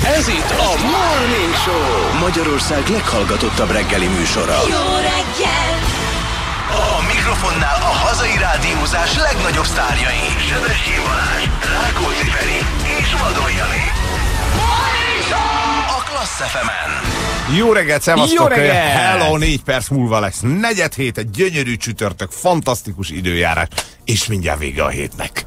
Ez itt a Morning Show, Magyarország leghallgatottabb reggeli műsora. Jó reggel! A mikrofonnál a hazai rádiózás legnagyobb sztárjai. Sebessy Balázs, Rákóczi Feri és Vadon Jani. A Klassz FM-en. Jó reggelt, szevasztok! Jó reggelt! Hello, 4 perc múlva lesz negyed hét, egy gyönyörű csütörtök, fantasztikus időjárás, és mindjárt vége a hétnek.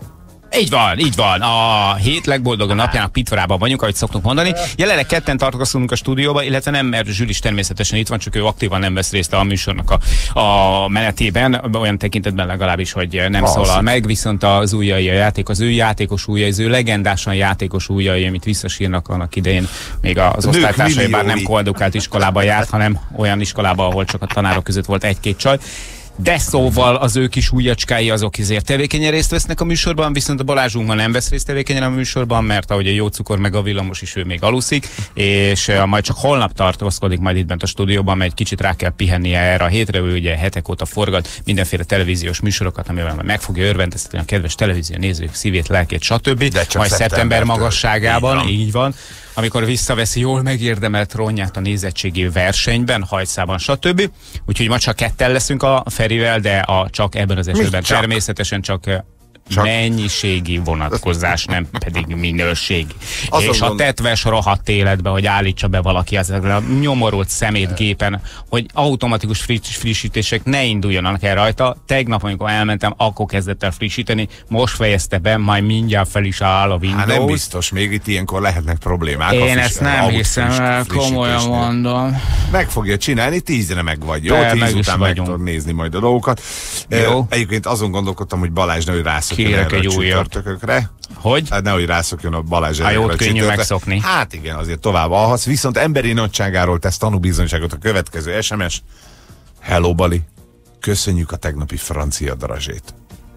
Így van. A hét legboldogabb napjának pitvarában vagyunk, ahogy szoktunk mondani. Jelenleg ketten tartózkodunk a stúdióba, illetve nem, mert Zsül is természetesen itt van, csak ő aktívan nem vesz részt a műsornak a menetében, olyan tekintetben legalábbis, hogy nem szólal meg, viszont az ujjai a játék, az ő játékos ujjai, az ő legendásan játékos ujjai, amit visszasírnak annak idején, még az osztálytársai, bár nem koedukált iskolába járt, hanem olyan iskolába, ahol csak a tanárok között volt egy-két csaj. De szóval az ő kis ujjacskái azok ezért tevékenyen részt vesznek a műsorban, viszont a Balázsunk ma nem vesz részt tevékenyen a műsorban, mert ahogy a jó cukor meg a villamos is, ő még aluszik, és majd csak holnap tartózkodik majd itt bent a stúdióban, mert egy kicsit rá kell pihennie erre a hétre, ő ugye hetek óta forgat mindenféle televíziós műsorokat, amivel majd meg fogja örvendeztetni a kedves televízió nézők szívét, lelkét, stb. Majd szeptember magasságában, így van. Amikor visszaveszi jól megérdemelt ronnyát a nézettségi versenyben, hajszában, stb. Úgyhogy ma csak ketten leszünk a Ferivel, de csak ebben az esetben természetesen csak mennyiségi vonatkozás, nem pedig minőségi. És a tetves rohadt életbe, hogy állítsa be valaki ezzel a nyomorult szemétgépen, hogy automatikus frissítések ne induljanak el rajta. Tegnap, amikor elmentem, akkor kezdett el frissíteni, most fejezte be, majd mindjárt fel is áll a Windows. Nem biztos, még itt ilyenkor lehetnek problémák. Én ezt nem hiszem el, komolyan mondom. Meg fogja csinálni, 10-re meg vagy. Jó, 10 után meg tudod nézni majd a dolgokat. Egyébként azon gondolkodtam, hogy Balázs nehogy rászokjon erre a csütörtökökre. Hogy? Hát nehogy rászokjon a Balázs erre a jót könnyű megszokni. Hát igen, azért tovább alhatsz. Viszont emberi nagyságáról tesz tanúbizonyságot a következő SMS. Hello Bali, köszönjük a tegnapi francia drazsét.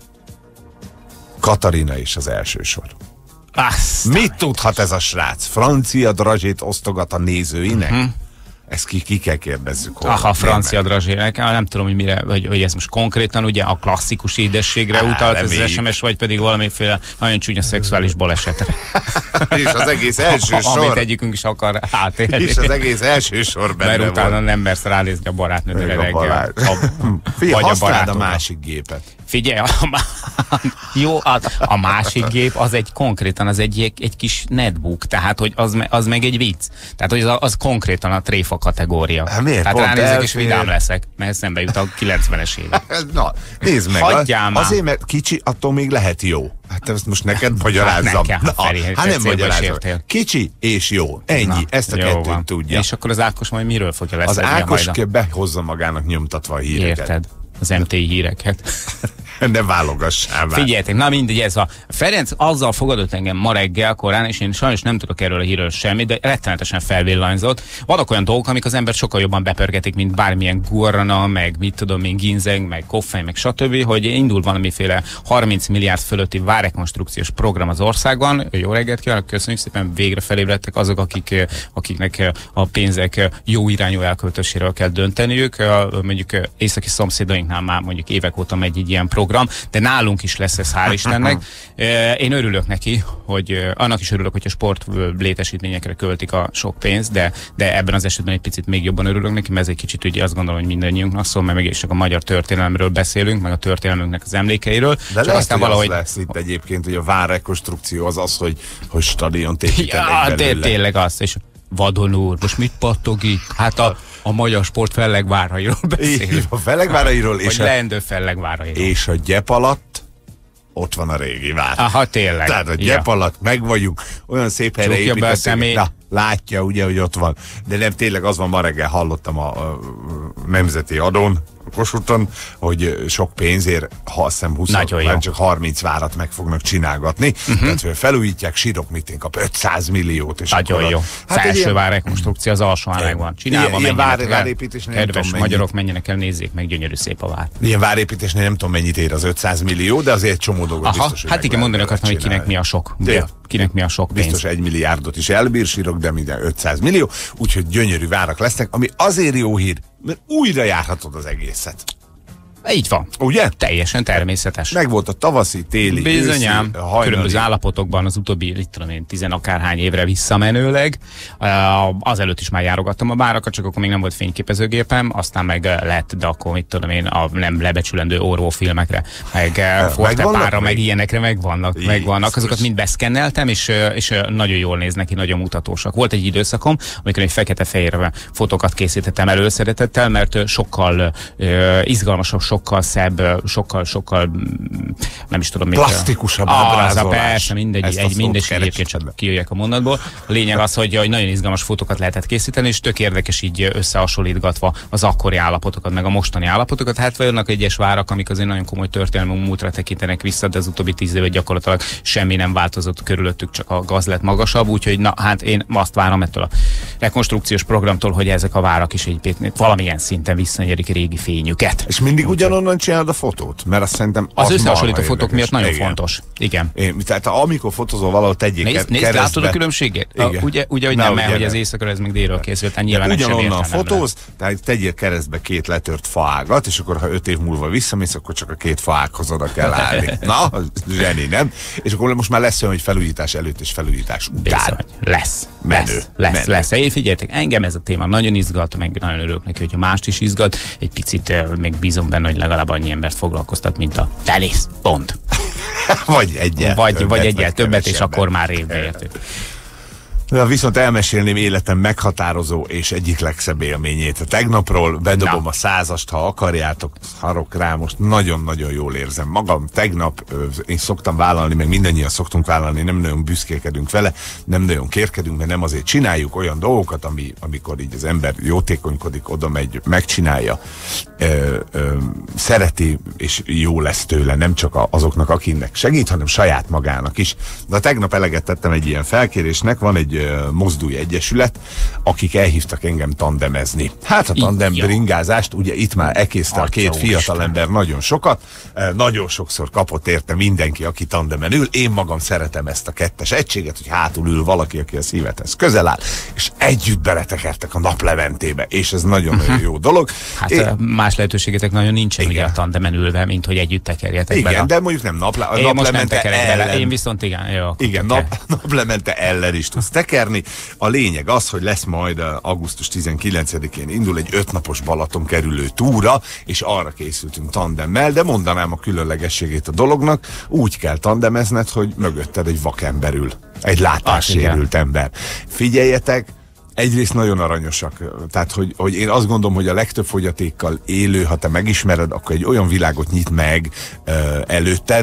Katarina is az első sor. Mit tudhat ez a srác? Francia drazsét osztogat a nézőinek? Ezt ki kell kérdezzük. A francia drazsének, nem tudom, hogy mire, hogy ez most konkrétan ugye a klasszikus édességre utalt ez az SMS, vagy pedig valamiféle nagyon csúnya szexuális balesetre. És az egész első sor. Amit egyikünk is akar átélni. És az egész első sor benne mert utána nem mersz ránézni a barátnődre reggel. Figyelj, használd a másik gépet. Figyelj, jó, a másik gép az egy konkrétan, az egy kis netbook, tehát hogy az meg egy vicc. Tehát hogy az konkrétan a tréfa kategória. Miért? Tehát ránézek és vidám leszek, mert eszembe jut a 90-es évek. Na, nézd meg. Azért, mert kicsi, attól még lehet jó. Hát ezt most neked magyarázzam. Hát nem magyarázzam. Kicsi és jó. Ennyi. Ezt a kettőt tudja. És akkor az Ákos majd miről fogja leszedni? Az Ákos behozza magának nyomtatva a híreket. Érted? Az MTI híreket. Ne válogassál már. Figyeljetek, na mindegy, ez a Ferenc azzal fogadott engem ma reggel korán, és én sajnos nem tudok erről a hírről semmit, de rettenetesen felvillanyzott. Vannak olyan dolgok, amik az ember sokkal jobban bepörgetik, mint bármilyen guarana, meg mit tudom én, ginzeng, meg koffein, meg stb., hogy indul valamiféle 30 milliárd fölötti várrekonstrukciós program az országban. Jó reggelt kívánok, köszönjük szépen, végre felébredtek azok, akiknek a pénzek jó irányú elköltéséről kell dönteniük. Mondjuk északi szomszédainknál már mondjuk évek óta megy egy ilyen program, de nálunk is lesz ez, hál' Istennek. Én örülök neki, hogy annak is örülök, hogy a sport létesítményekre költik a sok pénzt, de ebben az esetben egy picit még jobban örülök neki, mert ez egy kicsit ugye azt gondolom, hogy mindannyiunknak szól, mert mégis csak a magyar történelemről beszélünk, meg a történelmünknek az emlékeiről. De csak lehet, aztán valahogy lesz itt egyébként, hogy a várrekonstrukció az, hogy stadiont építenek belőle. Tényleg azt, és Vadon úr, most mit pattog itt? Hát a magyar sport fellegvárairól beszélünk. A fellegvárairól és leendő fellegvárairól. És a gyep alatt ott van a régi vár. Aha, tényleg. Tehát a gyep alatt meg vagyunk, olyan szép helyre építették. Na, látja ugye, hogy ott van. De nem, tényleg az van, ma reggel hallottam a nemzeti adón, Kossuthon, hogy sok pénzért, ha azt hiszem 20, csak 30 várat meg fognak csinálgatni. Tehát felújítják, Sirok kap 500 milliót. És nagyon jó. Hát első várrekonstrukció az alsó megvan. Csinálva ilyen várépítésnél kedves magyarok, menjenek el, nézzék meg, gyönyörű szép a vár. Ilyen várépítésnél nem tudom, mennyit ér az 500 millió, de azért egy csomó dolgot biztos, hogy hát igen, mondani akartam, hogy kinek mi a sok. Kinek mi a sok pénz. Biztos 1 milliárdot is elbír Sirok, de minden 500 millió, úgyhogy gyönyörű várak lesznek, ami azért jó hír, mert újra járhatod az egészet. Így van. Ugye? Teljesen természetes. Meg volt a tavaszi, téli, bizonyám, őszi, hajnali. különböző állapotokban az utóbbi, itt tudom én, 10 akárhány évre visszamenőleg. Azelőtt is már járogattam a bárakat, csak akkor még nem volt fényképezőgépem, aztán meg lett, de akkor mit tudom én, a nem lebecsülendő Orwell filmekre, meg Fortepára, meg ilyenekre megvannak. Azokat mind beszkenneltem, és nagyon jól néznek ki, nagyon mutatósak. Volt egy időszakom, amikor egy fekete-fehérre fotókat készítettem előszeretettel, mert sokkal izgalmasabb, sokkal szebb, sokkal nem is tudom, plastikusabb ábrázolás. Persze, mindegy egyébként csak kijöjjek a mondatból. A lényeg az, hogy nagyon izgalmas fotókat lehetett készíteni, és tök érdekes így összehasonlítgatva az akkori állapotokat, meg a mostani állapotokat. Hát vannak egyes várak, amik azért nagyon komoly történelmi múltra tekintenek vissza, de az utóbbi 10 évet gyakorlatilag semmi nem változott körülöttük, csak a gaz lett magasabb, úgyhogy na, hát én azt várom ettől a rekonstrukciós programtól, hogy ezek a várak is valamilyen szinten visszanyerik régi fényüket. És mindig ugyanonnan csinálod a fotót? Mert azt szerintem az összehasonlító fotók miatt nagyon fontos. Igen. Tehát amikor fotózol valahol tegyék keresztbe. Látod a különbséget? Ugye, hogy nem, mert hogy az éjszakra ez még délről készült, tehát nyilván ugyanonnan fotóz, tehát tegyél keresztbe 2 letört faágat, és akkor ha 5 év múlva visszamész, akkor csak a 2 faághoz oda kell állni. Na, zseni, nem? És akkor most már lesz olyan, hogy felújítás előtt és felújítás után. Lesz. Én figyeljetek, engem ez a téma nagyon izgat, meg nagyon örülök neki, hogyha mást is izgat. Egy picit még bízom benne, hogy legalább annyi embert foglalkoztat, mint a tenész. Pont. Vagy egyel. Vagy egyel többet, és akkor már évbe értük. Viszont elmesélném életem meghatározó és egyik legszebb élményét. Tegnapról bedobom a 100-ast, ha akarjátok, harok rá, most nagyon-nagyon jól érzem magam. Tegnap én szoktam vállalni, meg mindannyian szoktunk vállalni, nem nagyon büszkélkedünk vele, nem nagyon kérkedünk, mert nem azért csináljuk olyan dolgokat, amikor így az ember jótékonykodik, oda megy, megcsinálja, szereti, és jó lesz tőle, nem csak azoknak, akinek segít, hanem saját magának is. De tegnap eleget tettem egy ilyen felkérésnek, van egy mozdulj egyesület, akik elhívtak engem tandemezni. Hát a tandem bringázást, ugye itt már ekészte a 2 fiatalember nagyon sokat, nagyon sokszor kapott érte mindenki, aki tandemen ül. Én magam szeretem ezt a 2-es egységet, hogy hátul ül valaki, aki a szívedhez közel áll, és együtt beletekertek a naplementébe, és ez nagyon jó dolog. Hát más lehetőségetek nagyon nincsen ugye a tandemen ülve, mint hogy együtt tekerjetek bele. Igen, de mondjuk nem naplemente ellen. Én viszont igen. Jó, igen, naplemente ellen is tudsz tekerni. A lényeg az, hogy lesz majd augusztus 19-én indul egy 5 napos Balaton kerülő túra, és arra készültünk tandemmel, de mondanám a különlegességét a dolognak, úgy kell tandemezned, hogy mögötted egy vakember ül, egy látássérült ember. Figyeljetek, egyrészt nagyon aranyosak. Tehát, hogy én azt gondolom, hogy a legtöbb fogyatékkal élő, ha te megismered, akkor egy olyan világot nyit meg előtted,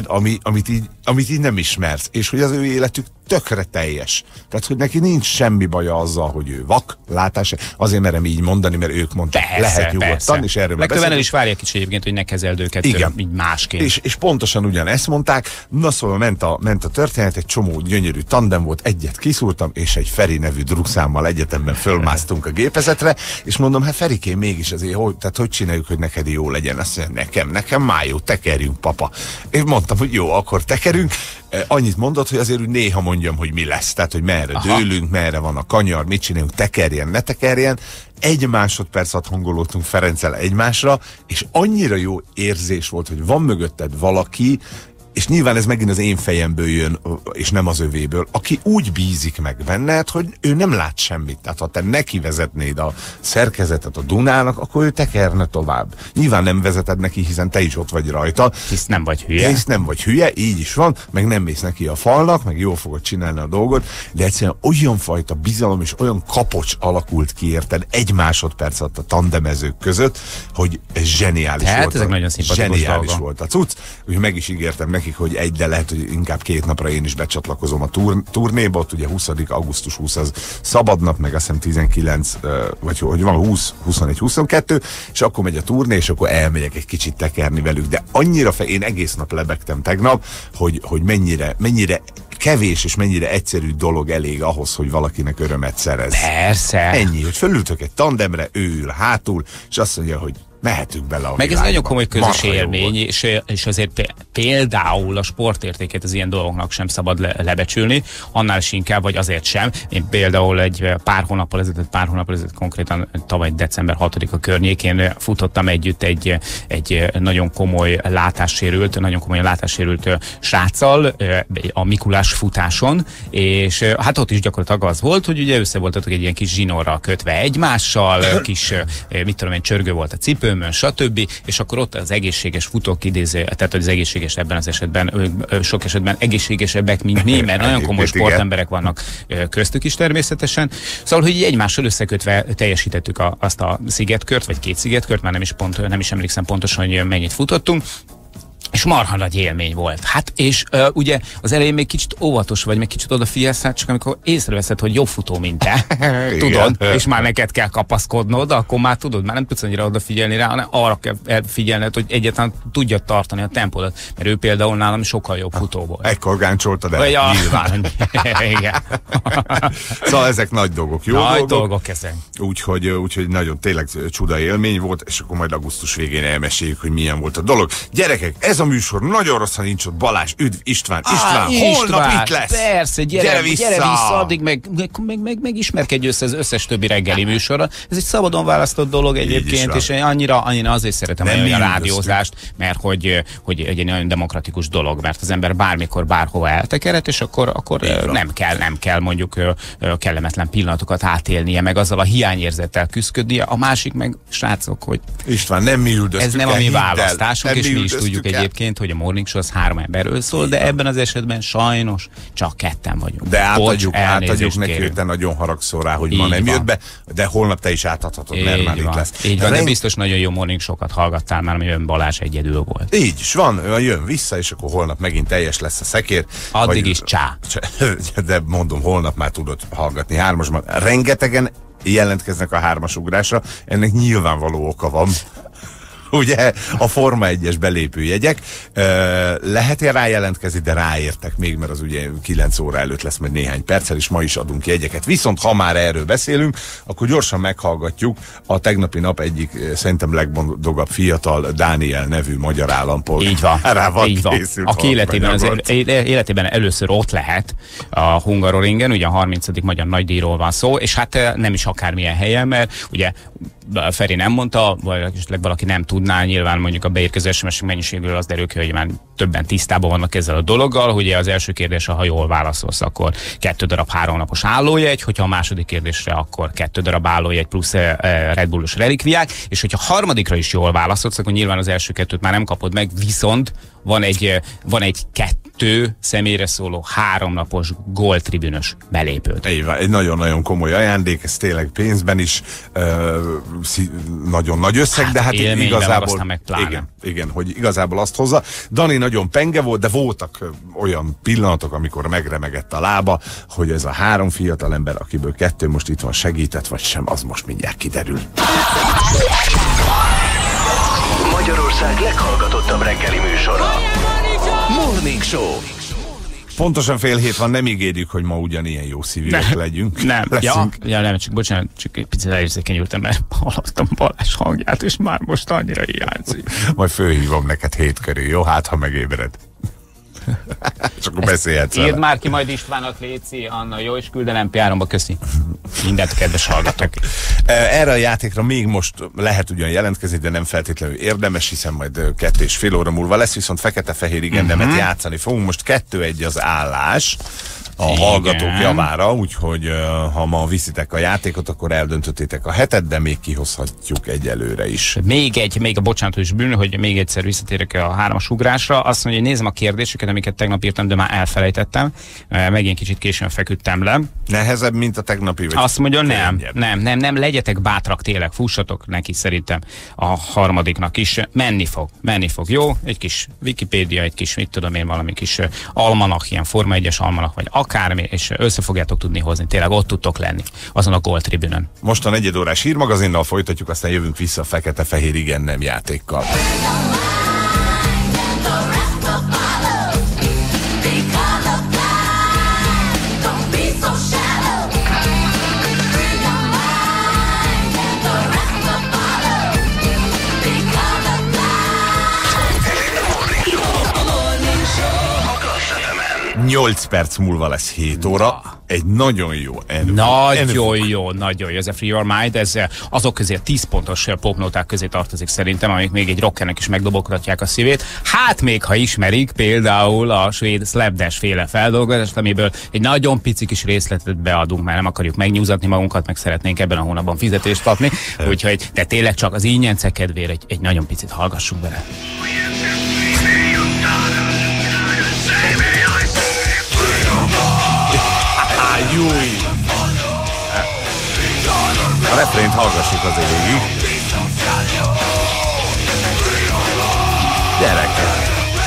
amit így nem ismersz. És hogy az ő életük tökre teljes. Tehát, hogy neki nincs semmi baja azzal, hogy ő vak, látás. Azért merem így mondani, mert ők mondták, lehet nyugodtan, és erről legtöbben el is várják is egyébként, hogy ne kezeld őket így másként. És pontosan ugyanezt mondták. Na szóval ment a történet, egy csomó gyönyörű tandem volt, egyet kiszúrtam, és egy Feri nevű drugszámmal egyetemben fölmásztunk a gépezetre, és mondom, hát Ferikém, mégis azért, hogy csináljuk, hogy neked jó legyen? Azt mondja, nekem már jó, tekerjünk, papa. És mondtam, hogy jó, akkor tekerünk. Annyit mondott, hogy azért úgy néha mondjam, hogy mi lesz, tehát, hogy merre dőlünk, merre van a kanyar, mit csináljunk, tekerjen, ne tekerjen. 1 másodperc alatt hangolódtunk Ferenccel egymásra, és annyira jó érzés volt, hogy van mögötted valaki, és nyilván ez megint az én fejemből jön, és nem az övéből, aki úgy bízik meg benned, hogy ő nem lát semmit. Tehát ha te neki vezetnéd a szerkezetet a Dunának, akkor ő tekerne tovább. Nyilván nem vezeted neki, hiszen te is ott vagy rajta. Hisz nem vagy hülye. Így is van, meg nem mész neki a falnak, meg jól fogod csinálni a dolgot, de egyszerűen olyan fajta bizalom és olyan kapocs alakult ki érted 1 másodperc alatt a tandemezők között, hogy ez zseniális volt. Ezek nagyon szimpatikus dolgok. Volt a cucc, úgyhogy meg is ígértem nekik, hogy de lehet, hogy inkább 2 napra én is becsatlakozom a turnéba, ott ugye 20. augusztus 20 az szabadnap, meg azt hiszem 19, vagy hogy van 20, 21, 22, és akkor megy a turné, és akkor elmegyek egy kicsit tekerni velük, de annyira én egész nap lebegtem tegnap, hogy mennyire kevés és mennyire egyszerű dolog elég ahhoz, hogy valakinek örömet szerez. Persze. Ennyi, hogy fölültök egy tandemre, ő ül hátul, és azt mondja, hogy mehetünk bele a meg világba. Ez nagyon komoly közös élmény, és azért például a sportértékét az ilyen dolgoknak sem szabad lebecsülni, annál is inkább, vagy azért sem. Én például egy pár hónappal ezelőtt konkrétan tavaly december 6-a környékén futottam együtt egy nagyon komolyan látássérült sráccal a Mikulás futáson, és hát ott is gyakorlatilag az volt, hogy ugye összevoltatok egy ilyen kis zsinórral kötve egymással, kis, mit tudom én, csörgő volt a cipőmön, stb. És akkor ott az egészséges futók tehát az egészséges ebben az esetben, sok esetben egészségesebbek, mint mi, mert nagyon komoly sportemberek vannak köztük is természetesen. Szóval, hogy így egymással összekötve teljesítettük azt a szigetkört, vagy 2 szigetkört, már nem is emlékszem pontosan, hogy mennyit futottunk. És marha nagy élmény volt. Hát, és ugye az elején még kicsit óvatos vagy, meg kicsit odafigyelsz, csak amikor észreveszed, hogy jobb futó, mint te, tudod, és már neked kell kapaszkodnod, akkor már tudod, már nem tudsz annyira odafigyelni rá, hanem arra kell figyelned, hogy egyáltalán tudja tartani a tempódat, mert ő például nálam sokkal jobb futó volt. Ekkor gáncsoltad el, nyilván. Igen. Szóval ezek nagy dolgok, jó nagy dolgok ezek. Úgyhogy nagyon tényleg csuda élmény volt, és akkor majd augusztus végén elmeséljük, hogy milyen volt a dolog. Gyerekek, ez a műsor nagyon rossz, ha nincs ott. Balázs, üdv, István, holnap itt lesz. Persze, gyere vissza, addig meg ismerkedj össze az összes többi reggeli műsorra. Ez egy szabadon választott dolog egyébként, és annyira azért szeretem a rádiózást, mert hogy egy nagyon demokratikus dolog, mert az ember bármikor, bárhova eltekerhet, és akkor nem kell mondjuk kellemetlen pillanatokat átélnie, meg azzal a hiányérzettel küszködnie. A másik meg, srácok, hogy István, nem mi üldöztük. Ez nem a mi választásunk, és mi is tudjuk egyébként, hogy a Morning Show az 3 emberről szól, de ebben az esetben sajnos csak 2 vagyunk. De átadjuk neki, hogy te nagyon haragszol rá, hogy ma nem jött be, de holnap te is átadhatod, mert már itt lesz. Így van, de biztos nagyon jó Morning Show-kat hallgattál már, amiben Balázs egyedül volt. Így is van, jön vissza, és akkor holnap megint teljes lesz a szekér. Addig is csá. De mondom, holnap már tudod hallgatni 3-asban. Rengetegen jelentkeznek a 3-as ugrásra, ennek nyilvánvaló oka van. Ugye a Forma 1-es belépőjegyek. Lehet rájelentkezni, de ráértek még, mert az ugye 9 óra előtt lesz majd néhány perccel, és ma is adunk jegyeket. Viszont ha már erről beszélünk, akkor gyorsan meghallgatjuk a tegnapi nap egyik szerintem legboldogabb fiatal Dániel nevű magyar állampolgár. Így van. Így van. Aki életében először ott lehet a Hungaroringen, ugye a 30. magyar nagydíjról van szó, és hát nem is akármilyen helyen, mert ugye Feri nem mondta, vagy valaki nem tudná, nyilván mondjuk a beérkező SMS mennyiségről az derül ki, hogy már többen tisztában vannak ezzel a dologgal, hogy az első kérdésre, ha jól válaszolsz, akkor 2 darab 3 napos állójegy, hogyha a második kérdésre, akkor 2 darab állójegy plusz Red Bullos relikviák, és hogyha harmadikra is jól válaszolsz, akkor nyilván az első 2-t már nem kapod meg, viszont van egy 2 személyre szóló 3 napos Gold Tribünös belépőt. Egy nagyon-nagyon komoly ajándék, ez tényleg pénzben is nagyon nagy összeg, de hát igazából igen, hogy igazából azt hozza. Dani nagyon penge volt, de voltak olyan pillanatok, amikor megremegett a lába, hogy ez a 3 fiatal ember, akiből 2 most itt van, segített vagy sem, az most mindjárt kiderül. Magyarország leghallgatottabb reggeli műsora. Morning Show. Pontosan 6:30 van, nem ígérjük, hogy ma ugyanilyen jó szívűek legyünk. Nem, nem, csak bocsánat, csak egy picit elérzékenyültem, mert hallottam Balázs hangját, és már most annyira hiányzik. Majd fölhívom neked 7 körül, jó? Hát, ha megébred. És akkor beszélhetsz vele. Írd már ki majd Istvánnak, léci, Anna, jó, és küldenem PR-omba, köszi. Mindent kedves hallgatok. Erre a játékra még most lehet ugyan jelentkezni, de nem feltétlenül érdemes, hiszen majd 2,5 óra múlva lesz, viszont fekete-fehér igendemet játszani fogunk. Most 2-1 az állás a hallgatók javára, úgyhogy ha ma viszitek a játékot, akkor eldöntöttétek a hetet, de még kihozhatjuk egyelőre is. Még a bocsánatos bűn, hogy még egyszer visszatérek a 3-as ugrásra. Azt mondja, hogy nézem a kérdéseket, amiket tegnap írtam, de már elfelejtettem. Megint kicsit későn feküdtem le. Nehezebb, mint a tegnapi? Vagy azt mondja, nem, legyetek bátrak, tényleg, fussatok neki szerintem a harmadiknak is. Menni fog, jó? Egy kis Wikipédia, egy kis, mit tudom én, valami kis almanach, ilyen Forma 1-es almanach, vagy akármi, és össze fogjátok tudni hozni. Tényleg ott tudtok lenni, azon a Gold Tribünön. Most a 4 órás hírmagazinnal folytatjuk, aztán jövünk vissza a fekete-fehér igen-nem játékkal. 8 perc múlva lesz 7 óra. Egy nagyon jó Nagyon jó. Ez a Free Your Mind, ez azok közé 10 pontos popnoták közé tartozik szerintem, amik még egy rockernek is megdobogtatják a szívét. Hát még ha ismerik például a svéd Slapdash féle feldolgozást, amiből egy nagyon pici kis részletet beadunk, mert nem akarjuk megnyúzatni magunkat, meg szeretnénk ebben a hónapban fizetést kapni. Úgyhogy de tényleg csak az ingyencek kedvére egy nagyon picit hallgassunk bele. Júj! A refrént hallgassuk azért végig. Gyerekek!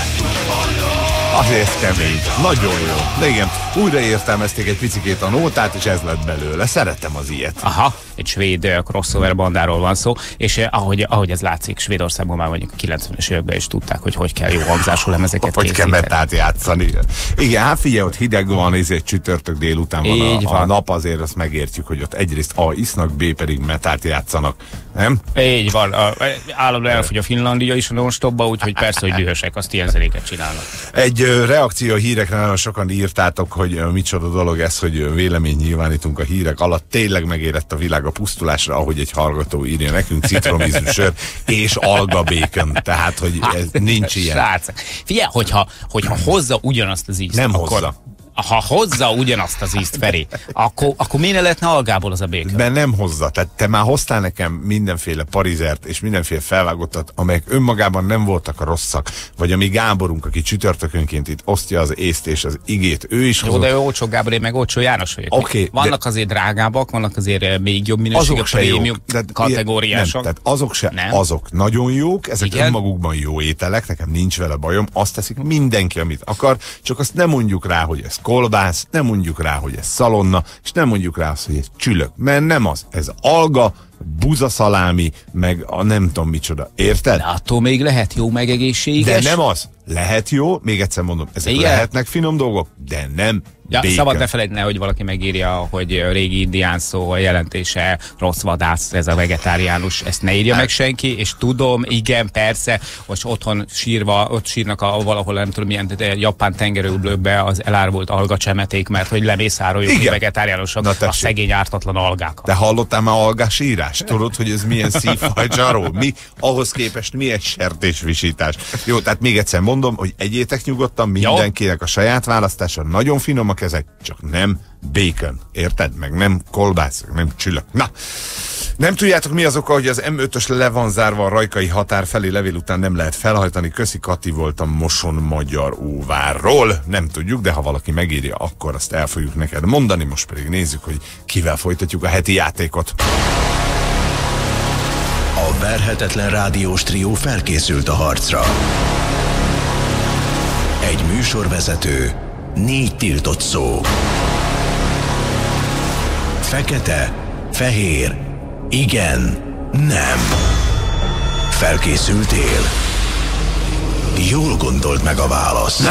Azért kemény. Nagyon jó. De igen, újra értelmezték egy picikét a nótát, és ez lett belőle. Szeretem az ilyet. Aha, egy svéd crossover bandáról van szó, és ahogy ez látszik, Svédországban már mondjuk a 90-es években is tudták, hogy kell jó hangzású lemezeket készíteni. Hogy kell metát játszani. Igen, hát figyelj, ott hideg van, ezért csütörtök délután van a nap, azért azt megértjük, hogy ott egyrészt A isznak, B pedig metát játszanak. Nem? Így van. Állandóan elfogy a Finlandia is a non-stopba, úgyhogy persze, hogy dühösek, azt ilyen zenéket csinálnak. Egy reakció a hírekre, nagyon sokan írtátok, hogy micsoda dolog ez, hogy véleményt nyilvánítunk a hírek alatt. Tényleg megérett a világ a pusztulásra, ahogy egy hallgató írja nekünk, citromízű sör és alga bacon. Tehát, hogy ez nincs ilyen. Srácok, figyelj, hogyha hozza ugyanazt az ízt. Nem hozza. Ha hozza ugyanazt az ízt, Feri, akkor miért ne lehetne algából az a bacon? De nem hozza. Tehát te már hoztál nekem mindenféle parizert és mindenféle felvágottat, amelyek önmagában nem voltak a rosszak. Vagy a mi Gáborunk, aki csütörtökönként itt osztja az észt és az igét, ő is hozott. Jó, de ő olcsó Gábor, én meg olcsó János vagyok. Okay, vannak azért drágábbak, vannak azért még jobb minőségű prémium kategóriások. Nem, tehát azok nagyon jók, ezek önmagukban jó ételek, nekem nincs vele bajom, azt teszik mindenki, amit akar, csak azt nem mondjuk rá, hogy ez kolbász, nem mondjuk rá, hogy ez szalonna, és nem mondjuk rá azt, hogy ez csülök, mert nem az. Ez alga, buzaszalámi, meg a nem tudom micsoda. Érted? De attól még lehet jó, meg egészséges. De nem az. Lehet jó, még egyszer mondom, ezek lehetnek finom dolgok, de nem bacon. Szabad ne felejteni, hogy valaki megírja, hogy régi indián szó a jelentése, rossz vadász, ez a vegetáriánus, ezt ne írja meg senki, és tudom, igen, persze, most otthon ott sírnak valahol, nem tudom milyen japán tengerőblőkbe az elárvult algacsemeték, mert hogy lemészároljuk a vegetáriánusok a szegény ártatlan algákat. De hallottál már algás írás? Tudod, hogy ez milyen szívfaj zsaró? Mi ahhoz képest mi egy sertésvisítás? Jó, tehát még egyszer mondom, hogy egyétek nyugodtan, mindenkinek a saját választása, nagyon finomak ezek, csak nem bacon, érted? Meg nem kolbász, nem csülök. Na, nem tudjátok mi az oka, hogy az M5-ös le van zárva a rajkai határ felé, levél után nem lehet felhajtani. Köszi, Kati volt a Moson-Magyaróvárról. Nem tudjuk, de ha valaki megírja, akkor azt el fogjuk neked mondani. Most pedig nézzük, hogy kivel folytatjuk a heti játékot. A verhetetlen rádiós trió felkészült a harcra. Egy műsorvezető, 4 tiltott szó. Fekete, fehér, igen, nem. Felkészültél? Jól gondold meg a választ.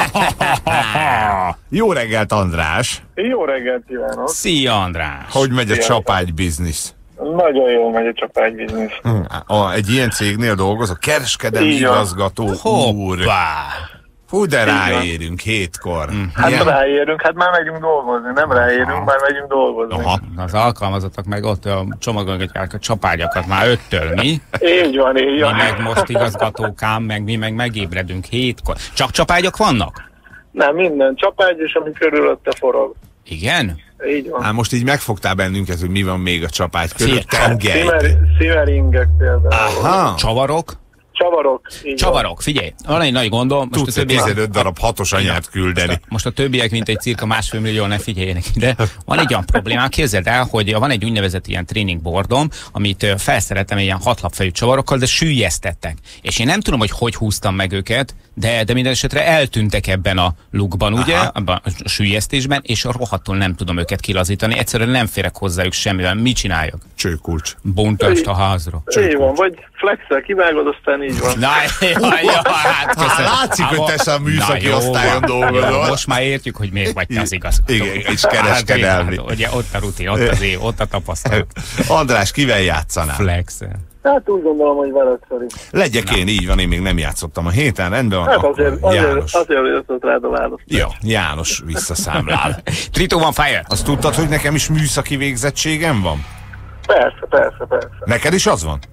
Jó reggelt, András! Jó reggelt kívánok! Szia, András! Hogy megy a csapágy biznisz? Nagyon jól megy a csapágy biznisz. Egy ilyen cégnél dolgozok, kereskedelmi igazgató úr. Hoppá! Hú, de ráérünk 7-kor. Hát ráérünk, hát már megyünk dolgozni. Nem ráérünk, már megyünk dolgozni. Aha. Az alkalmazottak meg ott csomagolgatják a csapágyakat már 5-től, mi? Így van, így van. Mi meg most igazgatókám, meg mi meg megébredünk 7-kor. Csak csapágyak vannak? Nem, minden csapágy, és ami körülötte forog. Igen? Így van. Hát most így megfogtál bennünket, hogy mi van még a csapágy körül. Szimeringek például. Aha. Csavarok? Csavarok, figyelj, van egy nagy gondom. Most tudsz 15 darab 6-os anyát küldeni. Most a többiek, mint egy cirka 1,5 millió, ne figyeljenek ide. Van egy olyan problémám, képzeld el, hogy van egy úgynevezett ilyen tréningboardom, amit felszereltem ilyen 6 lapfejű csavarokkal, de süllyesztettek. És én nem tudom, hogy húztam meg őket, de minden esetre eltűntek ebben a lukban, ugye, abban a süllyesztésben, és rohadtul nem tudom őket kilazítani. Egyszerűen nem férek hozzájuk semmivel. Mit csináljak? Csőkulcs. Bontást a házra. Így van, vagy flexel kivágod, aztán így van. Hát látszik, hogy te sem műszaki osztályon dolgozol. Most már értjük, hogy miért vagy te az igazgató. Igen, és kereskedelmi. Ugye ott a rutin, ott a tapasztalat. András, kivel játszanál? Flexel. Hát úgy gondolom, hogy veled szerint. Legyek én, így van, én még nem játszottam a héten, rendben van. Hát azért jöttött rád a választ. Ja, János visszaszámlál. 3, 2, 1, fire! Azt tudtad, hogy nekem is műszaki végzettségem van? Persze. Neked is az van?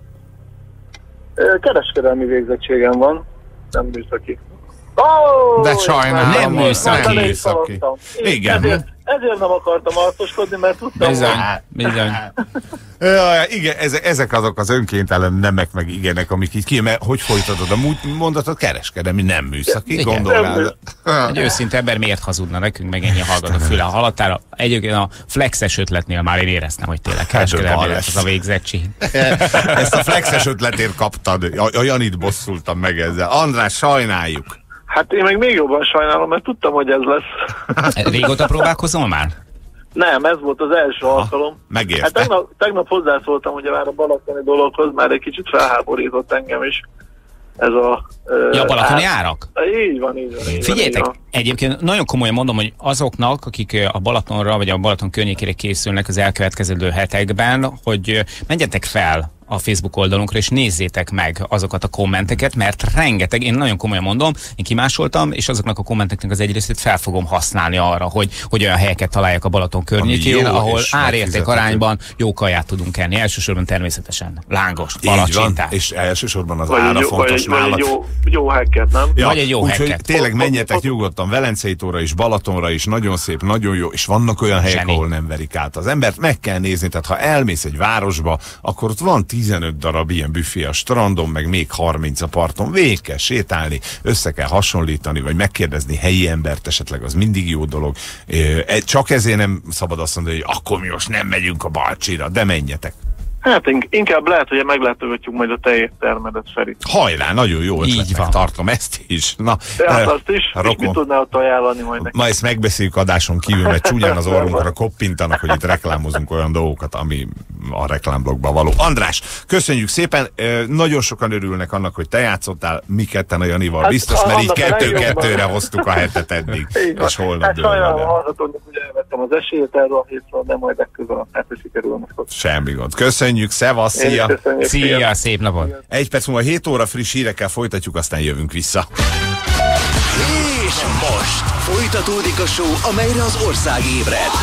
Kereskedelmi végzettségem van, nem műszaki. De sajnálom. Nem műszaki. Igen. Ezért nem akartam arcoskodni, mert tudtam, Bizony. Ja, igen, ezek azok az önkéntelen nemek meg igenek, amik így ki, mert hogy folytatod a mondatot, kereskedelmi, nem műszaki, gondolnád. Egy őszinte ember miért hazudna nekünk, meg ennyi hallgat a füle a halattára. Egyébként a flexes ötletnél már én éreztem, hogy tényleg kereskedelmi lesz az a végzettség. Ezt a flexes ötletért kaptad, a Janit bosszultam meg ezzel. András, sajnáljuk. Hát én meg még jobban sajnálom, mert tudtam, hogy ez lesz. Régóta próbálkozol már? Nem, ez volt az első alkalom. Megérte. Hát tegnap hozzászóltam ugye már a balatoni dologhoz, már egy kicsit felháborított engem is. Ez a... Ja, balatoni árak? Így van. Figyeljetek, egyébként nagyon komolyan mondom, hogy azoknak, akik a Balatonra vagy a Balaton környékére készülnek az elkövetkező hetekben, hogy menjetek fel a Facebook oldalunkra, és nézzétek meg azokat a kommenteket, mert rengeteg, én nagyon komolyan mondom, én kimásoltam, és azoknak a kommenteknek az egy részét fel fogom használni arra, hogy olyan helyeket találjak a Balaton környékén, ahol árérték arányban jó kaját tudunk enni. Elsősorban természetesen lángos, palacsintát. És elsősorban az ára fontos nálad. Jó hekket, nem? Ja, vagy egy jó hekket. Úgyhogy tényleg menjetek nyugodtan Velencei tóra is, Balatonra is, nagyon szép, nagyon jó, és vannak olyan helyek, ahol nem verik át az embert, meg kell nézni, tehát ha elmész egy városba, akkor ott van 15 darab ilyen büfé a strandon, meg még 30 a parton, végig kell sétálni, össze kell hasonlítani, vagy megkérdezni helyi embert, esetleg az mindig jó dolog. Csak ezért nem szabad azt mondani, hogy akkor mi most nem megyünk a Balcsira, de menjetek. Hát inkább lehet, hogy meglátogatjuk majd a te éttermedet, Feri. Hajrá, nagyon jó ötletnek tartom ezt is. Na, hát azt is, és mit tudnál ott ajánlani majd neki? Ma ezt megbeszéljük adáson kívül, mert csúnyán az orrunkra koppintanak, hogy itt reklámozunk olyan dolgokat, ami a reklámblogban való. András, köszönjük szépen, nagyon sokan örülnek annak, hogy te játszottál, mi ketten a Janival, hát, biztos, mert így 2-2-re hoztuk a hetet eddig, és holnap hát sajnálom, hallgatónak, hogy elvettem az esélyt erről a hétről, de majd legközelebb, hát sikerül most. Semmi gond. Köszönjük, szevasz, szia! Szia, szép napot! 1 perc múlva 7 óra friss hírekkel folytatjuk, aztán jövünk vissza. És most folytatódik a show, amelyre az ország ébred.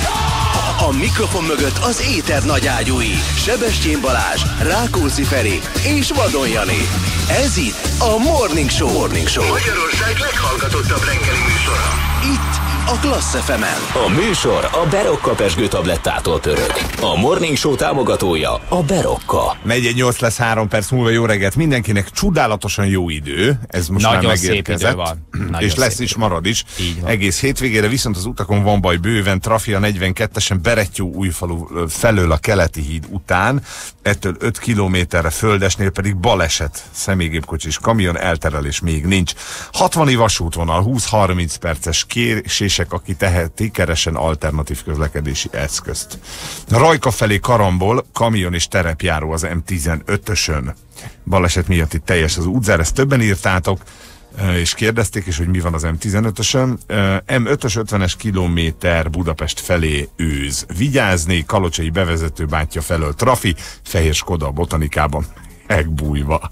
A mikrofon mögött az éter nagyágyúi, Sebestyén Balázs, Rákóczi Feri és Vadon Jani. Ez itt a Morning Show. Magyarország leghallgatottabb reggeli műsora. Itt a Klassz FM-en. A műsor a Berocka pezsgő tablettától pörög. A Morning Show támogatója a Berocka. 418 lesz 3 perc múlva, jó reggelt mindenkinek, csodálatosan jó idő, ez most nagyon már megérkezett. Szép idő van. És lesz is, marad is. Egész hétvégére, viszont az utakon van baj bőven, Trafia 42-esen Berettyó-Újfalu felől a Keleti híd után, ettől 5 kilométerre Földesnél pedig baleset, személygépkocsis kamion elterelés még nincs. 60-i vasútvonal, 20-30 perces késések, aki teheti, keresen alternatív közlekedési eszközt. Rajka felé Karambol, kamion és terepjáró az M15-ösön. Baleset miatt itt teljes az útzár, ezt többen írtátok, és kérdezték is, hogy mi van az M15-ösön. M5-ös 50-es kilométer Budapest felé őz. Vigyázni, Kalocsai bevezető bátyja felől Trafi, Fehér Skoda a Botanikában. Megbújva.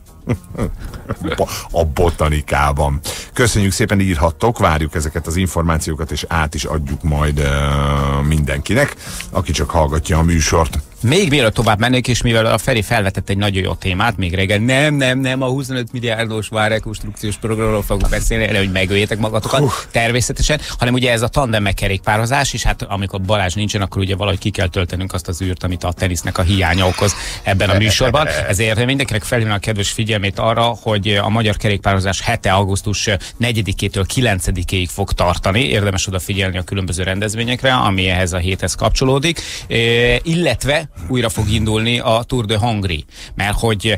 A Botanikában. Köszönjük szépen, írhattok, várjuk ezeket az információkat, és át is adjuk majd mindenkinek, aki csak hallgatja a műsort. Még mielőtt tovább mennék, és mivel a Feri felvetett egy nagyon jó témát, még reggel nem, a 25 milliárdos várrekonstrukciós programról fogunk beszélni, hogy megöljétek magatokat, természetesen, hanem ugye ez a tandem kerékpározás, és hát amikor Balázs nincsen, akkor ugye valahogy ki kell töltenünk azt az űrt, amit a tenisznek a hiánya okoz ebben a műsorban. Ezért mindenkinek felhívnám a kedves figyelmét arra, hogy a magyar kerékpározás hete augusztus 4-től 9-ig fog tartani. Érdemes odafigyelni a különböző rendezvényekre, ami ehhez a héthez kapcsolódik, illetve újra fog indulni a Tour de Hongrie, mert hogy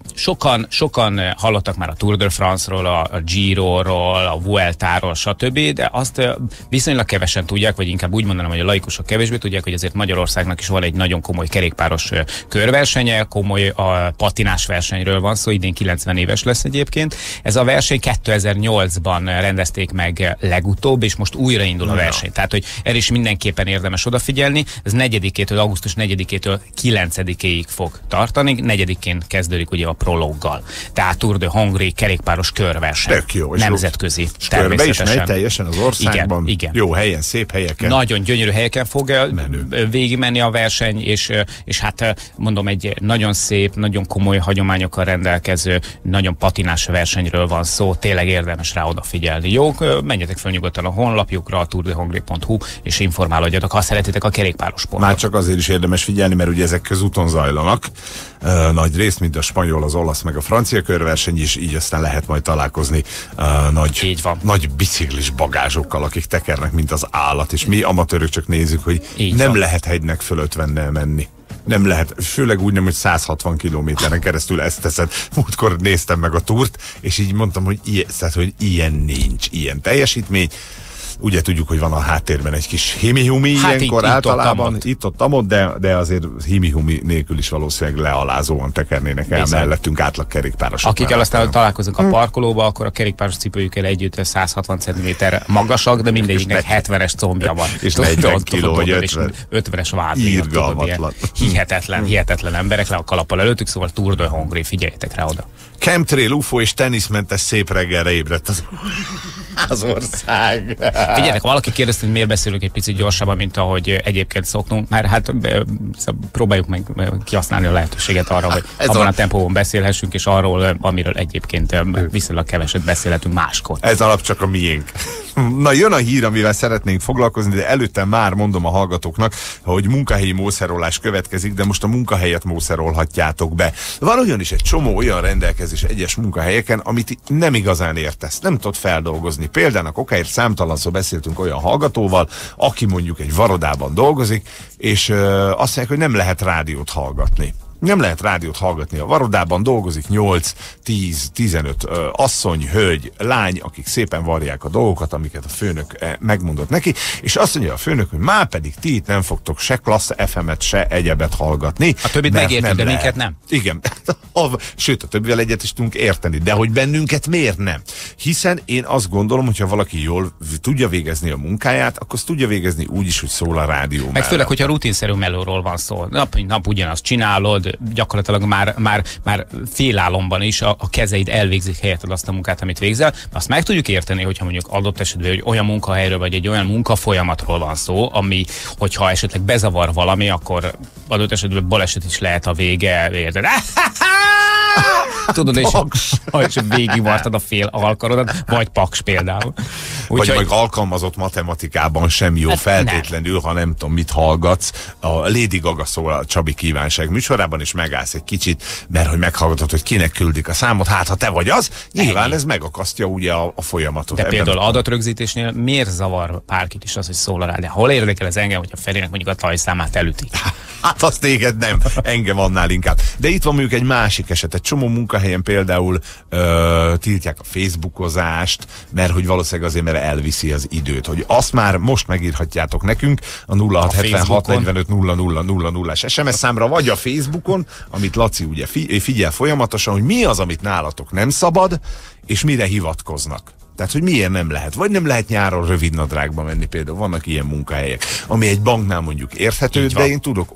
sokan hallottak már a Tour de France-ról, a Giro-ról, a Vueltáról, stb., de azt viszonylag kevesen tudják, vagy inkább úgy mondanám, hogy a laikusok kevésbé tudják, hogy azért Magyarországnak is van egy nagyon komoly kerékpáros körversenye, komoly patinás versenyről van szó, idén 90 éves lesz egyébként. Ez a verseny 2008-ban rendezték meg legutóbb, és most újra indul a verseny. Tehát, hogy erre is mindenképpen érdemes odafigyelni. Ez augusztus 4-től 4-től 9-ig fog tartani, 4-én kezdődik ugye a prologgal. Tehát Tour de Hongrie kerékpáros körverseny. Tök jó. Nemzetközi, természetesen. Körbe is megy teljesen az országban. Igen. Jó helyen, szép helyeken. Nagyon gyönyörű helyeken fog végigmenni a verseny, és hát mondom, egy nagyon szép, nagyon komoly hagyományokkal rendelkező, nagyon patinás versenyről van szó, tényleg érdemes rá odafigyelni. Jó, menjetek fel nyugodtan a honlapjukra, a tourdehongrie.hu, és informálódjatok, ha szeretitek a kerékpáros sportot. Már csak azért is érdemes figyelni, mert ugye ezek közúton zajlanak. Nagy rész, mint a spanyol, az olasz, meg a francia körverseny is, így aztán lehet majd találkozni nagy biciklis bagázsokkal, akik tekernek, mint az állat, és mi amatőrök csak nézzük, hogy nem lehet hegynek föl 50-nel menni. Nem lehet, főleg úgy nem, hogy 160 kilométeren keresztül ezt teszed. Múltkor néztem meg a túrt, és így mondtam, hogy ilyen nincs, ilyen teljesítmény. Ugye tudjuk, hogy van a háttérben egy kis himi-humi ilyenkor általában, itt-ott, de azért himi-humi nélkül is valószínűleg lealázóan tekernének el mellettünk átlag kerékpárosok. Akikkel aztán találkozunk a parkolóba, akkor a kerékpáros cipőjükkel együtt 100-160 cm magasak, de mindegyiknek 70-es combja van. És 40 kiló, vagy 50-es vád. Irgalmatlan. Hihetetlen emberek le a kalappal előttük, szóval Tour de Hongrie, figyeljetek rá oda. Chemtrail, UFO és teniszmentes szép reggelre ébredt az ország. Figyeljetek, valaki kérdezte, hogy miért beszélünk egy picit gyorsabban, mint ahogy egyébként szoktunk, mert hát próbáljuk meg kihasználni a lehetőséget arra, hogy abban a tempóban beszélhessünk, és arról, amiről egyébként viszonylag keveset beszélhetünk máskor. Ez alap csak a miénk. Na, jön a hír, amivel szeretnénk foglalkozni, de előtte már mondom a hallgatóknak, hogy munkahelyi mószerolás következik, de most a munkahelyet mószerolhatjátok be. Van olyan is, egy csomó olyan rendelkezés egyes munkahelyeken, amit nem igazán értesz, nem tudod feldolgozni. Példának okáért számtalanszor beszéltünk olyan hallgatóval, aki mondjuk egy varodában dolgozik, és azt mondják, hogy nem lehet rádiót hallgatni. Nem lehet rádiót hallgatni. A varodában dolgozik 8, 10, 15 asszony, hölgy, lány, akik szépen varják a dolgokat, amiket a főnök megmondott neki, és azt mondja a főnök, hogy már pedig ti itt nem fogtok se klassz FM-et, se egyebet hallgatni. A többit megértünk, de minket nem. Igen. Sőt, a többivel egyet is tudunk érteni, de hogy bennünket miért nem? Hiszen én azt gondolom, hogyha valaki jól tudja végezni a munkáját, akkor azt tudja végezni úgy is, hogy szól a rádió mellett. Meg főleg, hogyha rutinszerű melóról van szó. Nap ugyanazt csinálod, gyakorlatilag már félálomban is a kezeid elvégzik helyetted azt a munkát, amit végzel. Azt meg tudjuk érteni, hogyha mondjuk adott esetben, hogy olyan munkahelyről vagy egy olyan munkafolyamatról van szó, ami, hogyha esetleg bezavar valami, akkor adott esetben baleset is lehet a vége, érted? Tudod, és végigvartad a fél alkarodat, vagy paks például. Vagy meg alkalmazott matematikában sem jó feltétlenül, ha nem tudom, mit hallgatsz. A Lady Gaga szól a Csabi kívánság műsorában, és megállsz egy kicsit, mert hogy meghallgatod, hogy kinek küldik a számot, hát ha te vagy az, nyilván ez megakasztja ugye a folyamatot. De például adatrögzítésnél miért zavar bárkit is az, hogy szól rá? De hol érdekel ez engem, hogyha Ferinek mondjuk a tajszámát elüti? Hát azt téged nem, engem annál inkább. De itt van mondjuk egy másik eset, egy csomó munkahelyen például tiltják a Facebookozást, mert hogy valószínűleg azért, mert elviszi az időt. Hogy azt már most megírhatjátok nekünk a 0676 45 00 00-as SMS számra, vagy a Facebookon, amit Laci ugye figyel folyamatosan, hogy mi az, amit nálatok nem szabad, és mire hivatkoznak. Tehát, hogy miért nem lehet? Vagy nem lehet nyáron rövidnadrágba menni például. Vannak ilyen munkahelyek, ami egy banknál mondjuk érthető, de én tudok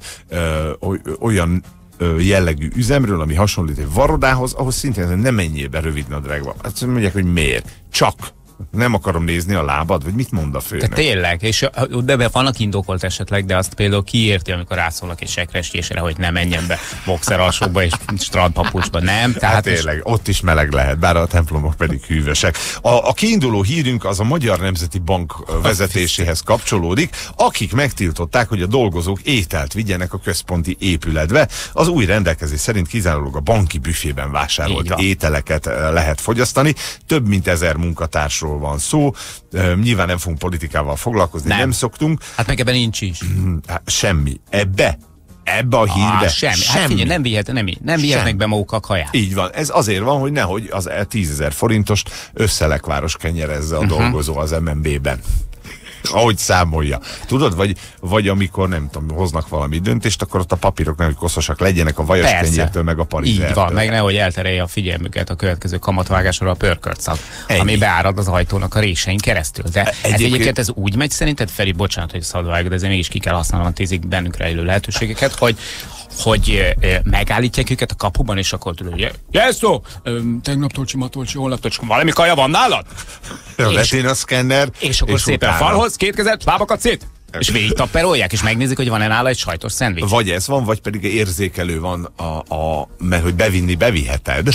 olyan jellegű üzemről, ami hasonlít egy varodához, ahhoz szintén nem menjél be rövidnadrágba. Hát mondják, hogy miért? Csak nem akarom nézni a lábad, vagy mit mond a főnök? De tényleg, és de vannak indokolt esetleg, de azt például kiérti, amikor rászólnak egy sekreskésre, hogy ne menjen be boxeralsókba és strandpapucsba, nem? Tehát hát tényleg, ott is meleg lehet, bár a templomok pedig hűvösek. A kiinduló hírünk az a Magyar Nemzeti Bank vezetéséhez kapcsolódik, akik megtiltották, hogy a dolgozók ételt vigyenek a központi épületbe. Az új rendelkezés szerint kizárólag a banki büfében vásárolt ételeket lehet fogyasztani. Több mint 1000 munkatársról van szó. Nyilván nem fogunk politikával foglalkozni, nem szoktunk. Hát meg ebben nincs is. Semmi. Ebbe a hírbe semmi. Hát figyelj, nem vihetnek be maguk a kaját. Így van. Ez azért van, hogy nehogy az 10 000 forintost összelekváros kenyerezze a dolgozó az MNB-ben. ahogy számolja. Tudod, vagy amikor nem tudom, hoznak valami döntést, akkor ott a papírok nem, hogy koszosak legyenek a vajas kenyértől, meg a parizsertől. Így van, meg nehogy elterelje a figyelmüket a következő kamatvágásra a pörköltszak, ami beárad az ajtónak a résein keresztül. De egyébként ez úgy megy szerinted, Feri, bocsánat, hogy szabadvágod, de ezért mégis ki kell használnom a 10-ig bennünk rejlő lehetőségeket, hogy megállítják őket a kapuban, és akkor tudod, Jelszó, tegnaptól csimatolcsi, holnaptól csak valami kaja van nálad? Vetén a szkenner, és akkor szépen falhoz, két kezet, lábakat szét, és végig tapperolják, és megnézik, hogy van-e nála egy sajtos szendvics. Vagy ez van, vagy pedig érzékelő van, mert hogy beviheted.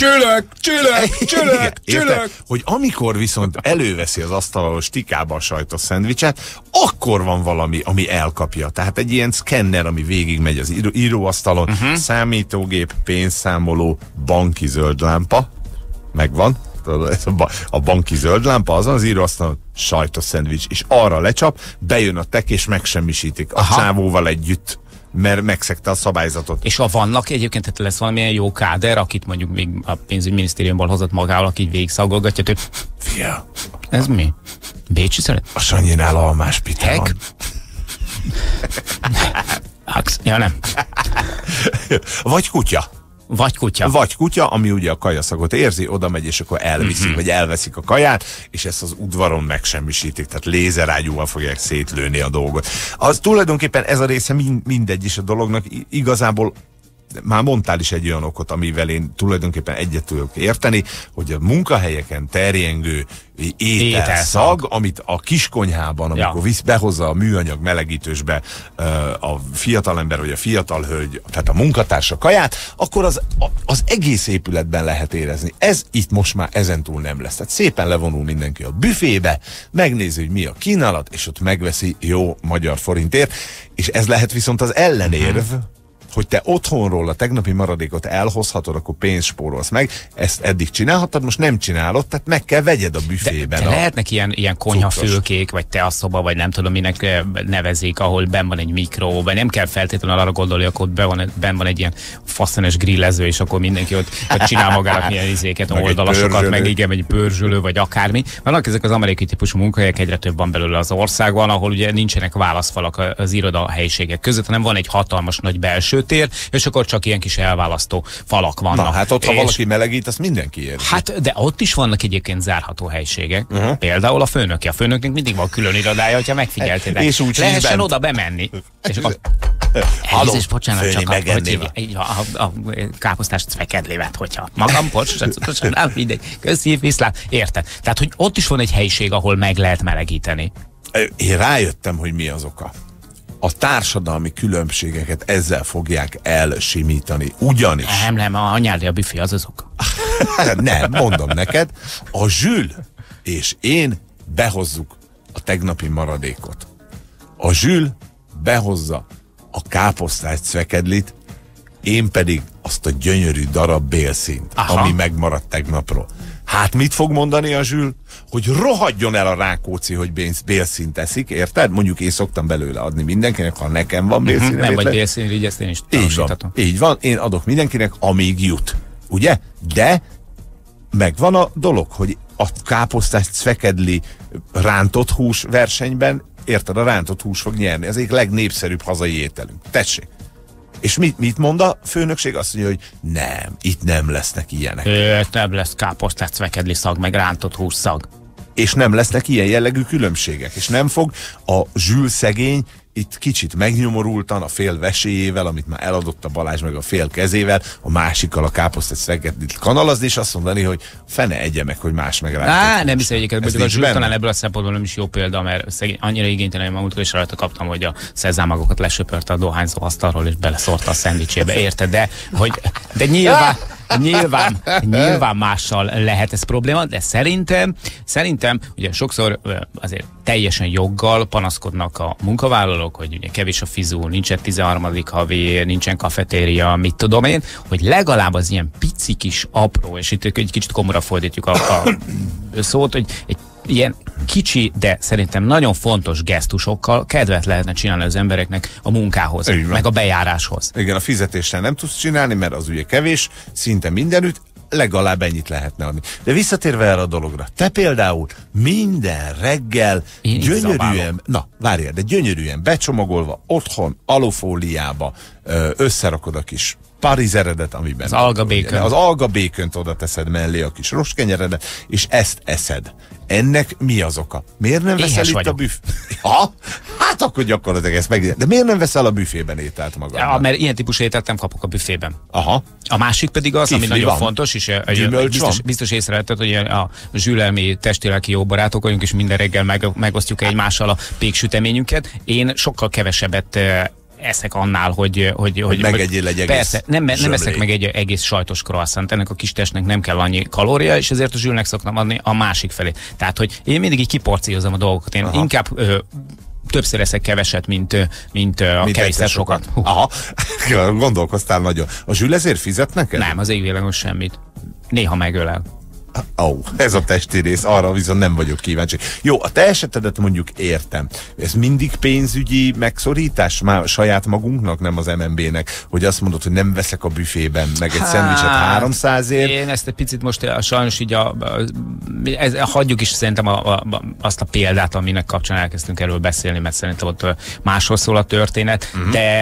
Csülök! Hogy amikor viszont előveszi az asztalról stikába a sajtos szendvicset, akkor van valami, ami elkapja. Tehát egy ilyen szkenner, ami végigmegy az íróasztalon, számítógép, pénzszámoló, banki zöld lámpa, megvan. A banki zöld lámpa, azon az íróasztalon sajtos szendvics, és arra lecsap, bejön a tek, és megsemmisítik a csávóval együtt, mert megszegte a szabályzatot. És ha vannak egyébként, tehát lesz valamilyen jó káder, akit mondjuk még a pénzügyminisztériumból hozott magával, aki így végig szagolgatja, hogy fia, ez mi? Bécsi szeret? A Sanyinál almás pite van. Ja, nem. Vagy kutya. Vagy kutya, ami ugye a kajaszagot érzi, oda megy, és akkor elviszik, vagy elveszik a kaját, és ezt az udvaron megsemmisítik, tehát lézerágyúval fogják szétlőni a dolgot. Az tulajdonképpen ez a része mindegy is a dolognak, igazából már mondtál is egy olyan okot, amivel én tulajdonképpen egyet tudok érteni, hogy a munkahelyeken terjengő ételszag, amit a kiskonyhában, amikor behozza a műanyag melegítősbe a fiatalember vagy a fiatal hölgy, tehát a munkatársa kaját, akkor az egész épületben lehet érezni. Ez itt most már ezentúl nem lesz. Tehát szépen levonul mindenki a büfébe, megnézi, hogy mi a kínálat, és ott megveszi jó magyar forintért, és ez lehet viszont az ellenérv, hogy te otthonról a tegnapi maradékot elhozhatod, akkor pénzt spórolsz meg. Ezt eddig csinálhattad, most nem csinálod, tehát meg kell vegyed a büfében. De lehetnek ilyen konyhafülkék, vagy teaszoba, vagy nem tudom, minek nevezik, ahol benn van egy mikró, vagy nem kell feltétlenül arra gondolni, hogy akkor benn van egy ilyen faszones grillező, és akkor mindenki ott csinál magának milyen izéket, oldalasokat, meg igen, egy pörzsölő, vagy akármi. Vannak ezek az amerikai típusú munkahelyek, egyre több van belőle az országban, ahol ugye nincsenek válaszfalak az iroda helyiségek között, hanem van egy hatalmas nagy belső tér, és akkor csak ilyen kis elválasztó falak vannak. Na hát ott, ha valaki melegít, azt mindenki érzi. Hát, de ott is vannak egyébként zárható helységek. Például a főnöknek mindig van külön irodája, hogyha megfigyeltétek. És úgy lehessen oda bemenni. És akkor... Elnézést, bocsánat, csak a káposztást fekedlévet, hogyha magam, bocsánat, mindegy, köszi, viszlát, érted? Tehát, hogy ott is van egy helyiség, ahol meg lehet melegíteni. Én rájöttem, hogy mi az oka. A társadalmi különbségeket ezzel fogják elsimítani. Ugyanis... Nem, a anyádi a büfé, az oka. Nem, mondom neked, a Zsül és én behozzuk a tegnapi maradékot. A Zsül behozza a káposztás cvekedlit, én pedig azt a gyönyörű darab bélszínt, ami megmaradt tegnapról. Hát mit fog mondani a Zsül? Hogy rohadjon el a Rákóczi, hogy bélszínt eszik, érted? Mondjuk én szoktam belőle adni mindenkinek, ha nekem van bélszín. Nem vagy bélszín, így ezt én is így van, én adok mindenkinek, amíg jut. Ugye? De megvan a dolog, hogy a káposztás cvekedli rántott hús versenyben, érted, a rántott hús fog nyerni. Ez egyik legnépszerűbb hazai ételünk. Tessék. És mit mond a főnökség? Azt mondja, hogy nem, itt nem lesznek ilyenek. Nem lesz káposztás cvekedli szag, meg rántott hús szag. És nem lesznek ilyen jellegű különbségek. És nem fog a Zsül szegény itt kicsit megnyomorultan, a fél veséjével, amit már eladott a Balázs meg a fél kezével, a másikkal a káposztás cvekedlit kanalazni, és azt mondani, hogy fene egye meg, hogy más meg rá. Nem hiszem egyébként, hogy a Zsül talán ebből a szempontból nem is jó példa, mert szegény, annyira igénytelen, hogy múltkor is rajta kaptam, hogy a szezámagokat lesöpörte a dohányzó asztalról, és beleszórta a szendvicsébe, érted? De nyilván mással lehet ez probléma, de szerintem ugye sokszor azért teljesen joggal panaszkodnak a munkavállalók, hogy ugye kevés a fizú, nincsen 13. havi, nincsen kafetéria, mit tudom én, hogy legalább az ilyen pici kis apró, és itt egy kicsit komorra fordítjuk a szót, hogy egy ilyen kicsi, de szerintem nagyon fontos gesztusokkal kedvet lehetne csinálni az embereknek a munkához, meg a bejáráshoz. Igen, a fizetéssel nem tudsz csinálni, mert az ugye kevés, szinte mindenütt, legalább ennyit lehetne adni. De visszatérve erre a dologra, te például minden reggel gyönyörűen, de gyönyörűen becsomagolva, otthon, alufóliába összerakod a kis parizeredet, amiben az algabékön. Az algabékönt oda teszed mellé, a kis rostkenyeredet, és ezt eszed. Ennek mi az oka? Miért nem veszel itt a büfében? Hát akkor gyakorlatilag ezt meg. De miért nem veszel a büfében ételt magadnak? Ja, mert ilyen típusú ételt nem kapok a büfében. Aha. A másik pedig az, ami nagyon fontos, és biztos észrevetted, hogy a zsülelmi testi-lelki jó barátok vagyunk, és minden reggel megosztjuk egymással a péksüteményünket. Én sokkal kevesebbet eszek annál, hogy megegyél egy egész. Persze, nem eszek meg egy egész sajtos croissant, ennek a kis testnek nem kell annyi kalória, és ezért a zsülnek szoktam adni a másik felé. Tehát, hogy én mindig így kiporciózom a dolgokat. Én inkább többször eszek keveset, mint a kevésszer sokat. Aha, gondolkoztál nagyon. A zsül ezért fizet neked? Nem, az égvilágon semmit. Néha megölel. Ez a testi rész, arra viszont nem vagyok kíváncsi. Jó, a te esetedet mondjuk értem. Ez mindig pénzügyi megszorítás már saját magunknak, nem az MNB-nek, hogy azt mondod, hogy nem veszek a büfében meg egy szendvicset 300-ért. Én ezt egy picit most sajnos így hagyjuk is szerintem azt a példát, aminek kapcsán elkezdtünk erről beszélni, mert szerintem ott másról szól a történet, de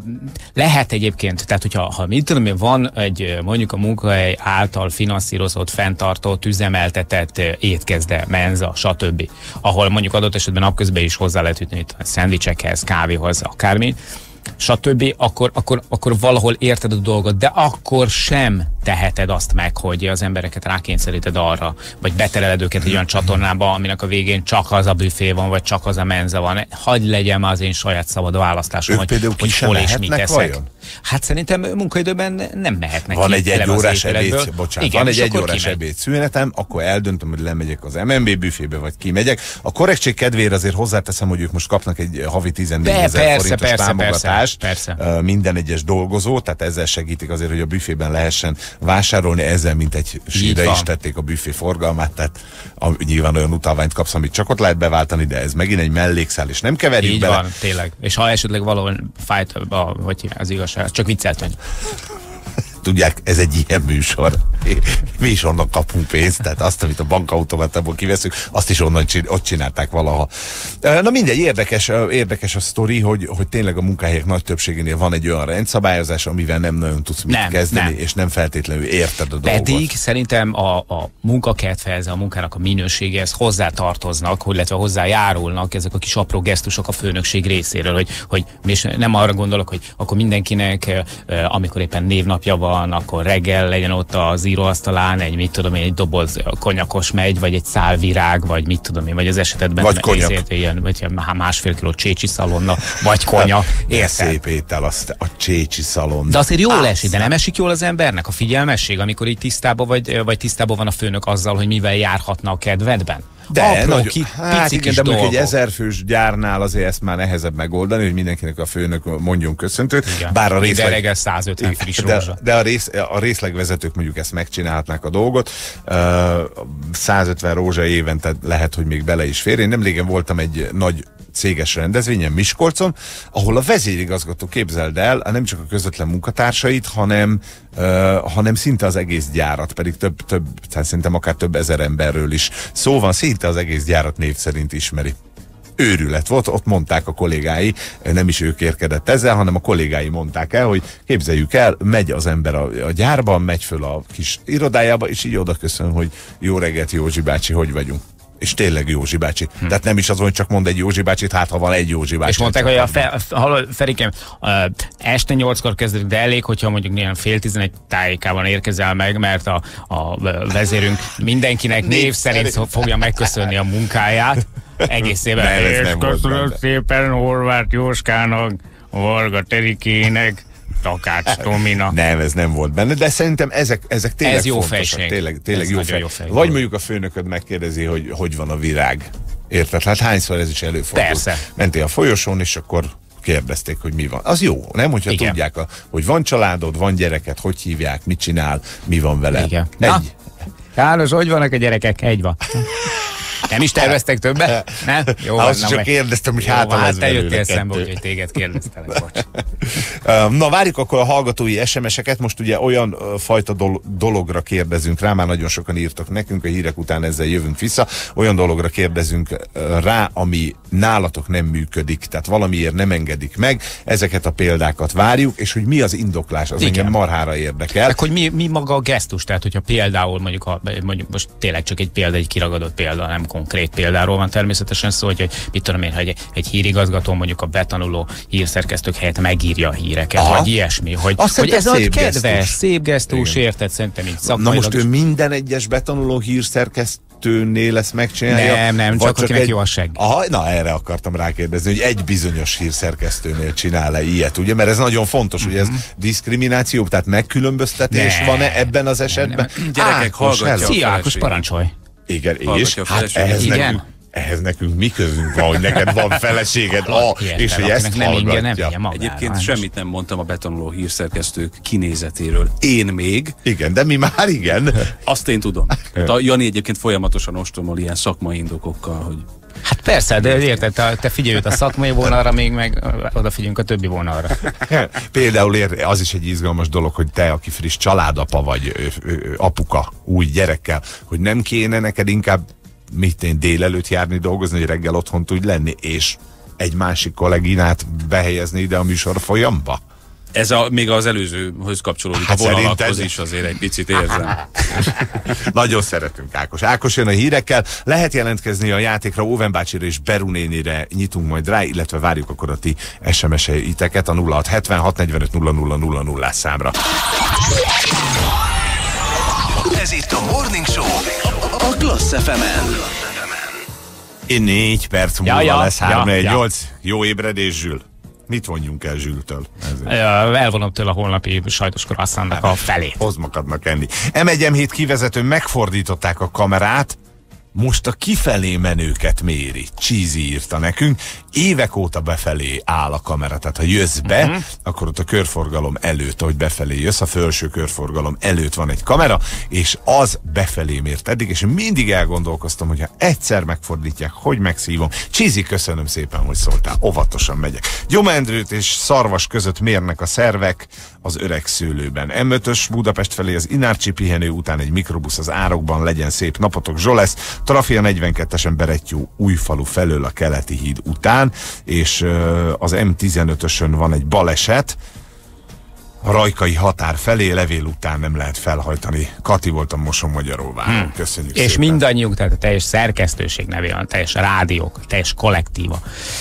lehet egyébként, tehát hogyha mit tudom én, van egy mondjuk a munkahely által finanszírozott, fenntartott, üzemeltetett étkezde, menza, stb. Ahol mondjuk adott esetben napközben is hozzá lehet ütni a szendvicsekhez, kávéhoz, akármi, stb., akkor valahol érted a dolgot, de akkor sem teheted azt meg, hogy az embereket rákényszeríted arra, vagy betereled őket egy olyan csatornába, aminek a végén csak az a büfé van, vagy csak az a menza van. Hadd legyen már az én saját szabad választásom, hogy hol és mit eszek. Vajon? Hát szerintem munkaidőben nem mehetnek. Van egy egyórás ebéd, bocsánat, igen, van egy egyórás ebéd szünetem, akkor eldöntöm, hogy lemegyek az MNB büfébe, vagy kimegyek. A korrektség kedvére azért hozzáteszem, hogy ők most kapnak egy havi 14 000 forintos támogatást. Persze. Minden egyes dolgozó, tehát ezzel segítik azért, hogy a büfében lehessen vásárolni, ezzel mint egy sírre is tették a büfé forgalmát, tehát nyilván olyan utalványt kapsz, amit csak ott lehet beváltani, de ez megint egy mellékszál, és nem keverjük így bele. Van, tényleg. És ha esetleg valahol fájt, hogy az igazság, csak vicceltem. Tudják, ez egy ilyen műsor. Mi is onnan kapunk pénzt, tehát azt, amit a bankautomatából kiveszünk, azt is onnan ott csinálták valaha. Na mindegy, érdekes a sztori, hogy tényleg a munkahelyek nagy többségénél van egy olyan rendszabályozás, amivel nem nagyon tudsz mit kezdeni, és nem feltétlenül érted a dolgot. Pedig szerintem a munkakedvhez, a munkának a minőségéhez hozzátartoznak, illetve hozzájárulnak ezek a kis apró gesztusok a főnökség részéről, hogy és nem arra gondolok, hogy akkor mindenkinek, amikor éppen névnapja van, akkor reggel legyen ott az íróasztalán egy egy doboz konyakos megy, vagy egy szál virág, vagy mit tudom én, vagy az esetben vagy konyak. Ilyen, vagy 1,5 kiló csécsi szalonna, vagy konyak. Szép étel azt, a csécsi szalonna. De azért jól esik, de nem esik jól az embernek a figyelmesség, amikor így tisztában vagy tisztában van a főnök azzal, hogy mivel járhatna a kedvedben? De mondjuk egy 1000 fős gyárnál azért ezt már nehezebb megoldani, hogy mindenkinek a főnök mondjon köszöntőt. Igen. Bár a részleg... reggel 150 friss rózsa. De a részlegvezetők mondjuk ezt megcsinálhatnák a dolgot. 150 rózsa évente lehet, hogy még bele is fér. Én nemrégen voltam egy nagy céges rendezvényen Miskolcon, ahol a vezérigazgató, képzeld el, nem csak a közvetlen munkatársait, hanem szinte az egész gyárat, pedig tehát szerintem akár több ezer emberről is szó van, szinte az egész gyárat név szerint ismeri. Őrület volt, ott mondták a kollégái, nem is ők érkedett ezzel, hanem a kollégái mondták el, hogy képzeljük el, megy az ember a gyárban, megy föl a kis irodájába, és így oda köszön, hogy jó reggelt, Józsi bácsi, hogy vagyunk. És tényleg Józsi bácsi. Tehát nem is az, hogy csak mond egy Józsi bácsit, hát ha van egy Józsi bácsi. És mondták, hogy Ferikem, este 8-kor kezdődik, de elég, hogyha mondjuk néhány 10:30 tájékában érkezel meg, mert a vezérünk mindenkinek név szerint fogja megköszönni a munkáját. Egész évben. Köszönöm szépen Horváth Jóskának, Varga Terikének, Takács Tominak. Nem, ez nem volt benne, de szerintem ezek tényleg ez jó fontosak. Tényleg jó fej. Vagy mondjuk a főnököd megkérdezi, hogy van a virág. Érted? Hát hányszor ez is előfordul. Persze. Mentél a folyosón, és akkor kérdezték, hogy mi van. Az jó, nem? Hogyha igen. Tudják, hogy van családod, van gyereket, hogy hívják, mit csinál, mi van vele. Igen. János, hogy vannak a gyerekek? Egy van. Nem is terveztek többet? Nem? Jó, azt csak kérdeztem, hogy hát te jöttél szembe, úgyhogy téged kérdeztelek, bocs. Na, várjuk akkor a hallgatói SMS-eket, most ugye olyan fajta dologra kérdezünk rá, már nagyon sokan írtak nekünk, a hírek után ezzel jövünk vissza, olyan dologra kérdezünk rá, ami nálatok nem működik, tehát valamiért nem engedik meg, ezeket a példákat várjuk, és hogy mi az indoklás, az engem marhára érdekel. Meg, hogy mi maga a gesztus, tehát hogyha például mondjuk most tényleg csak egy példa, egy kiragadott példa, nem konkrét példáról van természetesen szó, hogy mit tudom én, hogy egy hírigazgató mondjuk a betanuló hírszerkesztők helyett megírja a híreket, vagy ilyesmi, hogy ez egy kedves, szép gesztus, érted, szerintem így szakmailag. Na most ő minden egyes betanuló hírszerkesztőnél lesz megcsinálja? Nem, csak akinek jó a segg. Na erre akartam rákérdezni, hogy egy bizonyos hírszerkesztőnél csinál-e ilyet, ugye? Mert ez nagyon fontos, hogy ez diszkrimináció, tehát megkülönböztetés van-e ebben az esetben? Gyerekek, hallgatja. Szia, Ákos, parancsolj! Igen, és ehhez nekünk mi közünk van, hogy neked van feleséged, és hogy ezt hallgatja. Egyébként semmit nem mondtam a betanuló hírszerkesztők kinézetéről. Én még. Igen, de mi már igen. Azt én tudom. A Jani egyébként folyamatosan ostromol ilyen szakmai indokokkal, hogy... Hát persze, de érted, te figyelj őt a szakmai vonalra, még meg odafigyelünk a többi vonalra. Például az is egy izgalmas dolog, hogy te, aki friss családapa vagy, apuka, új gyerekkel, hogy nem kéne neked inkább délelőtt járni dolgozni, hogy reggel otthon tudj lenni, és egy másik kolléginát behelyezni ide a műsor folyamba? Ez még az előzőhöz kapcsolódik, a vonalakhoz is azért egy picit érzem. Nagyon szeretünk Ákos. Ákos jön a hírekkel, lehet jelentkezni a játékra, Óven bácsira és Beru nénire nyitunk majd rá, illetve várjuk akkor a ti SMS-eiteket a 0676 45 00 számra. Ez itt a Morning Show a Klassz FM-en. 4 perc múlva lesz 3-1-8. Jó ébredés, Zsül. Mit vonjunk el Zsültől? Elvonom tőle a holnapi sajtos croissantnak a felét. Hozd magadnak enni. M1-M7 kivezetőn megfordították a kamerát, most a kifelé menőket méri. Cheesy írta nekünk. Évek óta befelé áll a kamera, tehát ha jössz be, akkor ott a körforgalom előtt, ahogy befelé jössz, a felső körforgalom előtt van egy kamera, és az befelé mért eddig, és mindig elgondolkoztam, hogy ha egyszer megfordítják, hogy megszívom. Cheesy, köszönöm szépen, hogy szóltál. Óvatosan megyek. Gyomendrőt és Szarvas között mérnek a szervek az öreg szőlőben. M5-ös Budapest felé az Inárcsi pihenő után egy mikrobusz az árokban, legyen szép napotok, Zsolesz. Trafia 42-esen Berettyó Újfalu felől a Keleti híd után, és az M15-ösön van egy baleset, a Rajkai határ felé, levél után nem lehet felhajtani. Kati volt a Mosonmagyaróváron. Köszönjük és szépen. Mindannyiuk, tehát a teljes szerkesztőség nevében, a teljes rádiók, a teljes kollektíva,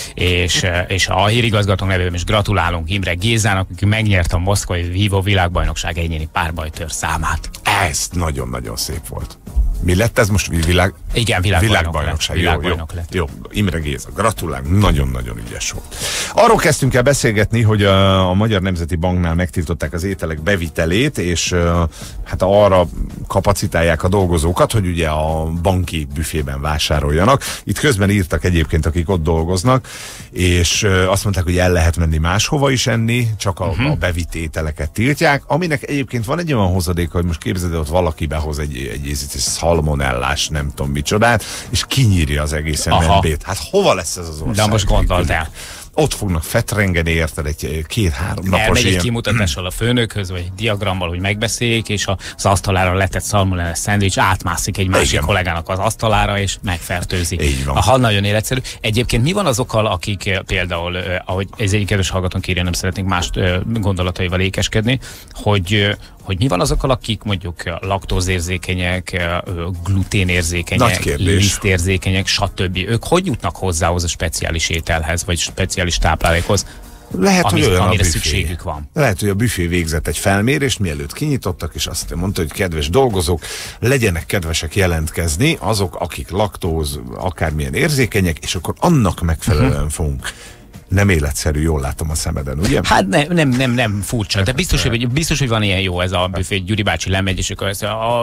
és a hírigazgatók nevében is gratulálunk Imre Gézának, aki megnyerte a moszkvai Vívó világbajnokság egyéni párbajtőr számát. Ez nagyon-nagyon szép volt. Mi lett ez most? Igen, világbajnokság. Jó, Imre Géza, gratulálunk, nagyon-nagyon ügyes volt. Arról kezdtünk el beszélgetni, hogy a Magyar Nemzeti Banknál megtiltották az ételek bevitelét, és hát arra kapacitálják a dolgozókat, hogy ugye a banki büfében vásároljanak. Itt közben írtak egyébként, akik ott dolgoznak, és azt mondták, hogy el lehet menni máshova is enni, csak a bevitt ételeket tiltják, aminek egyébként van egy olyan hozadéka, hogy most képzeld, ott valaki behoz egy szalmonellás, nem tudom micsodát, és kinyírja az egész MNB-t. Hát hova lesz ez az ország? De most gondold el. Ott fognak fetrengeni, érted, egy 2-3 napos elmegy egy kimutatással a főnökhöz, vagy egy diagrammal, hogy megbeszéljék, és az asztalára letett szalmonellás szendvics átmászik egy másik kollégának az asztalára, és megfertőzi. Ha nagyon életszerű. Egyébként mi van azokkal, akik például, ahogy ez egy kedves hallgatónk írja, nem szeretnénk más gondolataival ékeskedni, hogy mi van azokkal, akik mondjuk laktózérzékenyek, gluténérzékenyek, lisztérzékenyek, stb. Ők hogy jutnak hozzá a speciális ételhez, vagy speciális táplálékhoz? Lehet, hogy olyan amire szükségük van. Lehet, hogy a büfé végzett egy felmérést, mielőtt kinyitottak, és azt mondta, hogy kedves dolgozók, legyenek kedvesek jelentkezni, azok, akik laktóz, akármilyen érzékenyek, és akkor annak megfelelően fogunk. Nem életszerű, jól látom a szemeden, ugye? Hát nem furcsa. De biztos, hogy van ilyen jó ez a büfé. Gyuri bácsi lemegy, és akkor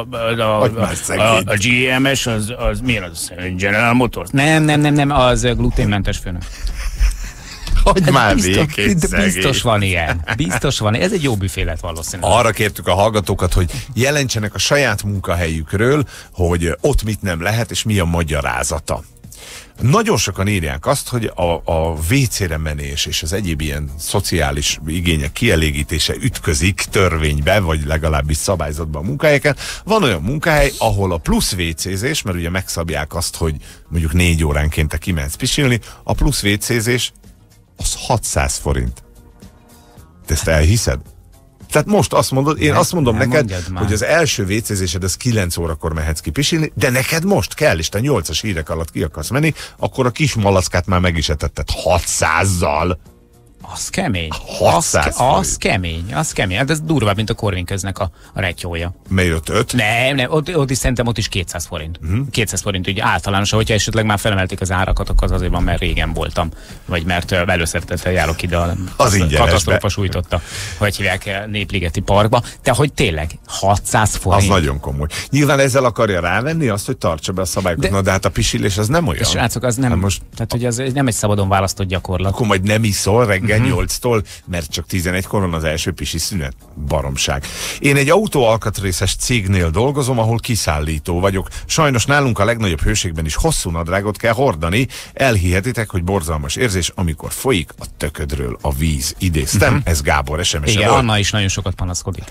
a GMS, az milyen az? General Motors? Nem, az gluténmentes főnök. Hogy már biztos van ilyen. Biztos van. Ez egy jó büfé lett valószínűleg. Arra kértük a hallgatókat, hogy jelentsenek a saját munkahelyükről, hogy ott mit nem lehet, és mi a magyarázata. Nagyon sokan írják azt, hogy a WC-re menés és az egyéb ilyen szociális igények kielégítése ütközik törvénybe, vagy legalábbis szabályzatban a munkahelyeken. Van olyan munkahely, ahol a plusz WC-zés, mert ugye megszabják azt, hogy mondjuk 4 óránként te kimensz pisilni, a plusz WC-zés az 600 forint. Te ezt elhiszed? Tehát most azt mondod, én azt mondom neked, hogy az első WC-zésed az 9 órakor mehetsz ki pisilni, de neked most kell, és te 8-as hírek alatt ki akarsz menni, akkor a kis malackát már meg is etetted 600-zal. Az kemény. 600 az kemény. Hát ez durvább, mint a Corvin köznek a retyója. Melyött 5? Nem, ott is szerintem ott is 200 forint. 200 forint, ugye általánosan, hogyha esetleg már felemelték az árakat, akkor az azért van, mert régen voltam. Vagy mert előszeretettel járok ide, az katasztrófa sújtotta, hogy hívják Népligeti Parkba. De hogy tényleg 600 forint. Az nagyon komoly. Nyilván ezzel akarja rávenni azt, hogy tartsa be a szabályokat. De hát a pisilés az nem olyan. Srácok, az nem, hát most, tehát hogy az nem egy szabadon választott gyakorlat. Akkor majd nem iszol reggel 8-tól, mert csak 11-kor van az első pisi szünet. Baromság. Én egy autóalkatrészes cégnél dolgozom, ahol kiszállító vagyok. Sajnos nálunk a legnagyobb hőségben is hosszú nadrágot kell hordani. Elhihetitek, hogy borzalmas érzés, amikor folyik a töködről a víz. Idéztem, ez Gábor SMS-e. Igen, Anna is nagyon sokat panaszkodik.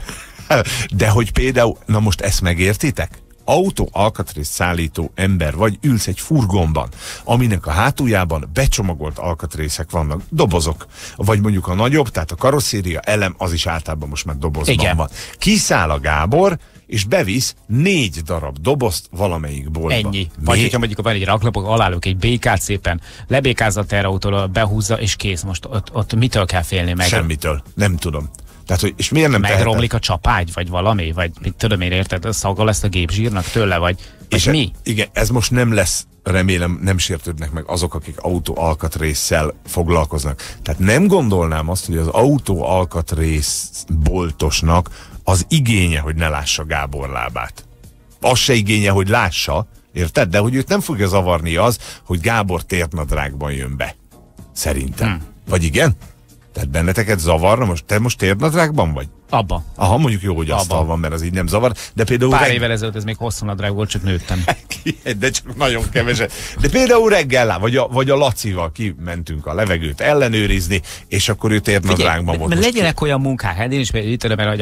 De hogy például, na most ezt megértitek? Autó alkatrész szállító ember vagy, ülsz egy furgonban, aminek a hátuljában becsomagolt alkatrészek vannak, dobozok, vagy mondjuk a nagyobb, tehát a karosszéria elem, az is általában most már dobozban van. Kiszáll a Gábor, és bevisz 4 darab dobozt valamelyik boltba. Ennyi. Vagy hogyha mondjuk van egy raklapok, alálok egy békát szépen, lebékázza a terautóról, behúzza, és kész. Most ott mitől kell félni meg? Semmitől. Nem tudom. Tehát, hogy, és miért nem megromlik a csapágy, vagy valami, vagy mit tudom én, érted, szaga lesz a gépzsírnak tőle, vagy és mi? Igen, ez most nem lesz, remélem nem sértődnek meg azok, akik autó alkatrésszel foglalkoznak. Tehát nem gondolnám azt, hogy az autó alkatrész boltosnak az igénye, hogy ne lássa Gábor lábát. Az se igénye, hogy lássa, érted? De hogy őt nem fogja zavarni az, hogy Gábor térnadrágban jön be. Szerintem. Vagy igen? Tehát benneteket zavarna most? Te most térnadrágban vagy? Abba. Aha, mondjuk jó, hogy asztal van, mert az így nem zavar. De például pár évvel ezelőtt ez még hosszú nadrág volt, csak nőttem. De csak nagyon keveset. De például reggel, vagy a Lacival kimentünk a levegőt ellenőrizni, és akkor ő térnadrágban volt. Legyenek olyan munkák, hát én is tudom, mert hogy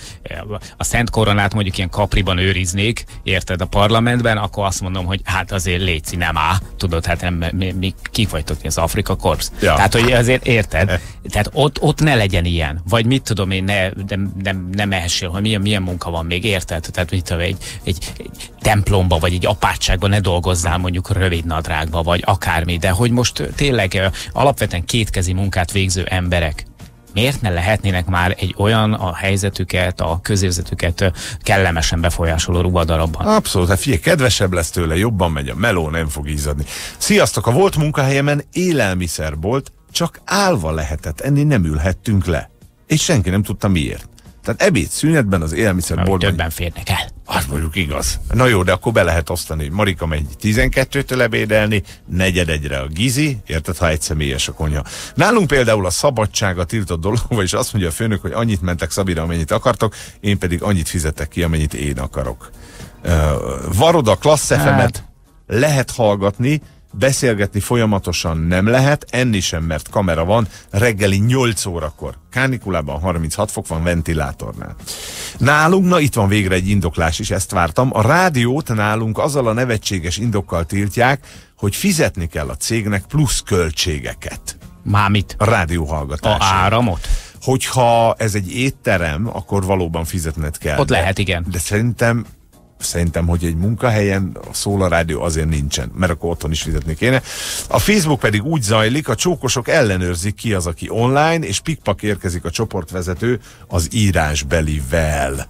a Szent Koronát mondjuk ilyen kapriban őriznék, érted, a parlamentben, akkor azt mondom, hogy hát azért léci, nem tudod, hát nem, mi kik vagytok, az Afrika Korps. Ja. Tehát, hogy azért érted, tehát ott ne legyen ilyen. Vagy mit tudom én, nem mehessél, hogy milyen munka van még, érted? Tehát mit tudom, egy templomba, vagy egy apátságban ne dolgozzál mondjuk rövid nadrágba, vagy akármi, de hogy most tényleg alapvetően kétkezi munkát végző emberek miért ne lehetnének már egy olyan a helyzetüket, a közérzetüket kellemesen befolyásoló ruhadarabban? Abszolút, hát figyelj, kedvesebb lesz tőle, jobban megy a meló, nem fog izzadni. Sziasztok, a volt munkahelyemen élelmiszerbolt, csak állva lehetett enni, nem ülhettünk le. És senki nem tudta miért. Tehát ebédszünetben az élelmiszerboltban... Többen férnek el. Az mondjuk igaz. Na jó, de akkor be lehet osztani. Marika megy 12-től ebédelni, 4-1-re a Gizi, érted, ha egyszemélyes a konyha. Nálunk például a szabadság a tiltott dolog, vagyis azt mondja a főnök, hogy annyit mentek Szabira, amennyit akartok, én pedig annyit fizetek ki, amennyit én akarok. Varod a Klassz FM-et, lehet hallgatni, beszélgetni folyamatosan nem lehet, enni sem, mert kamera van, reggeli 8 órakor. Kánikulában 36 fok van, ventilátornál. Nálunk, na itt van végre egy indoklás is, ezt vártam, a rádiót nálunk azzal a nevetséges indokkal tiltják, hogy fizetni kell a cégnek plusz költségeket. Mámit? A rádióhallgatásért. A áramot? Hogyha ez egy étterem, akkor valóban fizetned kell. Ott lehet, igen. De szerintem, hogy egy munkahelyen szól a rádió, azért nincsen, mert akkor otthon is fizetni kéne. A Facebook pedig úgy zajlik, a csókosok ellenőrzik ki az, aki online, és pikpak érkezik a csoportvezető az írásbelivel.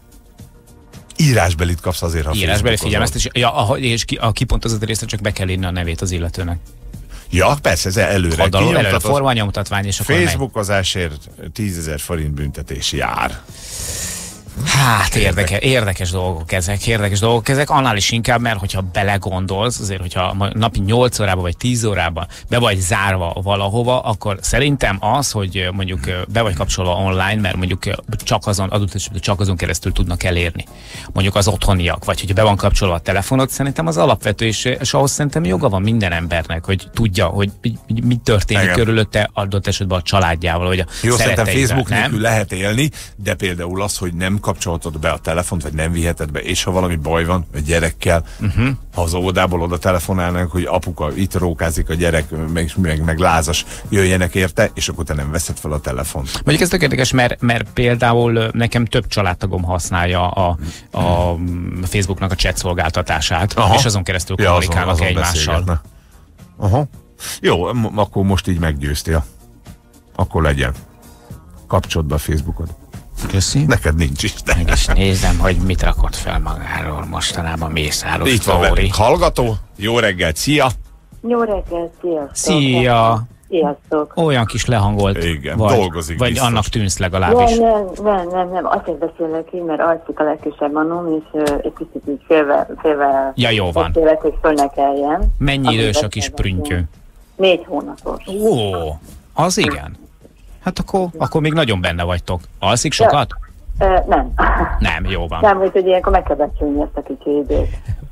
Írásbelit kapsz azért, ha írásbeli, figyelm, ezt is, és a kipontozott részre csak be kell írni a nevét az illetőnek. Ja, persze, ez előre. Előre formanyomtatvány, és akkor Facebookozásért 10 000 forint büntetés jár. Hát érdekes dolgok ezek, annál is inkább, mert hogyha belegondolsz, azért, hogyha napi 8 órában vagy 10 órában be vagy zárva valahova, akkor szerintem az, hogy mondjuk be vagy kapcsolva online, mert mondjuk csak azon keresztül tudnak elérni. Mondjuk az otthoniak, vagy hogyha be van kapcsolva a telefonod, szerintem az alapvető, és ahhoz szerintem joga van minden embernek, hogy tudja, hogy mi történik körülötte, adott esetben a családjával, vagy a jó, szerintem Facebook nélkül lehet élni, de például az, hogy nem kapcsolhatod be a telefont, vagy nem viheted be, és ha valami baj van a gyerekkel, ha az óvodából oda telefonálnak, hogy apuka, itt rókázik a gyerek, meg lázas, jöjjenek érte, és akkor te nem veszed fel a telefont. Mondjuk ez tök érdekes, mert például nekem több családtagom használja a Facebooknak a chat szolgáltatását, és azon keresztül kommunikálnak egymással. Aha. Jó, akkor most így meggyőztél. Akkor legyen. Kapcsold be a Facebookod. Köszi. Neked nincs is. Meg is nézem, hogy mit rakott fel magáról mostanában Mészáros itt van velünk hallgató. Jó reggelt, szia! Jó reggelt, sziasztok! Szia! Sziasztok! Olyan kis lehangolt. Igen, vagy, dolgozik vagy biztos. annak tűnsz legalábbis. Nem, azért beszélek így, mert alszik a legkisebb anom, és egy kicsit így félve ja, jó van. beszélek, hogy föl ne kelljen. Mennyi idős a kis prüntjő? 4 hónapos. Ó, az igen. Hát akkor még nagyon benne vagytok. Alszik sokat? Nem. Nem, jó van. Nem, úgyhogy ilyenkor meg kell becsülni ezt a kicsi időt.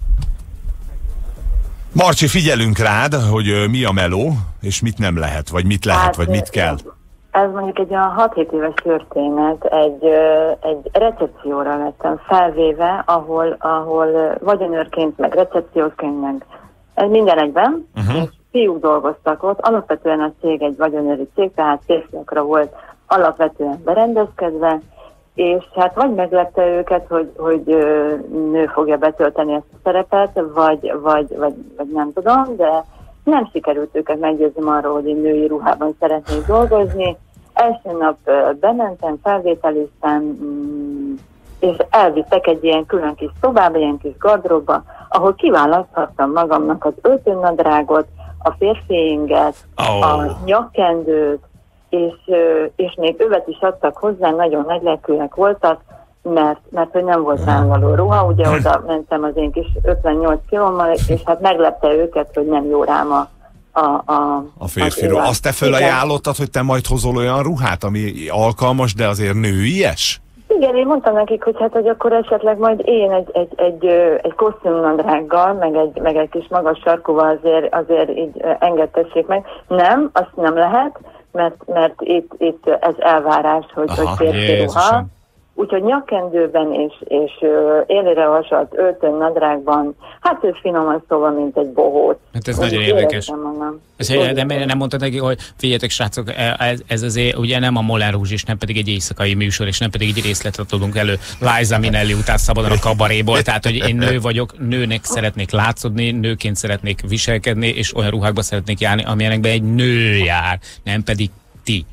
Marcsi, figyelünk rád, hogy mi a meló, és mit nem lehet, vagy mit lehet, vagy mit kell. Ez mondjuk egy olyan 6-7 éves történet, egy recepcióra lettem felvéve, ahol vagyonőrként, meg recepcióként, meg minden egyben, és fiúk dolgoztak ott, alapvetően a cég egy vagyonőri cég, tehát férfiakra volt alapvetően berendezkedve, és hát vagy meglepte őket, hogy nő fogja betölteni ezt a szerepet, vagy nem tudom, de nem sikerült őket meggyőzni arról, hogy én női ruhában szeretnék dolgozni. Első nap bementem, felvételiztem, és elvittek egy ilyen külön kis szobába, ilyen kis gardróbba, ahol kiválaszthattam magamnak az öltönnadrágot, a férfiinget, a nyakkendőt, és még övet is adtak hozzá, nagyon nagylelkűek voltak, mert hogy nem volt rám való ruha, ugye oda mentem az én kis 58 kilómmal, és hát meglepte őket, hogy nem jó rám a férfi ruha. Azt te fölajánlottad, hogy te majd hozol olyan ruhát, ami alkalmas, de azért nőies? Igen, én mondtam nekik, hogy hát, hogy akkor esetleg majd én egy kosztümnadrággal, meg egy kis magas sarkúval azért így engedtessék meg. Nem, azt nem lehet, mert itt ez elvárás, hogy férfi ruha. Úgyhogy nyakkendőben és élére hasalt öltönnadrágban, hát ő finoman szóval, mint egy bohóc. Hát ez nagyon érdekes. De nem mondtad neki, hogy figyeljetek srácok, ez azért ugye nem a Moulin Rouge, és nem pedig egy éjszakai műsor, és nem pedig egy részletet adunk elő Liza Minnelli után szabadon a kabaréból, tehát hogy én nő vagyok, nőnek szeretnék látszódni, nőként szeretnék viselkedni, és olyan ruhákba szeretnék járni, amilyenekben egy nő jár, nem pedig ti.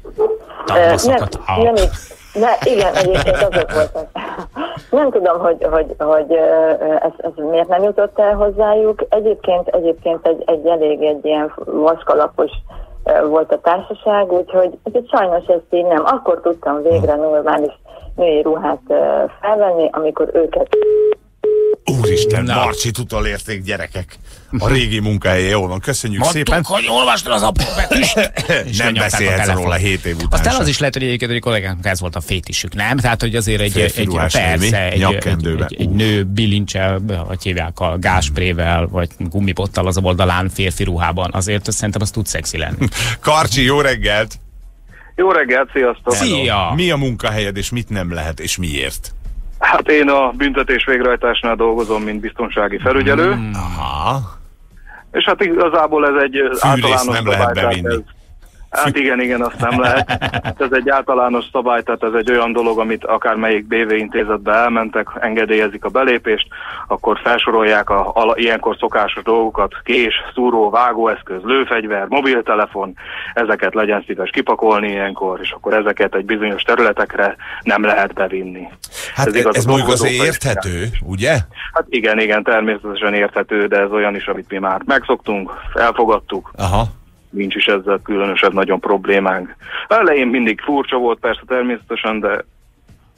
Igen, egyébként azok voltak. Nem tudom, hogy ez miért nem jutott el hozzájuk. Egyébként egy ilyen vaskalapos volt a társaság, úgyhogy sajnos ezt így nem. Akkor tudtam végre normális női ruhát felvenni, amikor őket... Úristen, Marcsit utolérték, gyerekek. A régi munkahelye, jól van, köszönjük szépen. Hogy olvastad az apró betűst? Nem beszélhetsz róla 7 év után. Aztán az is lehet, hogy egyébként, hogy kollégánknak ez volt a fétisük, nem? Tehát, hogy azért egy nő bilincsel, hogy hívják a gásprével, vagy gumipottal az oldalán férfi ruhában. Azért szerintem az tud szexi lenni. Karcsi, jó reggelt! Jó reggelt, sziasztok! Szia! Mi a munkahelyed, és mit nem lehet, és miért? Hát én a büntetés végrehajtásnál dolgozom, mint biztonsági felügyelő. Aha. És hát igazából ez egy általános nem lehet bevinni. Hát igen, azt nem lehet. Ez egy általános szabály, tehát ez egy olyan dolog, amit akármelyik BV intézetbe elmentek, engedélyezik a belépést, akkor felsorolják ilyenkor szokásos dolgokat, kés, szúró, vágóeszköz, lőfegyver, mobiltelefon, ezeket legyen szíves kipakolni ilyenkor, és akkor ezeket egy bizonyos területekre nem lehet bevinni. Hát ez mondjuk azért érthető, ugye? Hát igen, természetesen érthető, de ez olyan is, amit mi már megszoktunk, elfogadtuk. Aha. Nincs is ezzel különösebb nagyon problémánk. Elején mindig furcsa volt persze természetesen, de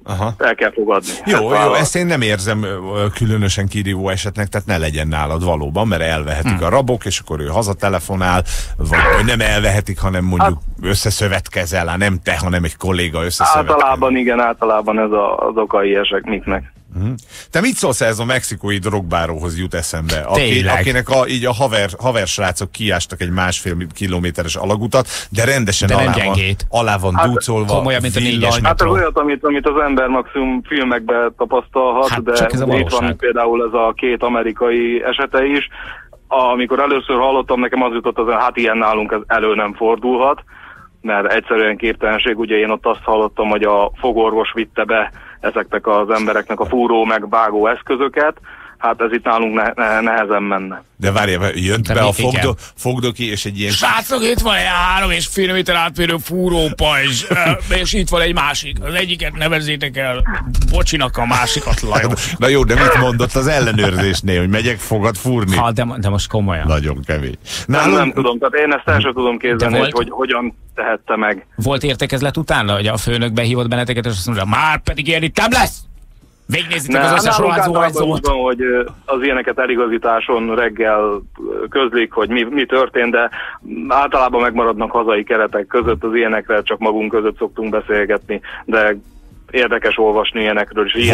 el kell fogadni. Jó, ezt én nem érzem különösen kirívó esetnek, tehát ne legyen nálad valóban, mert elvehetik a rabok, és akkor ő hazatelefonál, vagy nem elvehetik, hanem mondjuk összeszövetkezel, nem te, hanem egy kolléga összeszövetkezel. Általában ez az okai eseknek. Te mit szólsz ez a mexikói drogbáróhoz jut eszembe? Akinek így a haversrácok kiástak egy 1,5 kilométeres alagutat, de rendesen alá van dúcolva. Komolyan, mint a 4-es Hát ez olyat, amit az ember maximum filmekben tapasztalhat, de itt van például ez a 2 amerikai esete is. Amikor először hallottam, nekem az jutott, hát ilyen nálunk ez elő nem fordulhat, mert egyszerűen képtelenség. Ugye én ott azt hallottam, hogy a fogorvos vitte be ezeknek az embereknek a fúró meg vágó eszközöket, hát ez itt nálunk nehezen menne. De várjál, jött be a fogdoki, és egy ilyen... Srácok, itt van egy 3,5 méter átmérő fúrópajzs, és itt van egy másik. Az egyiket nevezzétek el Bocsinak, a másikat Lajos. Na jó, de mit mondott az ellenőrzésnél, hogy megyek fogad fúrni? De most komolyan. Nagyon kemény. Nem tudom, tehát én ezt el sem tudom képzelni, hogy hogyan tehette meg. Volt értekezlet utána, hogy a főnök behívott benneteket, és azt mondja, már pedig ilyen itt nem lesz! Végignézitek az összes rohányzót. Hogy az ilyeneket eligazításon reggel közlik, hogy mi történt, de általában megmaradnak hazai keretek között, az ilyenekre csak magunk között szoktunk beszélgetni, de érdekes olvasni ilyenekről. És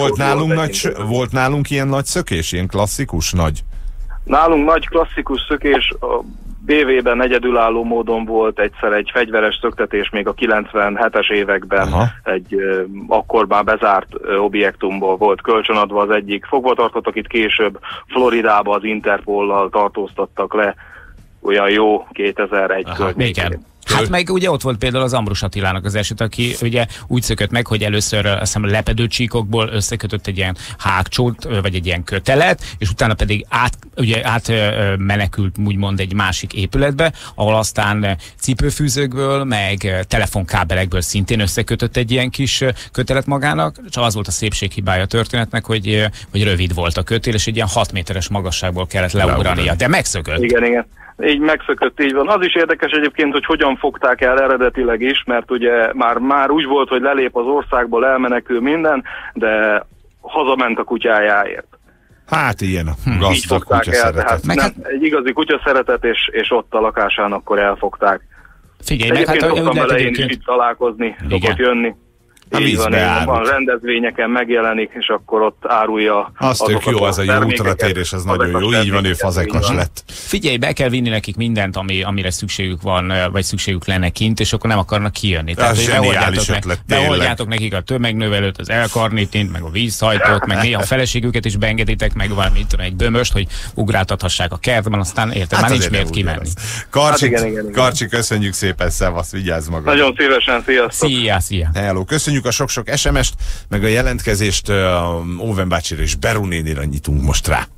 Volt nálunk ilyen nagy szökés, ilyen klasszikus nagy? Nálunk nagy klasszikus szökés, a BV-ben egyedülálló módon volt egyszer egy fegyveres szöktetés még a 97-es években. Egy akkor már bezárt objektumból volt kölcsönadva az egyik. Fogvatartottak itt később Floridába az Interpollal tartóztattak le, olyan jó 2001 környékén. Hát meg ugye ott volt például az Ambrus Attilának az eset, aki ugye úgy szökött meg, hogy először azt hiszem lepedőcsíkokból összekötött egy ilyen hágcsót, vagy egy ilyen kötelet, és utána pedig átmenekült úgymond egy másik épületbe, ahol aztán cipőfűzőkből, meg telefonkábelekből szintén összekötött egy ilyen kis kötelet magának, csak az volt a szépséghibája a történetnek, hogy rövid volt a kötél, és egy ilyen 6 méteres magasságból kellett leugrania, de megszökött. Igen. Így megszökött, így van. Az is érdekes egyébként, hogy hogyan fogták el eredetileg is, mert ugye már úgy volt, hogy lelép az országból, elmenekül minden, de hazament a kutyájáért. Hát ilyen a gazdag kutyaszeretet. Egy igazi kutyaszeretet, és ott a lakásán akkor elfogták. Figyelj, egyébként szoktam vele én is itt találkozni, szokott jönni. Így van, rendezvényeken megjelenik, és akkor ott árulja. Az tök jó, az a jó útratérés, az nagyon jó, így van, ő fazekas lett. Figyelj, be kell vinni nekik mindent, amire szükségük van, vagy szükségük lenne kint, és akkor nem akarnak kijönni. Tehát, beoldjátok nekik a tömegnövelőt, az elkarnitint, meg a vízhajtót, meg néha a feleségüket is beengeditek, meg valami, egy bömöst, hogy ugráltathassák a kertben, aztán érted, már nincs miért kimenni. Karcsi, köszönjük szépen, szevasz, vigyázz magad. Nagyon szívesen, sziasztok. Szia. Hello, köszönjük a sok-sok SMS-t, meg a jelentkezést. Óven bácsira és Beru nénire nyitunk most rá.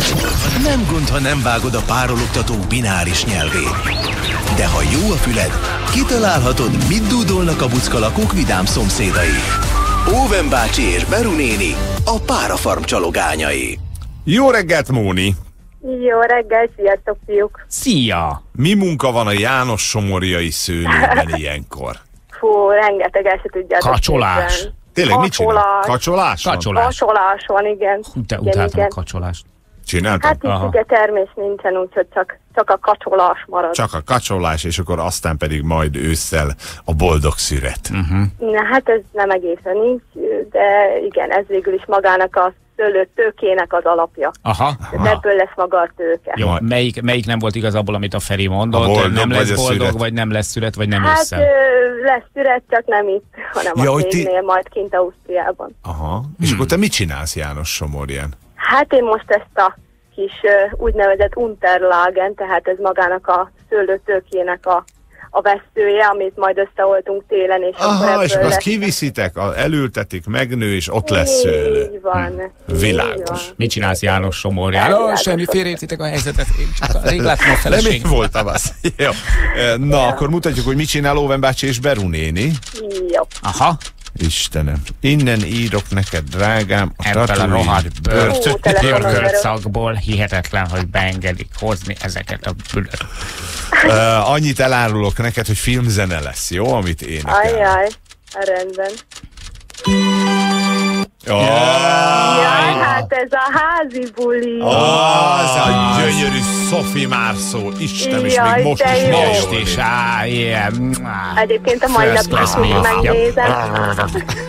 Nem gond, ha nem vágod a párologtatók bináris nyelvét. De ha jó a füled, kitalálhatod, mit dúdolnak a buckalakók vidám szomszédai. Óven bácsi és Beru néni, a Párafarm csalogányai. Jó reggelt, Móni! Jó reggel, sziasztok, fiúk! Szia! Mi munka van a János-Somorjai szőlőben ilyenkor? Fú, rengeteg, el se tudjátok. Kacsolás. Képen. Tényleg mit csinál? Kacsolás? Kacsolás van, igen. Te utáltam a kacsolást. Csináltam? Hát itt ugye termés nincsen, úgyhogy csak a kacsolás marad. Csak a kacsolás, és akkor aztán pedig majd ősszel a boldog szüret. Na hát ez nem egészen így, de igen, ez végül is magának a tőkének az alapja. Ebből lesz maga a tőke. Jó, melyik nem volt igazából, amit a Feri mondott? Nem lesz boldog, vagy nem lesz szüret, vagy nem össze? Hát lesz szüret, csak nem itt, hanem a cégnél, majd kint Ausztriában. És akkor te mit csinálsz János-Somorján? Hát én most ezt a kis úgynevezett Unterlagen, tehát ez magának a szőlőtőkének a veszője, amit majd összeoltunk télen, és és akkor azt kiviszitek, elültetik, megnő, és ott lesz szőlő. Így van. Világos. Mit csinálsz János-Somorján? Semmi, félreértitek a helyzetet, én csak rég láttam a feleség. Nem én voltam az. Jó. Na, akkor mutatjuk, hogy mit csinál Óven bácsi és Beru néni. Jó. Istenem, innen írok neked, drágám, ebből a rohadt bőrszakból hihetetlen, hogy beengedik hozni ezeket a bülöt. Annyit elárulok neked, hogy filmzene lesz, jó, amit énekel. Ajjaj, rendben. Jaj, hát ez a házi buli. Az a gyönyörű Sophie Marceau. Istenem, és még most is most is. Igen. Egyébként a mai napig is még megnézem.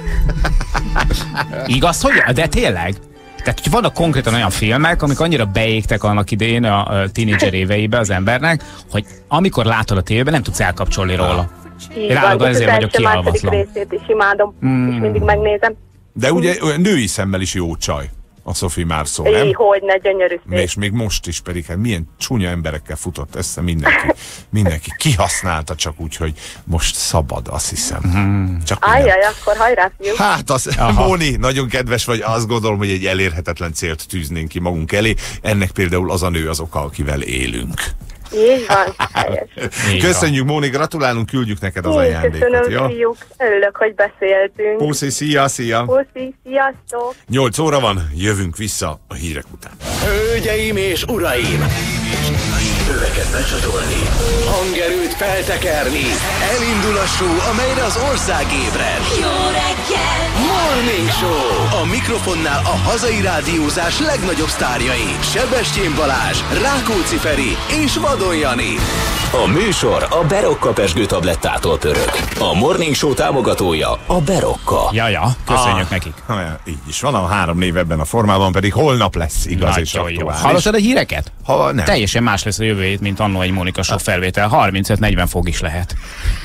Igaz, hogy? De tényleg? Tehát, hogy vannak konkrétan olyan filmek, amik annyira beégtek annak idején a tínédzser éveibe az embernek, hogy amikor látod a tévében, nem tudsz elkapcsolni róla. Én állandóan ezért vagyok kialvatlan. Részét is imádom, és mindig megnézem. De ugye olyan női szemmel is jó csaj, a Sophie Marceau, nem? Hogyne, gyönyörű szép. És még most is pedig, hát milyen csúnya emberekkel futott össze mindenki kihasználta csak úgy, hogy most szabad, azt hiszem. Ajjaj, akkor hajrá, fiú. Hát az, Móni, nagyon kedves vagy, azt gondolom, hogy egy elérhetetlen célt tűznénk ki magunk elé. Ennek például az a nő az oka, akivel élünk. Így van, helyes. Köszönjük, Móni, gratulálunk, küldjük neked az ajándékot. Köszönöm, jó? fiúk, örülök, hogy beszéltünk. Puszi, szia! Puszi, sziasztok! 8 óra van, jövünk vissza a hírek után. Hölgyeim és uraim! Öveket becsatolni, hangerőt feltekerni, elindul a show, amelyre az ország ébred. Jó reggel! Morning Show! A mikrofonnál a hazai rádiózás legnagyobb sztárjai. Sebestyén Balázs, Rákóczi Feri és Vadon Jani. A műsor a Berocka pezsgőtablettától pörög. A Morning Show támogatója a Berocka. Ja, köszönjük nekik. Így is van, a 3 név ebben a formában, pedig holnap lesz igaz és aktuális. Hallottad a híreket? Nem. Teljesen más lesz a jövő hét, mint annó egy Mónika Show felvétel. 35-40 fok is lehet.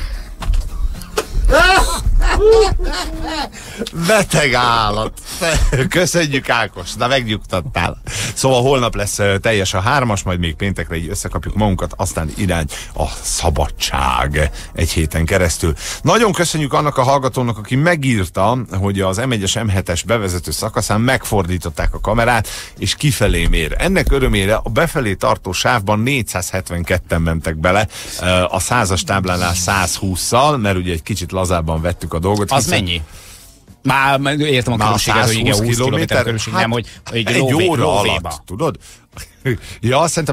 Beteg állat. Köszönjük, Ákos, na megnyugtattál. Szóval holnap lesz teljes a 3-as, majd még péntekre így összekapjuk magunkat, aztán irány a szabadság egy héten keresztül. Nagyon köszönjük annak a hallgatónak, aki megírta, hogy az M1-es M7-es bevezető szakaszán megfordították a kamerát, és kifelé mér. Ennek örömére a befelé tartó sávban 472-en mentek bele, a 100-as táblánál 120-szal, mert ugye egy kicsit lazábban vettük a dolgot. Az mennyi? Már értem a különbséget, hogy igen, 20 kilométer különbség, hát, nem, hogy egy óra alatt, tudod? Ja, szerintem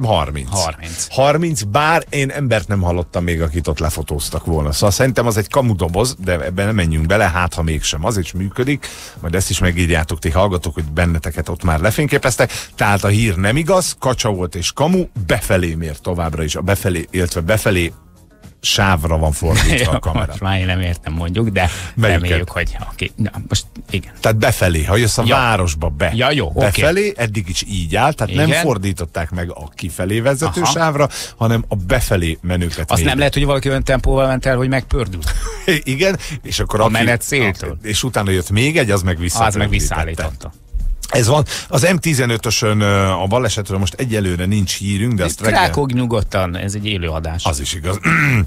30, bár én embert nem hallottam még, akit ott lefotóztak volna. Szóval szerintem az egy kamudoboz, de ebben nem menjünk bele, hát ha mégsem, az is működik. Majd ezt is megírjátok, ti hallgatók, hogy benneteket ott már lefényképeztek. Tehát a hír nem igaz, kacsa volt és kamu, befelé mér továbbra is, a befelé, illetve befelé sávra van fordítva a kamera. Most már én nem értem mondjuk, de reméljük, hogy most igen. Tehát befelé, ha jössz a városba befelé, eddig is így áll, tehát nem fordították meg a kifelé vezető sávra, hanem a befelé menőket. Azt nem lehet, hogy valaki olyan tempóval ment el, hogy megpördül. Igen, és akkor a menet céltől. És utána jött még egy, az meg visszaállította. Ez van. Az M15-ösön a balesetről most egyelőre nincs hírünk, de azt reggel... Rákog nyugodtan, ez egy élőadás. Az is igaz.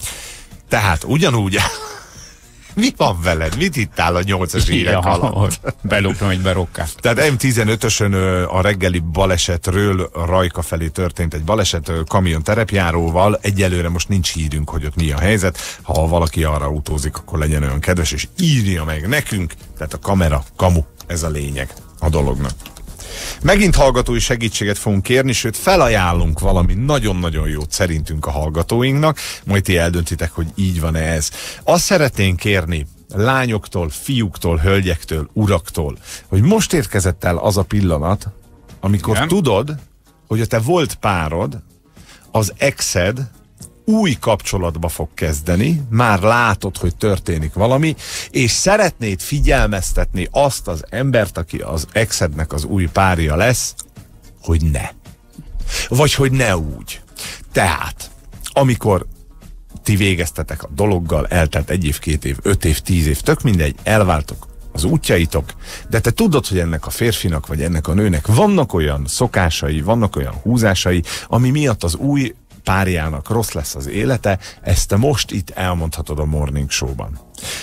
Tehát ugyanúgy... Mi van veled? Mit ittál a 8-as hírek alatt? Belopnom egy berokkát. Tehát M15-ösön a reggeli balesetről Rajka felé történt egy baleset kamion terepjáróval. Egyelőre most nincs hírünk, hogy ott mi a helyzet. Ha valaki arra autózik, akkor legyen olyan kedves, és írja meg nekünk. Tehát a kamera, kamu, ez a lényeg a dolognak. Megint hallgatói segítséget fogunk kérni, sőt felajánlunk valami nagyon-nagyon jót szerintünk a hallgatóinknak, majd ti eldöntitek, hogy így van-e ez. Azt szeretnénk kérni lányoktól, fiúktól, hölgyektől, uraktól, hogy most érkezett el az a pillanat, amikor tudod, hogy a te volt párod, az exed új kapcsolatba fog kezdeni, már látod, hogy történik valami, és szeretnéd figyelmeztetni azt az embert, aki az exednek az új párja lesz, hogy ne. Vagy hogy ne úgy. Tehát, amikor ti végeztetek a dologgal, eltelt 1 év, 2 év, 5 év, 10 év, tök mindegy, elváltok az útjaitok, de te tudod, hogy ennek a férfinak, vagy ennek a nőnek vannak olyan szokásai, vannak olyan húzásai, ami miatt az új párjának rossz lesz az élete, ezt te most itt elmondhatod a Morning Show-ban.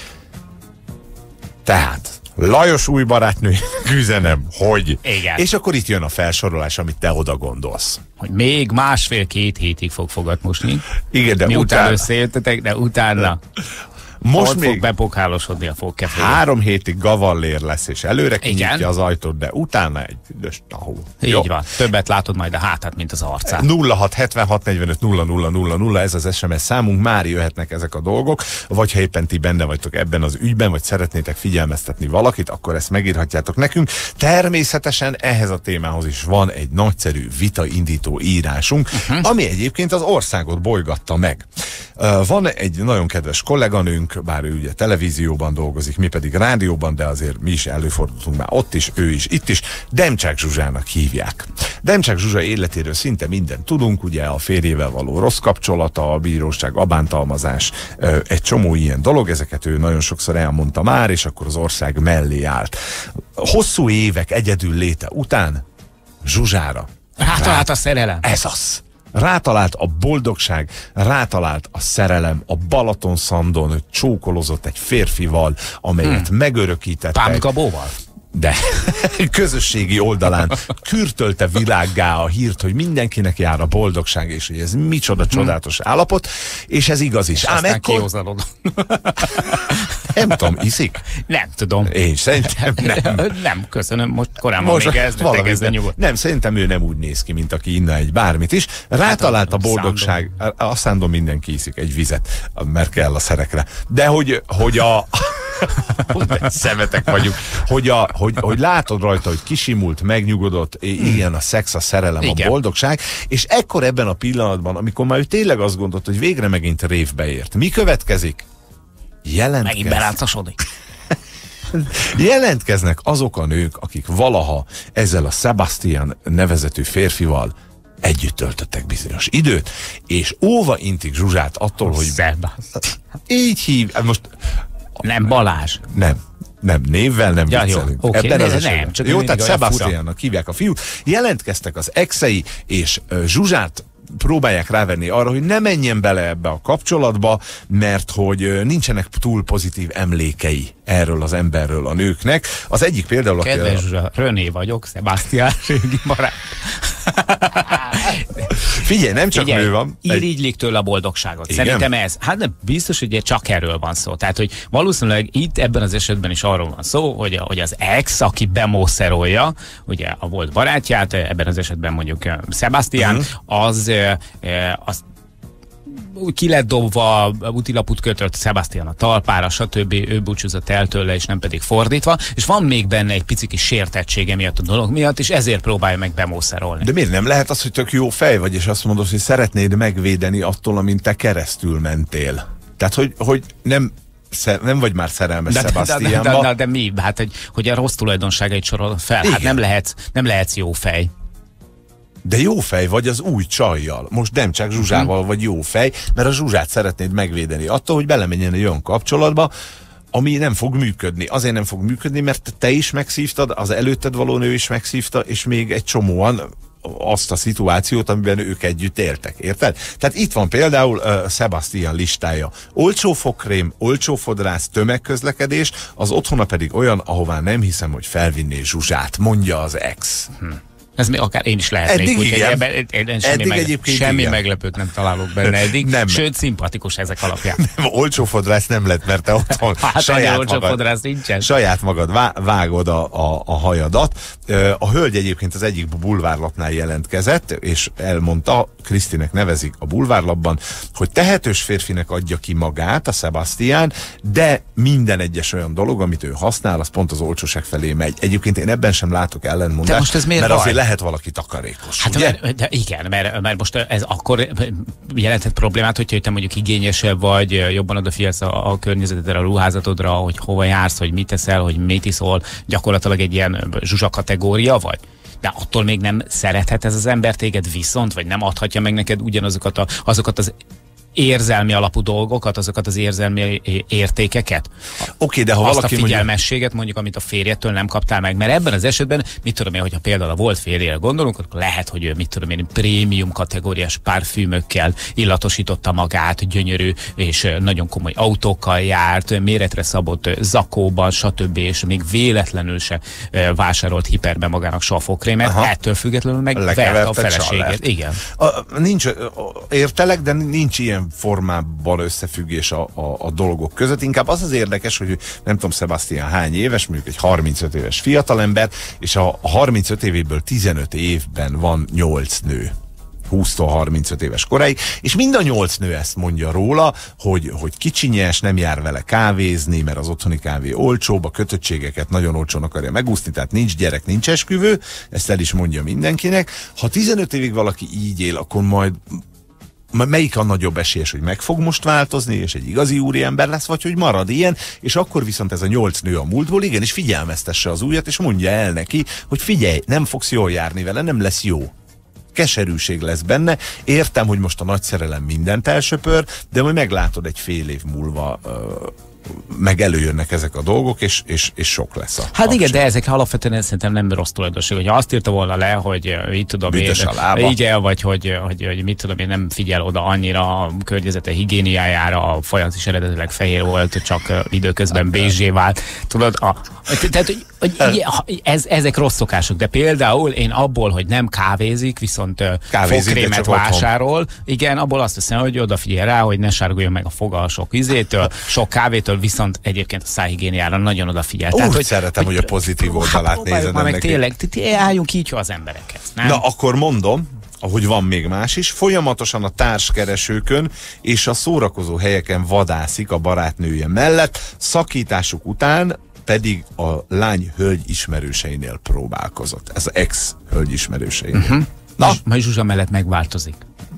Tehát, Lajos új barátnőjének üzenem, hogy... Igen. És akkor itt jön a felsorolás, amit te oda gondolsz. Hogy még 1,5-2 hétig fog fogadmosni. Igen, de miután összejöttetek, de utána... Most még fog bepokálosodni a fogkefé. 3 hétig gavallér lesz, és előre kinyitja az ajtót, de utána egy büdös tahó. Így van. Többet látod majd a hátát, mint az arcát. 06 76 45 00 00, ez az SMS számunk, már jöhetnek ezek a dolgok, vagy ha éppen ti benne vagytok ebben az ügyben, vagy szeretnétek figyelmeztetni valakit, akkor ezt megírhatjátok nekünk. Természetesen ehhez a témához is van egy nagyszerű vitaindító írásunk, ami egyébként az országot bolygatta meg. Van egy nagyon kedves kolléganőnk, bár ő ugye televízióban dolgozik, mi pedig rádióban, de azért mi is előfordultunk már ott is, ő is, itt is. Demcsák Zsuzsának hívják. Demcsák Zsuzsa életéről szinte mindent tudunk, ugye a férjével való rossz kapcsolata, a bíróság, a bántalmazás, egy csomó ilyen dolog, ezeket ő nagyon sokszor elmondta már, és akkor az ország mellé állt. Hosszú évek egyedül léte után Zsuzsára rátalált a szerelem. Ez az. Rátalált a boldogság, rátalált a szerelem, a Balatonszandon csókolozott egy férfival, amelyet megörökítettek. Pámgabóval? De közösségi oldalán kürtölte világgá a hírt, hogy mindenkinek jár a boldogság, és hogy ez micsoda csodálatos állapot, és ez igaz is. Ám ekkor... Nem tudom, iszik? Nem tudom. Én szerintem nem. Nem, köszönöm, most korábban még kezdve nyugodt. Nem, szerintem ő nem úgy néz ki, mint aki inna egy bármit is. Rátalált a boldogság. A Szándon mindenki iszik egy vizet, mert kell a szerekre. De hogy a... szemetek vagyunk, hogy látod rajta, hogy kisimult, megnyugodott, ilyen a szex, a szerelem, igen, a boldogság, és ekkor ebben a pillanatban, amikor már ő tényleg azt gondolt, hogy végre megint révbe ért. Mi következik? Megint belátszasodik. Jelentkeznek azok a nők, akik valaha ezzel a Sebastian nevezetű férfival együtt töltöttek bizonyos időt, és óva intik Zsuzsát attól, hogy... Sebastian. Így hív... Most... Nem Balázs. Nem, névvel nem viccelünk. Jó, okay. Ebben nem, csak jó, tehát Sebastiannak hívják a fiút. Jelentkeztek az exei, és Zsuzsát próbálják rávenni arra, hogy ne menjen bele ebbe a kapcsolatba, mert hogy nincsenek túl pozitív emlékei erről az emberről a nőknek. Az egyik például... Kedves Zsuzsa, René vagyok, Sebastian régi barát. Figyelj, nem csak nő van. Irigylik tőle a boldogságot. Igen? Szerintem ez. Hát nem biztos, hogy csak erről van szó. Tehát, hogy valószínűleg itt ebben az esetben is arról van szó, hogy az ex, aki bemószerolja, ugye a volt barátját, ebben az esetben mondjuk Sebastian, az ki lett dobva, útilaput kötött Sebastian a talpára, stb. Ő búcsúzott el tőle, és nem pedig fordítva, és van még benne egy pici kis sértettsége miatt a dolog miatt, és ezért próbálja meg bemószerolni. De miért nem lehet az, hogy tök jó fej vagy, és azt mondod, hogy szeretnéd megvédeni attól, amint te keresztül mentél? Tehát, hogy nem vagy már szerelmes Sebastianba. De mi? Hát, hogy a rossz tulajdonságait sorol fel. Igen. Hát nem lehetsz jó fej. De jó fej vagy az új csajjal. Most nem csak Zsuzsával vagy jó fej, mert a Zsuzsát szeretnéd megvédeni attól, hogy belemenjen egy olyan kapcsolatba, ami nem fog működni. Azért nem fog működni, mert te is megszívtad, az előtted való nő is megszívta, és még egy csomóan azt a szituációt, amiben ők együtt éltek. Érted? Tehát itt van például Sebastian listája. Olcsó fogkrém, olcsó fodrász, tömegközlekedés, az otthona pedig olyan, ahová nem hiszem, hogy felvinné Zsuzsát, mondja az ex. Ez még akár én is lehetnék, úgyhogy semmi meglepőt nem találok benne eddig, nem. Sőt, szimpatikus ezek alapján. Nem, olcsó fodrász nem lett, mert te otthon saját magad vágod a hajadat. A hölgy egyébként az egyik bulvárlapnál jelentkezett, és elmondta, Krisztinek nevezik a bulvárlapban, hogy tehetős férfinek adja ki magát a Sebastian, de minden egyes olyan dolog, amit ő használ, az pont az olcsóság felé megy. Egyébként én ebben sem látok ellentmondást. De most ez miért mert azért lehet valaki takarékos. Hát de igen, mert most ez akkor jelenthet problémát, hogyha te mondjuk igényesebb vagy, jobban odafigyelsz a környezetedre, a ruházatodra, hogy hova jársz, hogy mit teszel, hogy mit iszol, gyakorlatilag egy ilyen Zsuzsa kategória vagy. De attól még nem szerethet ez az ember téged viszont, vagy nem adhatja meg neked ugyanazokat azokat az érzelmi alapú dolgokat, azokat az érzelmi értékeket. Oké, de ha azt valaki a figyelmességet mondjuk, amit a férjettől nem kaptál meg, mert ebben az esetben, mit tudom én, hogyha például a volt férjére gondolunk, akkor lehet, hogy ő, mit tudom én, prémium kategóriás parfümökkel illatosította magát, gyönyörű és nagyon komoly autókkal járt, méretre szabott zakóban, stb. És még véletlenül se vásárolt hiperbe magának soha fogkrémet, ettől függetlenül meg vert a feleséget. Igen. Nincs, értelek, de nincs ilyen olyan formában összefüggés a dolgok között. Inkább az érdekes, hogy nem tudom, Sebastian hány éves, mondjuk egy 35 éves fiatalember, és a 35 évéből 15 évben van 8 nő. 20-tól 35 éves koráig, és mind a 8 nő ezt mondja róla, hogy kicsinyes, nem jár vele kávézni, mert az otthoni kávé olcsóbb, a kötöttségeket nagyon olcsón akarja megúszni, tehát nincs gyerek, nincs esküvő, ezt el is mondja mindenkinek. Ha 15 évig valaki így él, akkor majd melyik a nagyobb esélyes, hogy meg fog most változni, és egy igazi úriember lesz, vagy hogy marad ilyen, és akkor viszont ez a 8 nő a múltból, igenis figyelmeztesse az újat, és mondja el neki, hogy figyelj, nem fogsz jól járni vele, nem lesz jó. Keserűség lesz benne. Értem, hogy most a nagy szerelem mindent elsöpör, de majd meglátod egy fél év múlva meg előjönnek ezek a dolgok, és sok lesz a Hát kapcsolat. Igen, de ezek alapvetően szerintem nem rossz tulajdonság. Hogyha azt írta volna le, hogy mit tudom én, igen, vagy hogy mit tudom én, nem figyel oda annyira a környezete higiéniájára, a fajanc is eredetileg fehér volt, csak időközben bézsé vált. Tudod, tehát, hogy ezek rossz szokások, de például én abból, hogy nem kávézik, viszont fogkrémet vásárol, igen, abból azt hiszem, hogy odafigyel rá, hogy ne sárguljon meg a foga a sok ízétől, sok kávétől, viszont egyébként a szájhigiéniára nagyon odafigyel. Tehát, hogy szeretem, hogy a pozitív oldalát nézed ennek. Tényleg, álljunk így az emberekhez. Nem? Na, akkor mondom, ahogy van még más is, folyamatosan a társkeresőkön és a szórakozó helyeken vadászik a barátnője mellett, szakításuk után pedig a lány hölgy ismerőseinél próbálkozott. Ez az ex-hölgy ismerőseinél. Na? Majd Zsuzsa mellett megváltozik.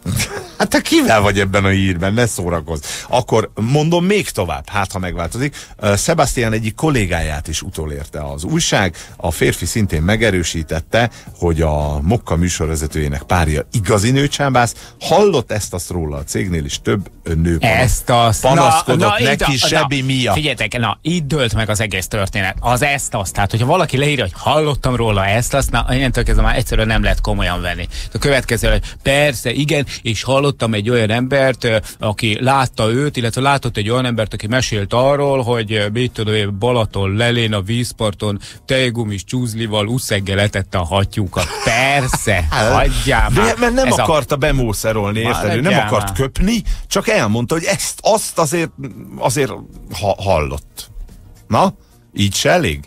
Hát te kivel vagy ebben a hírben? Ne szórakozz. Akkor mondom még tovább, hát ha megváltozik. Sebastian egyik kollégáját is utolérte az újság. A férfi szintén megerősítette, hogy a Mokka műsorvezetőjének párja igazi nőcsábász. Hallott ezt-azt róla a cégnél is, több nő panaszkodott neki Sebi miatt. Figyeljetek, itt dőlt meg az egész történet. Az ezt-azt. Tehát, hogyha valaki leírja, hogy hallottam róla ezt-azt, innentől kezdve már egyszerűen nem lehet komolyan venni. A következő, hogy persze, igen, és hallottam egy olyan embert, aki látta őt, illetve látott egy olyan embert, aki mesélt arról, hogy mit tudom, Balaton lelén a vízparton tejgumis csúzlival uszeggel etette a hattyúkat. Persze, hagyjál már. Mert nem akarta bemószerolni, érted? Nem akart köpni, csak elmondta, hogy azt azért hallott. Na? Így se elég?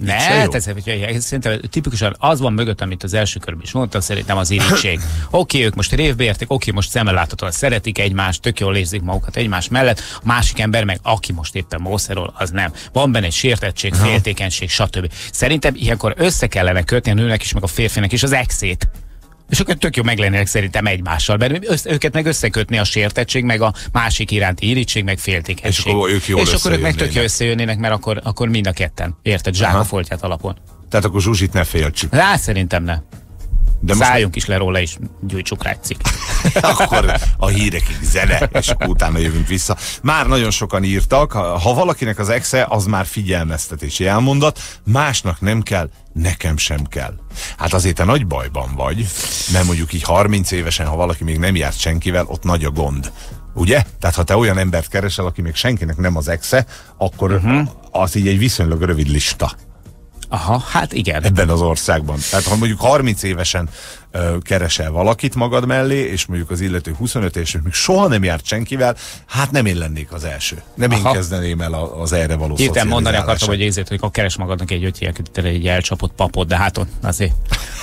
Szerintem tipikusan az van mögött, amit az első körben is mondtam, szerintem az irítség. Oké, ők most révbe értek, oké, most szemmel szeretik egymást, tök jól érzik magukat egymás mellett, a másik ember meg, aki most éppen mószerol, az nem. Van benne egy sértettség, féltékenység, stb. Szerintem ilyenkor össze kellene kötni a nőnek is, meg a férfinek is az exét. És akkor tök jó meglennének szerintem egymással, mert őket meg összekötni a sértettség, meg a másik iránti irítség, meg féltékenység. És akkor ők meg tök jó összejönnének, mert akkor mind a ketten, érted, zsákfoltját alapon. Tehát akkor Zsuzsit ne féltsük. Szerintem ne. De szálljunk is le róla, és gyújtsuk rá egy cikk. Akkor a hírekig zene, és akkor utána jövünk vissza. Már nagyon sokan írtak, ha valakinek az exe, az már figyelmeztetési elmondat, másnak nem kell, nekem sem kell. Hát azért te nagy bajban vagy, mert mondjuk így 30 évesen, ha valaki még nem járt senkivel, ott nagy a gond. Ugye? Tehát ha te olyan embert keresel, aki még senkinek nem az exe, akkor az így egy viszonylag rövid lista. Aha, hát igen. Ebben az országban. Tehát ha mondjuk 30 évesen keresel valakit magad mellé, és mondjuk az illető 25 éves, és még soha nem járt senkivel, hát nem én lennék az első. Nem én kezdeném el az erre való szocializálását. Hirtelen mondani akartam, hogy érzed, hogy akkor keres magadnak egy egy elcsapott papot, de hát azért,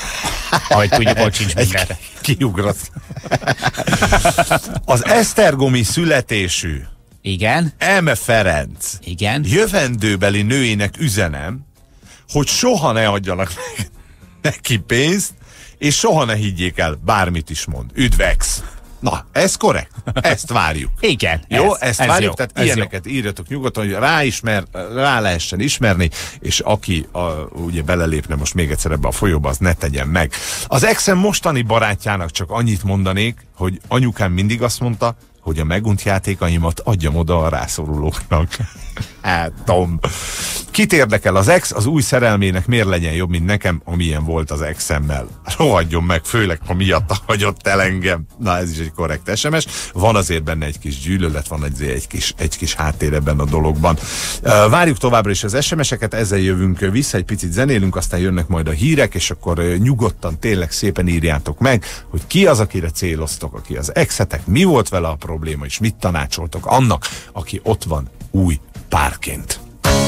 ahogy tudjuk, hogy sincs mindenre. Kiugrasz. Az esztergomi születésű igen. Eme Ferenc igen. jövendőbeli nőinek üzenem, hogy soha ne adjanak neki pénzt, és soha ne higgyék el, bármit is mond. Üdvex! Na, ez korrekt? Ezt várjuk. Igen. Jó, ezt várjuk, jó, tehát ilyeneket írjatok nyugodtan, hogy rá lehessen ismerni, és aki ugye belelépne most még egyszer ebbe a folyóba, az ne tegyen meg. Az exem mostani barátjának csak annyit mondanék, hogy anyukám mindig azt mondta, hogy a megunt játékaimat adjam oda a rászorulóknak. Hát, Tom. Kit érdekel az ex, az új szerelmének miért legyen jobb, mint nekem, amilyen volt az exemmel. Rohadjon meg, főleg, ha miatta hagyott el engem. Na, ez is egy korrekt SMS. Van azért benne egy kis gyűlölet, van egy kis háttér ebben a dologban. Várjuk továbbra is az SMS-eket, ezzel jövünk vissza, egy picit zenélünk, aztán jönnek majd a hírek, és akkor nyugodtan, tényleg szépen írjátok meg, hogy ki az, akire céloztok, aki az exetek, mi volt vele a probléma, probléma, és mit tanácsoltok annak, aki ott van új párként?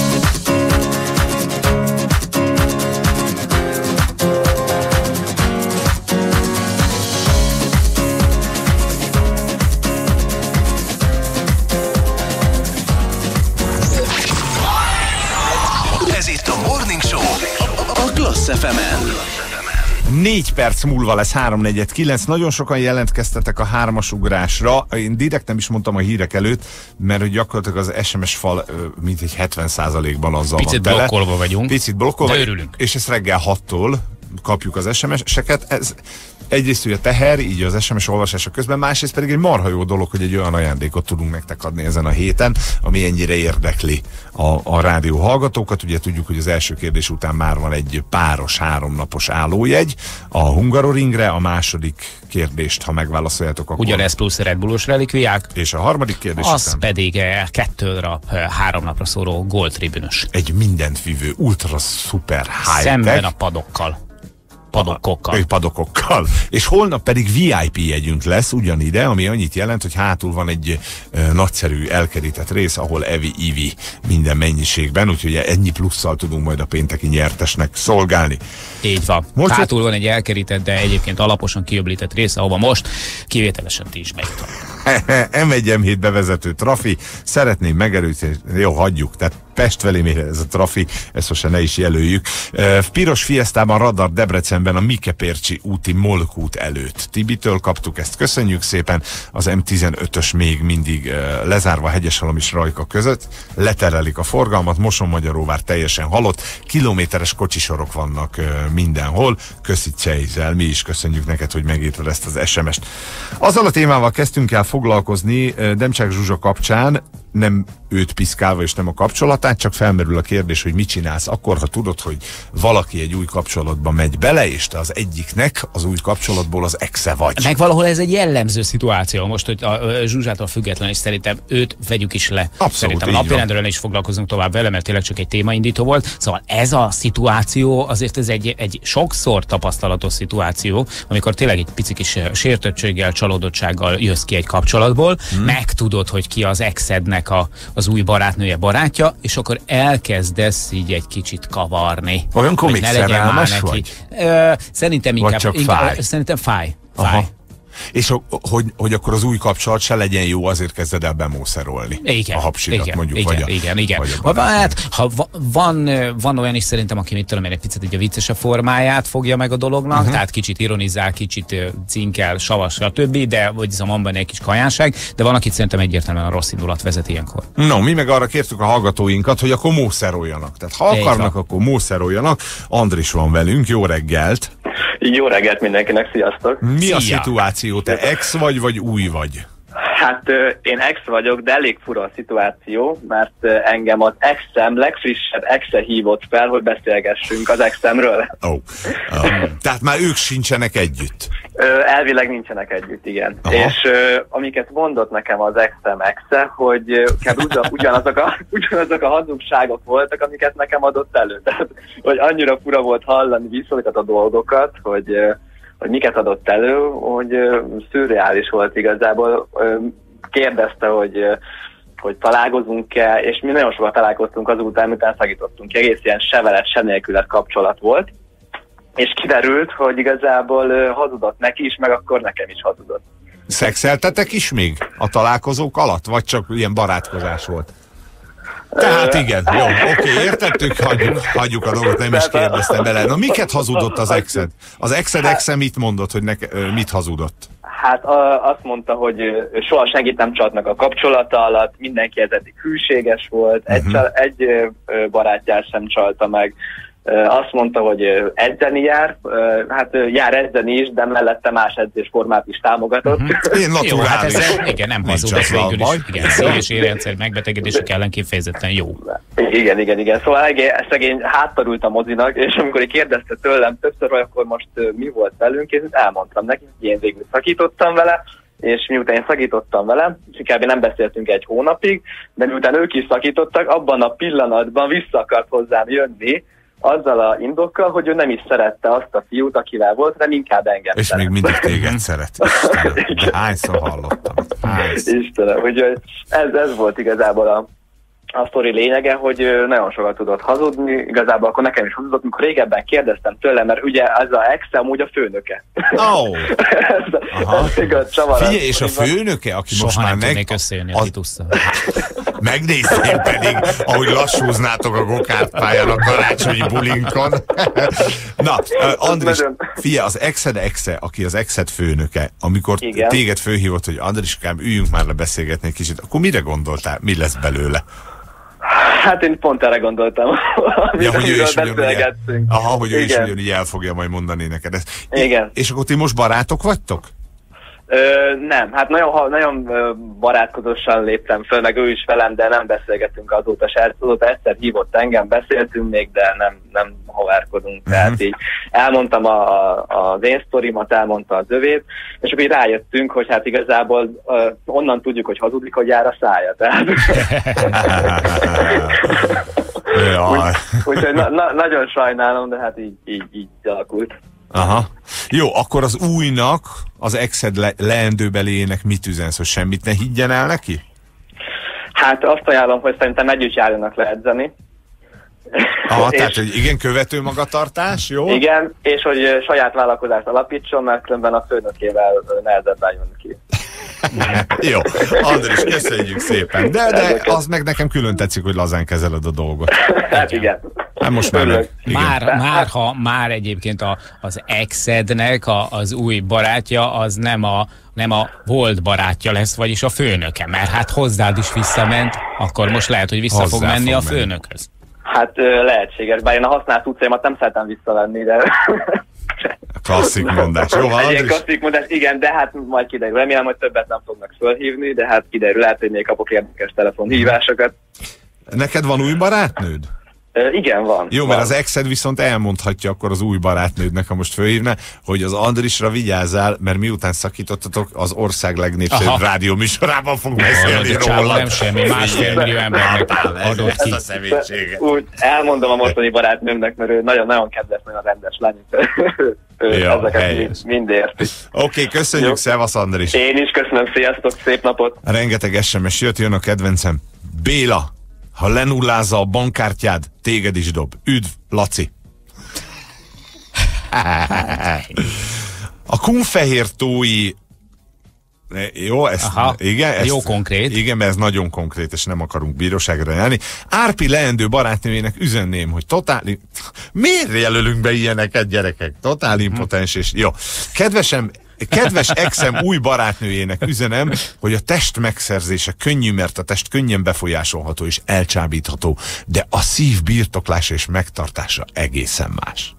Ez itt a Morning Show a Klassz FM-en. 4 perc múlva lesz 3:49. Nagyon sokan jelentkeztetek a 3-as ugrásra. Én direkt nem is mondtam a hírek előtt, mert hogy gyakorlatilag az SMS fal mintegy 70%-ban azzal picit van tele. blokkolva vagyunk. Picit blokkolva. De örülünk. És ezt reggel 6-tól kapjuk az SMS-eket. Ez egyrészt ugye teher, így az SMS olvasása közben, másrészt pedig egy marha jó dolog, hogy egy olyan ajándékot tudunk nektek adni ezen a héten, ami ennyire érdekli a rádió hallgatókat. Ugye tudjuk, hogy az első kérdés után már van egy páros 3 napos állójegy a Hungaroringre, a második kérdést, ha megválaszoljátok, akkor... Ugyanez plusz Red Bullos relikviák. És a harmadik kérdés az után... pedig 2-re 3 napra szóló Gold Tribünös. Egy mindent vívő, ultra szuper high-tech. Szemben a padokkal. Padokokkal. És holnap pedig VIP jegyünk lesz ugyanide, ami annyit jelent, hogy hátul van egy nagyszerű elkerített rész, ahol Evi minden mennyiségben, úgyhogy ennyi plusszal tudunk majd a pénteki nyertesnek szolgálni. Így van. Most hátul van egy elkerített, de egyébként alaposan kiöblített rész, ahova most kivételesen ti is megjutok. M1-M7 bevezető trafi, szeretném megerősíteni, jó, hagyjuk, tehát Pest felé mér ez a trafi, ezt most ne is jelöljük. Piros Fiestában radar Debrecenben a Mikepércsi úti Molk út előtt. Tibitől kaptuk ezt, köszönjük szépen. Az M15-ös még mindig lezárva Hegyesalom és Rajka között, leterelik a forgalmat, Moson-Magyaróvár teljesen halott, kilométeres kocsisorok vannak mindenhol. Köszi Csejzel, mi is köszönjük neked, hogy megírtad ezt az SMS-t. Azzal a témával kezdtünk el foglalkozni Demcsák Zsuzsa kapcsán, nem őt piszkálva és nem a kapcsolatát, csak felmerül a kérdés, hogy mit csinálsz akkor, ha tudod, hogy valaki egy új kapcsolatba megy bele, és te az egyiknek az új kapcsolatból az exe vagy. Meg valahol ez egy jellemző szituáció. Most, hogy a Zsuzsától független, és szerintem őt vegyük is le. Abszolút, szerintem napirendről is foglalkozunk tovább vele, mert tényleg csak egy témaindító volt. Szóval ez a szituáció, azért ez egy sokszor tapasztalatos szituáció, amikor tényleg egy pici kis sértöttséggel, csalódottsággal jössz ki egy kapcsolatból, megtudod, hogy ki az exednek az új barátnője, barátja, és akkor elkezdesz így egy kicsit kavarni. Olyan komik szerelmes vagy? Szerintem inkább fáj? Szerintem fáj. És hogy akkor az új kapcsolat se legyen jó, azért kezded el bemószerolni. Igen, a hapsidat, igen, mondjuk. Igen. Ha van olyan is szerintem, aki mit tudom én, egy picit egy a viccesebb formáját fogja meg a dolognak, tehát kicsit ironizál, kicsit cinkel, savas, stb., de van benne egy kis kajánság, de van, akit szerintem egyértelműen a rossz indulat vezet ilyenkor. No, mi meg arra kértük a hallgatóinkat, hogy akkor mószeroljanak. Tehát ha akarnak, akkor mószeroljanak. Andris van velünk, jó reggelt! Jó reggelt mindenkinek, sziasztok! Mi a szituáció? Te ex vagy új vagy? Hát én ex vagyok, de elég fura a szituáció, mert engem az exem, legfrissebb exe hívott fel, hogy beszélgessünk az exemről. Tehát már ők sincsenek együtt? Elvileg nincsenek együtt, igen. Aha. És amiket mondott nekem az exem exe, hogy ugyanazok a hazugságok voltak, amiket nekem adott elő. Tehát, hogy annyira fura volt hallani visszavitat a dolgokat, hogy miket adott elő, hogy szürreális volt igazából. Kérdezte, hogy találkozunk-e, és mi nagyon sokat találkoztunk azután, miután szakítottunk. Egész ilyen se veled, se nélkület kapcsolat volt. És kiderült, hogy igazából hazudott neki is, meg akkor nekem is hazudott. Szexeltetek is még a találkozók alatt? Vagy csak ilyen barátkozás volt? Tehát igen, jó, oké, értettük, hagyjuk a dolgot, nem is kérdeztem bele. Na, miket hazudott az exed? Az exe mit mondott, hogy mit hazudott? Hát azt mondta, hogy soha senkit nem csalt meg a kapcsolata alatt, mindenki eddig hűséges volt, egy barátját sem csalta meg. Azt mondta, hogy edzeni jár, hát jár edzeni is, de mellette más edzésformát is támogatott. Én naturális. Jó, hát igen, nem hazud, ez végül is. Igen, szív- és érrendszer megbetegedések ellen kifejezetten jó. Igen. Szóval szegény háttarult a mozinak, és amikor kérdezte tőlem többször, hogy akkor most mi volt velünk, és elmondtam neki, hogy én végül szakítottam vele, és miután én szakítottam vele, és kb. Nem beszéltünk egy hónapig, de miután ők is szakítottak, abban a pillanatban vissza akart hozzám jönni, azzal a indokkal, hogy ő nem is szerette azt a fiút, akivel volt, hanem inkább engem és szeret. még mindig téged szeret. De hányszor hallottam? Istenem, úgyhogy ez volt igazából a sztori lényege, hogy nagyon sokat tudott hazudni, igazából akkor nekem is hazudott, mikor régebben kérdeztem tőle, mert ugye ez a ex amúgy a főnöke. Oh. Figyelj, és a főnöke, aki soha most már nem tudnék összejönni a Titusszal. Megnézném pedig, ahogy lassúznátok a gokártpályán a karácsonyi bulinkon. Na, Andris, figyelj, az exed exe, aki az exed főnöke, amikor téged fölhívott, hogy Andriskám, üljünk már le beszélgetni egy kicsit, akkor mire gondoltál? Mi lesz belőle? Hát én pont erre gondoltam. Ja, hogy ő is beszélgettünk. Aha, hogy ő is ugyanígy el fogja majd mondani neked ezt. Igen. És akkor ti most barátok vagytok? Nem, hát nagyon barátkozósan léptem föl, meg ő is velem, de nem beszélgetünk azóta se. Azóta egyszer hívott engem, beszéltünk még, de nem havárkodunk. Tehát így elmondtam az én sztorimat, elmondta az övét, és akkor így rájöttünk, hogy hát igazából onnan tudjuk, hogy hazudik, hogy jár a szája. Tehát... Úgyhogy nagyon sajnálom, de hát így alakult. Aha. Jó, akkor az újnak, az exed leendőbelének mit üzensz, hogy semmit ne higgyen el neki? Hát azt ajánlom, hogy szerintem együtt járjanak le edzeni. Aha, tehát hogy igen, követő magatartás, jó? Igen, és hogy saját vállalkozást alapítson, mert különben a főnökével nehezebben jön ki. Jó, Andris, köszönjük szépen. De az meg nekem külön tetszik, hogy lazán kezeled a dolgot. Hát igen. Hát most már egyébként az exednek az új barátja az nem a volt barátja lesz, vagyis a főnöke, mert hát hozzád is visszament, akkor most lehet, hogy vissza fog menni a főnökhöz. Hát lehetséges, bár én a használt utcaimat nem szeretem visszavenni, de... Klasszik mondás. Jó, egy klasszik mondás, igen, de hát majd kiderül. Remélem, hogy többet nem fognak fölhívni, de hát kiderül, lehet, hogy még kapok érdekes telefonhívásokat. Neked van új barátnőd? Igen, van. Jó, mert az exed viszont elmondhatja akkor az új barátnődnek, ha most fölhívna, hogy az Andrisra vigyázzál, mert miután szakítottatok, az ország legnépszerűbb rádió műsorában fog beszélni róla. Nem semmi, 1,5 millió embernek adott ki. Úgy elmondom a mostani barátnőmnek, mert ő nagyon-nagyon kedves, nagyon rendes lány. Ezeket mind érti. Oké, köszönjük, szevasz Andris. Én is köszönöm, sziasztok, szép napot. Rengeteg SMS jön a kedvencem. Béla, ha lenullázza a bankkártyád, téged is dob. Üdv, Laci. A kunfehértói... Jó, igen, jó konkrét. Igen, mert ez nagyon konkrét, és nem akarunk bíróságra járni. Árpi leendő barátnőjének üzenném, hogy miért jelölünk be ilyeneket, gyerekek? Totál impotens, és jó. Kedves exem új barátnőjének üzenem, hogy a test megszerzése könnyű, mert a test könnyen befolyásolható és elcsábítható, de a szív birtoklása és megtartása egészen más.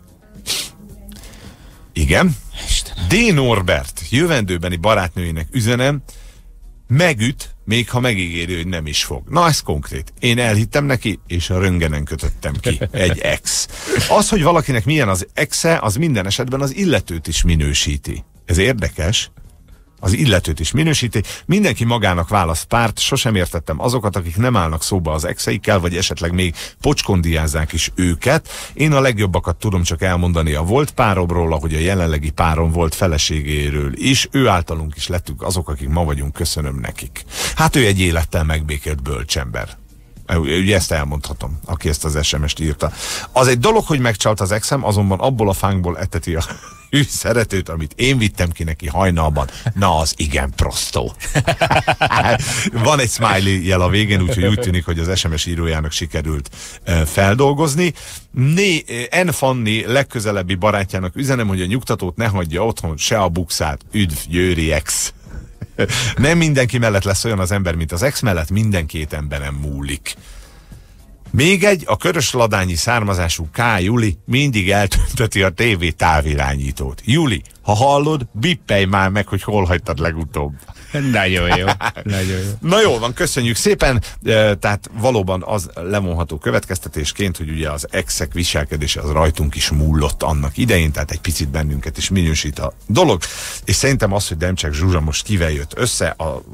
Igen? D. Norbert jövendőbeni barátnőjének üzenem, megüt, még ha megígéri, hogy nem is fog. Na, ez konkrét. Én elhittem neki, és a röntgenen kötöttem ki. Egy ex. Az, hogy valakinek milyen az exe, az minden esetben az illetőt is minősíti. Ez érdekes. Az illetőt is minősíti. Mindenki magának választ párt, sosem értettem azokat, akik nem állnak szóba az exeikkel, vagy esetleg még pocskondiázzák is őket. Én a legjobbakat tudom csak elmondani a volt páromról, ahogy a jelenlegi párom volt feleségéről is. Ő általunk is lettünk azok, akik ma vagyunk, köszönöm nekik. Hát ő egy élettel megbékélt bölcsember. Ugye ezt elmondhatom, aki ezt az SMS-t írta. Az egy dolog, hogy megcsalt az exem, azonban abból a fánkból eteti a szeretőt, amit én vittem ki neki hajnalban. Na, az igen prostó. Van egy smiley jel a végén, úgyhogy úgy tűnik, hogy az SMS írójának sikerült feldolgozni. N. Fanni legközelebbi barátjának üzenem, hogy a nyugtatót ne hagyja otthon, se a bukszát. Üdv, Győri ex. Nem mindenki mellett lesz olyan az ember, mint az ex mellett, minden két emberen múlik. Még egy, a körösladányi származású K. Juli mindig eltünteti a TV távirányítót. Juli, ha hallod, bippelj már meg, hogy hol hagytad legutóbb. Nagyon jó. Nagyon jó. Na jól van, köszönjük szépen. Tehát valóban az levonható következtetésként, hogy ugye az exek viselkedése az rajtunk is múlott annak idején, tehát egy picit bennünket is minősít a dolog. És szerintem az, hogy Demcsák Zsuzsa most kivel jött össze,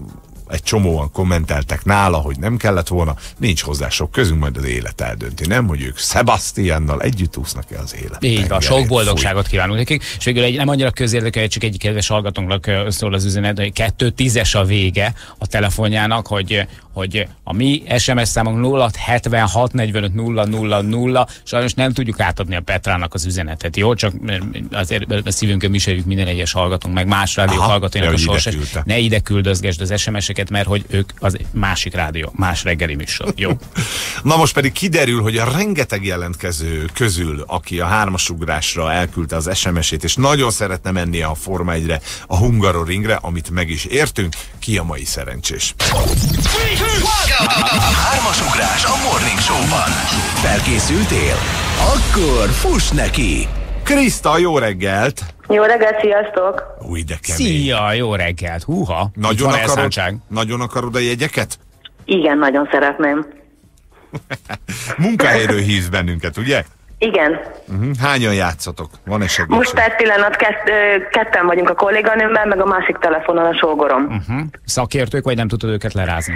egy csomóan kommenteltek nála, hogy nem kellett volna, nincs hozzá sok közünk, majd az élet eldönti, nem? Hogy ők Sebastiannal együtt úsznak-e az élet. Így van, sok boldogságot kívánunk nekik, és végül nem annyira közérdekű, csak egy kedves hallgatónknak szól az üzenet, hogy 2:10 a vége a telefonjának, hogy a mi SMS számunk 0676 45 000, sajnos nem tudjuk átadni a Petrának az üzenetet, jó? Csak azért a szívünkön viseljük minden egyes hallgatónk, meg más rádió hallgatóinak a sorsát. Ne ide küldözgesd az SMS-eket, mert hogy ők az másik rádió, más reggeli műsor, jó? Na most pedig kiderül, hogy a rengeteg jelentkező közül, aki a 3-as ugrásra elküldte az SMS-ét, és nagyon szeretne menni a Forma 1-re, a Hungaroringre, amit meg is értünk, ki a mai szerencsés. A 3-as ugrás a Morning Show-ban. Felkészültél? Akkor fuss neki! Kriszta, jó reggelt! Jó reggelt, sziasztok! Új, de kemény. Szia, jó reggelt! Húha! Nagyon akarod a jegyeket? Igen, nagyon szeretném. Munkahelyről hívsz bennünket, ugye? Igen. Hányan játszotok? Van-e segítség? Most per pillanat ketten vagyunk a kolléganőmmel, meg a másik telefonon a sógorom. Szakértők, vagy nem tudod őket lerázni?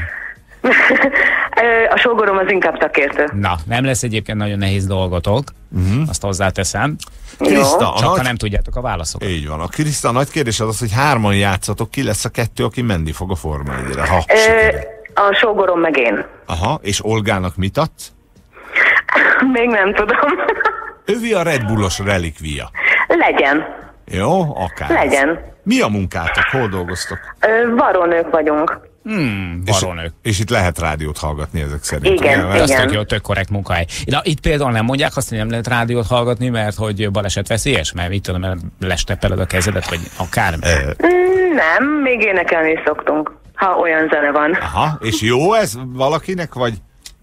A sógorom az inkább szakértő. Na, nem lesz egyébként nagyon nehéz dolgotok, azt hozzáteszem. Kriszta, csak ha nem tudjátok a válaszokat. Így van. A Kriszta, a nagy kérdés az, hogy 3-an játszatok, ki lesz a 2, aki menni fog a Forma 1-re? A sógorom meg én. Aha, és Olgának mit adsz? Még nem tudom. Övi a Red Bullos relikvia. Legyen. Jó, akár. Legyen. Mi a munkátok? Hol dolgoztok? Varonők vagyunk. Varonők. És itt lehet rádiót hallgatni ezek szerint. Igen, ugye? igen. Tök jó, tök korrekt munkahely. Na, itt például nem mondják azt, hogy nem lehet rádiót hallgatni, mert hogy balesetveszélyes? Mert mit tudom, lesteppeled a kezedet, vagy akármi. Nem, még énekelni is szoktunk, ha olyan zene van. Aha, és jó ez valakinek, vagy?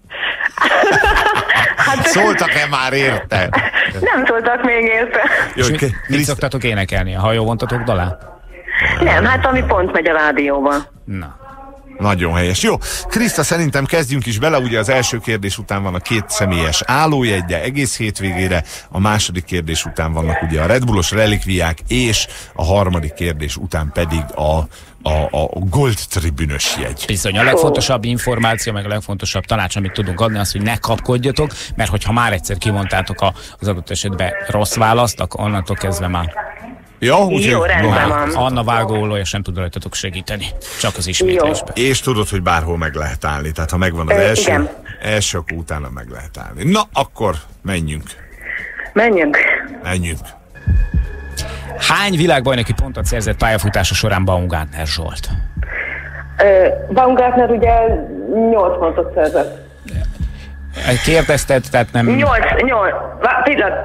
Szóltak-e már érte? Nem szóltak még érte. Jó, mit szoktatok énekelni? A hajóvontatok dalán? Nem, hát ami pont megy a rádióban. Na. Nagyon helyes. Jó, Kriszta, szerintem kezdjünk is bele, ugye az első kérdés után van a 2 személyes állójegye egész hétvégére, a második kérdés után vannak ugye a Red Bullos relikviák, és a harmadik kérdés után pedig a Gold tribünös jegy. Bizony, a legfontosabb információ, meg a legfontosabb tanács, amit tudunk adni, az, hogy ne kapkodjatok, mert hogyha már egyszer kimondtátok az adott esetben rossz választ, akkor onnantól kezdve már jó, rendben van. Anna vágóolója sem tud rajtatok segíteni. Csak az ismétlésben. És tudod, hogy bárhol meg lehet állni. Tehát ha megvan az első, akkor utána meg lehet állni. Na, akkor menjünk. Menjünk. Hány világbajnoki pontot szerzett pályafutása során Baumgartner Zsolt? Baumgartner ugye 8 pontot szerzett. Kérdezted, tehát nem... 8. Pillanat.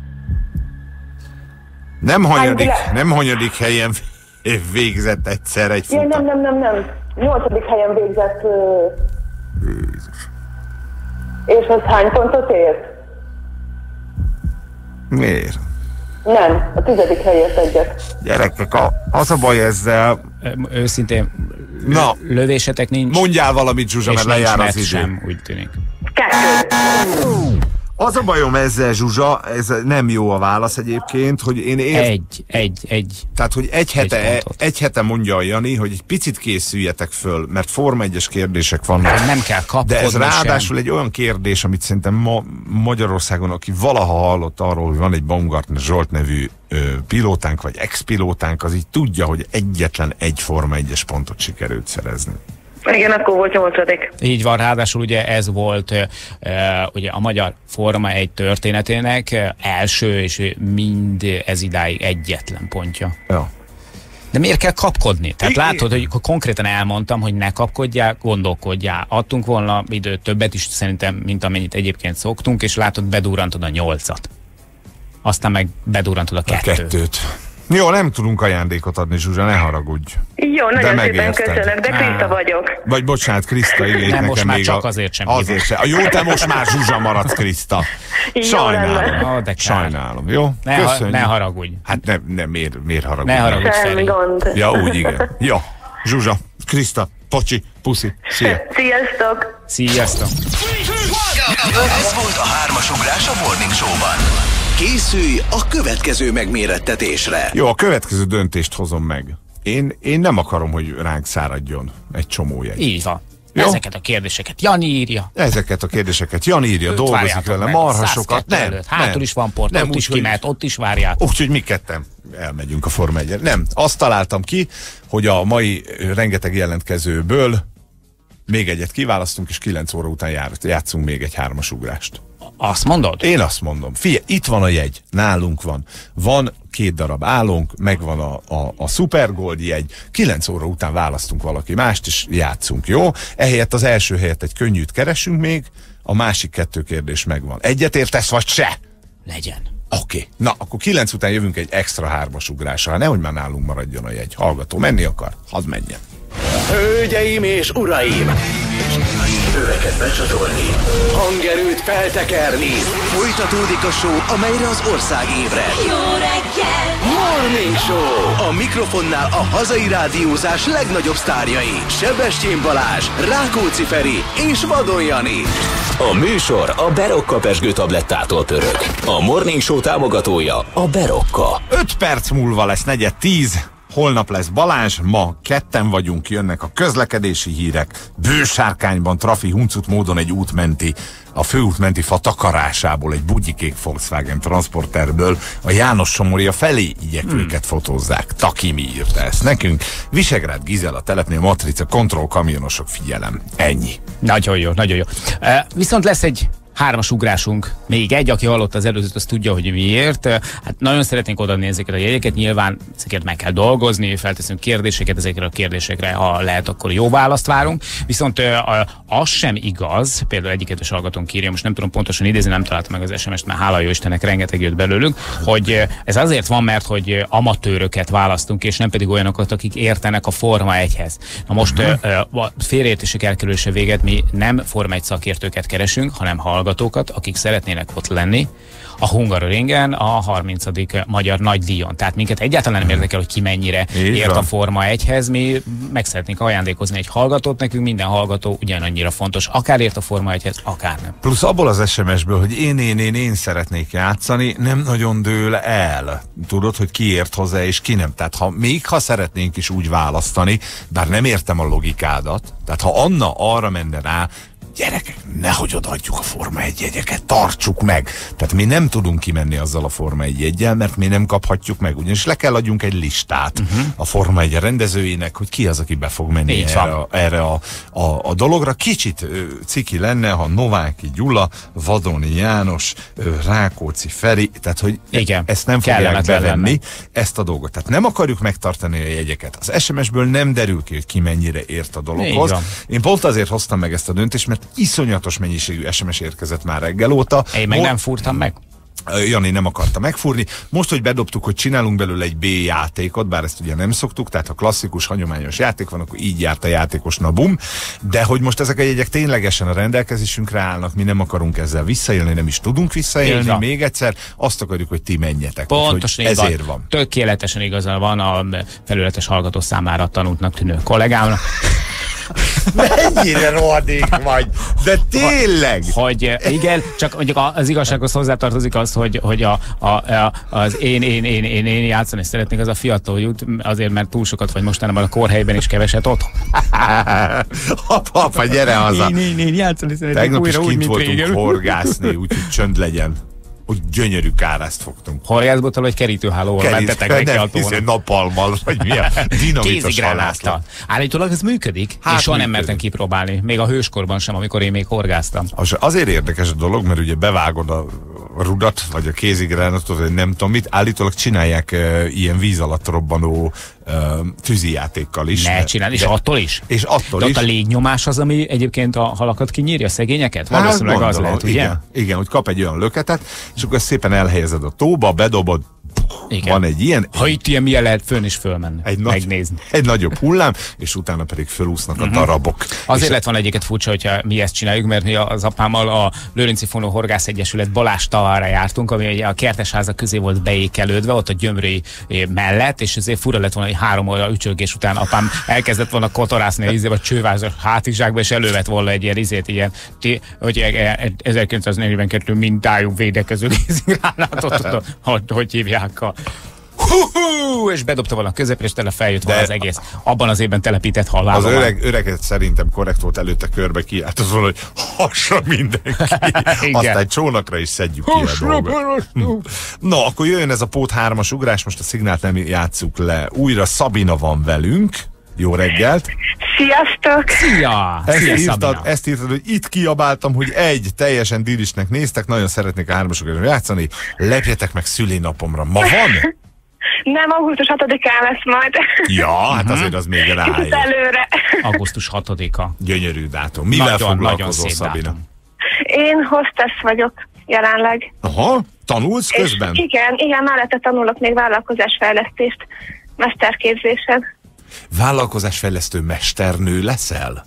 Nem hanyadik helyen végzett egyszer egy futam. Nem. 8. helyen végzett. És az hány pontot ért? Miért? Nem, a 10. helyért egyet. Gyerekek, az a baj ezzel... Őszintén, na, lövésetek nincs. Mondjál valamit, Zsuzsa, mert lejár az idő. Sem, úgy tűnik. 2. Az a bajom ezzel, Zsuzsa, ez nem jó a válasz egyébként, hogy én Egy. Tehát, hogy egy hete mondja a Jani, hogy egy picit készüljetek föl, mert Forma 1-es kérdések vannak. Nem kell kapkodni. De ez ráadásul egy olyan kérdés, amit szerintem ma Magyarországon, aki valaha hallott arról, hogy van egy Baumgartner Zsolt nevű pilótánk, vagy ex-pilótánk, az így tudja, hogy egyetlen egy Forma 1-es pontot sikerült szerezni. Igen, akkor volt 8. Így van, ráadásul ugye ez volt ugye a magyar Forma 1 történetének első és mind ez idáig egyetlen pontja. Ja. De miért kell kapkodni? Tehát látod, hogy konkrétan elmondtam, hogy ne kapkodjál, gondolkodjál. Adtunk volna időt többet is szerintem, mint amennyit egyébként szoktunk, és látod, bedurrantod a 8-at. Aztán meg bedurrantod a 2-t. Jó, nem tudunk ajándékot adni, Zsuzsa, ne haragudj. Jó, nagyon szépen köszönök, de Kriszta vagyok. Vagy bocsánat, Kriszta, igen. Nem, most már csak azért sem. Azért sem. Jó, te most már Zsuzsa maradsz, Kriszta. Sajnálom. Sajnálom, jó? Ne haragudj. Hát miért haragudj? Ne haragudj, Semmi gond. Ja, úgy igen. Jó, Zsuzsa, Kriszta, pocsi, puszi, szia. Sziasztok. Ez volt a 3-as ugrás a Morning Show-ban. Készülj a következő megmérettetésre. Jó, a következő döntést hozom meg. Én nem akarom, hogy ránk száradjon egy csomó jegy. Így van. Jó? Ezeket a kérdéseket Jani írja. Dolgozik vele, marhasokat. Hátul is van port, ott is kimehet, ott is várjátok. Úgyhogy mi ketten elmegyünk a Forma 1-re. Nem, azt találtam ki, hogy a mai rengeteg jelentkezőből még egyet kiválasztunk, és 9 óra után játszunk még egy 3-as ugrást. Azt mondod? Én azt mondom. Figyelj, itt van a jegy, nálunk van. Van 2 darab állónk, megvan a Super Gold jegy, 9 óra után választunk valaki mást, és játszunk, jó? Ehelyett az első helyet egy könnyűt keresünk még, a másik 2 kérdés megvan. Egyetértesz, vagy se? Legyen. Oké. Na, akkor 9 után jövünk egy extra 3-as ugrásra. Nehogy már nálunk maradjon a jegy. Hallgató menni akar? Hadd menjen. Hölgyeim és uraim! Öveket becsatolni, hangerőt feltekerni. Folytatódik a show, amelyre az ország ébred. Jó reggel! Morning Show! A mikrofonnál a hazai rádiózás legnagyobb sztárjai. Sebestyén Balázs, Rákóczi Feri és Vadon Jani. A műsor a Berocka pezsgő tablettától pörög. A Morning Show támogatója a Berocka. 5 perc múlva lesz 9:10. Holnap lesz Balázs, ma ketten vagyunk, jönnek a közlekedési hírek. Bősárkányban trafi huncut módon egy útmenti, a főútmenti fa takarásából, egy bugyikék Volkswagen transporterből a János-Somoria felé igyekvőket fotózzák. Takimi írta ezt nekünk. Visegrád Gizela telepnél Matrica kontroll kamionosok, figyelem. Ennyi. Nagyon jó, nagyon jó. Viszont lesz egy 3-as ugrásunk, még egy, aki hallott az előzőt, az tudja, hogy miért. Hát nagyon szeretnénk odaadni ezeket a jegyeket, nyilván ezeket meg kell dolgozni, felteszünk kérdéseket, ezekre a kérdésekre, ha lehet, akkor jó választ várunk. Viszont az sem igaz, például egyiket is hallgatónk írja, most nem tudom pontosan idézni, nem találtam meg az SMS-t, mert hála jó Istennek rengeteg jött belőlünk, hogy ez azért van, mert hogy amatőröket választunk, és nem pedig olyanokat, akik értenek a Forma 1-hez. Na most félreértések elkerülése véget, mi nem Forma 1 szakértőket keresünk, hanem hallgatókat, akik szeretnének ott lenni a Hungaroringen a 30. Magyar Nagydíjon. Tehát minket egyáltalán nem érdekel, hogy ki mennyire ért a Forma 1-hez. Mi meg szeretnénk ajándékozni egy hallgatót, nekünk minden hallgató ugyanannyira fontos. Akár ért a Forma 1-hez, akár nem. Plusz abból az SMS-ből, hogy én szeretnék játszani, nem nagyon dől el. Tudod, hogy ki ért hozzá és ki nem. Tehát ha szeretnénk is úgy választani, bár nem értem a logikádat, tehát ha Anna arra menne rá, gyerekek, nehogy odaadjuk a Forma 1 jegyeket, tartsuk meg. Tehát mi nem tudunk kimenni azzal a Forma 1 jeggyel, mert mi nem kaphatjuk meg. Ugyanis le kell adjunk egy listát a Forma 1 rendezőjének, hogy ki az, aki be fog menni erre a dologra. Kicsit ciki lenne, ha Nováki Gyula, Vadoni János, Rákóczi Feri, tehát hogy ezt nem fogják bevenni, ezt a dolgot. Tehát nem akarjuk megtartani a jegyeket. Az SMS-ből nem derül ki, hogy ki mennyire ért a dologhoz. Én pont azért hoztam meg ezt a döntést, mert iszonyatos mennyiségű SMS érkezett már reggel óta. Én meg nem fúrtam meg. Jani nem akarta megfúrni. Most, hogy bedobtuk, hogy csinálunk belőle egy B játékot, bár ezt ugye nem szoktuk, tehát ha klasszikus, hagyományos játék van, akkor így járt a játékos, na bum. De hogy most ezek a jegyek ténylegesen a rendelkezésünkre állnak, mi nem akarunk ezzel visszaélni, nem is tudunk visszaélni. Még egyszer azt akarjuk, hogy ti menjetek. Pontosan ezért van. Tökéletesen igazán van a felületes hallgató számára tanultnak tűnő kollégámnak. Mennyire rohadék vagy, de tényleg! Hogy igen, csak mondjuk az igazsághoz hozzátartozik az, hogy az én játszani szeretnék, az a fiatal jut, azért, mert túl sokat vagy mostanában a kórhelyben is keveset otthon. Apa, gyere haza! Én játszani szeretnék. Tegnap is kint voltunk horgászni, úgyhogy csönd legyen. Hogy gyönyörű kárázt fogtunk. Horgászbottal vagy kerítőhálóval mentetek reggeltól? Napalmal, vagy mi a dinamitos halászat. Állítólag ez működik, és soha nem mertem kipróbálni. Még a hőskorban sem, amikor én még horgáztam. Azért érdekes a dolog, mert ugye bevágod a rudat, vagy a kézigránatot, vagy nem tudom mit, állítólag csinálják ilyen víz alatt robbanó tűzijátékkal is. Ne csinálj, és attól is? És attól de is. Ott a légnyomás az, ami egyébként a halakat kinyírja, a szegényeket? Valószínűleg az lehet, ugye? Igen, hogy kap egy olyan löketet, és akkor szépen elhelyezed a tóba, bedobod, igen. Van egy ilyen. Ha itt ilyen milyen lehet fönn is fölmenni, megnézni. Egy nagyobb hullám, és utána pedig fölúsznak a darabok. Azért lett van egyiket furcsa, hogyha mi ezt csináljuk, mert mi az apámmal a Lőrinci Fonó Horgász Egyesület Balázs tavára jártunk, ami a kertesházak közé volt beékelődve, ott a Gyömrői mellett, és ezért fura lett volna, hogy 3 óra ücsörgés után apám elkezdett volna kotorászni a csővázas hátizsákba, és elővett volna egy ilyen ilyen, hogy 1942 mintájú védekező kézigránátot, hogy hívják és bedobta volna a közepre, és tele feljött volna az egész. Abban az évben telepített halvával. Az öreget szerintem korrekt volt előtte körbe kiállt, az volna, hogy hassa mindenki. Aztán csónakra is szedjük ki a dolgot. Na, akkor jöjjön ez a pót 3-as ugrás, most a szignált nem játsszuk le. Újra Szabina van velünk. Jó reggelt! Sziasztok! Szia! Ezt írtad, hogy itt kiabáltam, hogy teljesen dilisnek néztek, nagyon szeretnék a 3-asokra játszani, lepjetek meg szülinapomra. Ma van? Nem, augusztus 6-án lesz majd. Ja, hát azért az még rájön. Előre. Augusztus 6-a. Gyönyörű dátum. Mivel foglalkozol, Szabina? Dátum. Én hostess vagyok jelenleg. Aha, tanulsz közben? És igen, mellette tanulok még vállalkozásfejlesztést mesterképzésen. Vállalkozásfejlesztő mesternő leszel?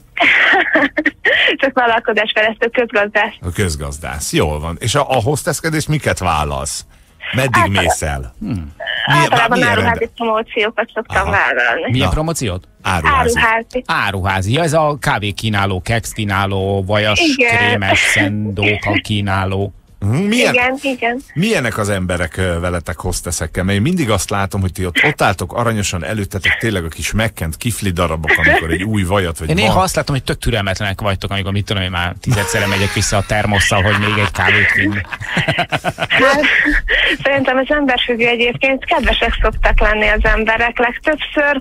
Csak vállalkozásfejlesztő közgazdász. A közgazdász, jól van. És a hostesskedést miket válasz? Meddig mész el? Általában áruházi promóciókat szoktam vállalni. Milyen promóciót? Áruházi. Ja, ez a kávékínáló, kexkínáló, vajas, krémes, szendóka kínáló. Igen. Milyenek az emberek veletek hosteszekkel? Mert én mindig azt látom, hogy ti ott álltok aranyosan, előttetek tényleg a kis megkent kifli darabok, amikor egy új vajat vagy. Én néha azt látom, hogy tök türelmetlenek vagytok, amikor mit tudom, hogy már 10-szer megyek vissza a termosszal, hogy még egy kávét vinni. Hát, szerintem ez emberfüggő egyébként. Kedvesek szoktak lenni az emberek legtöbbször.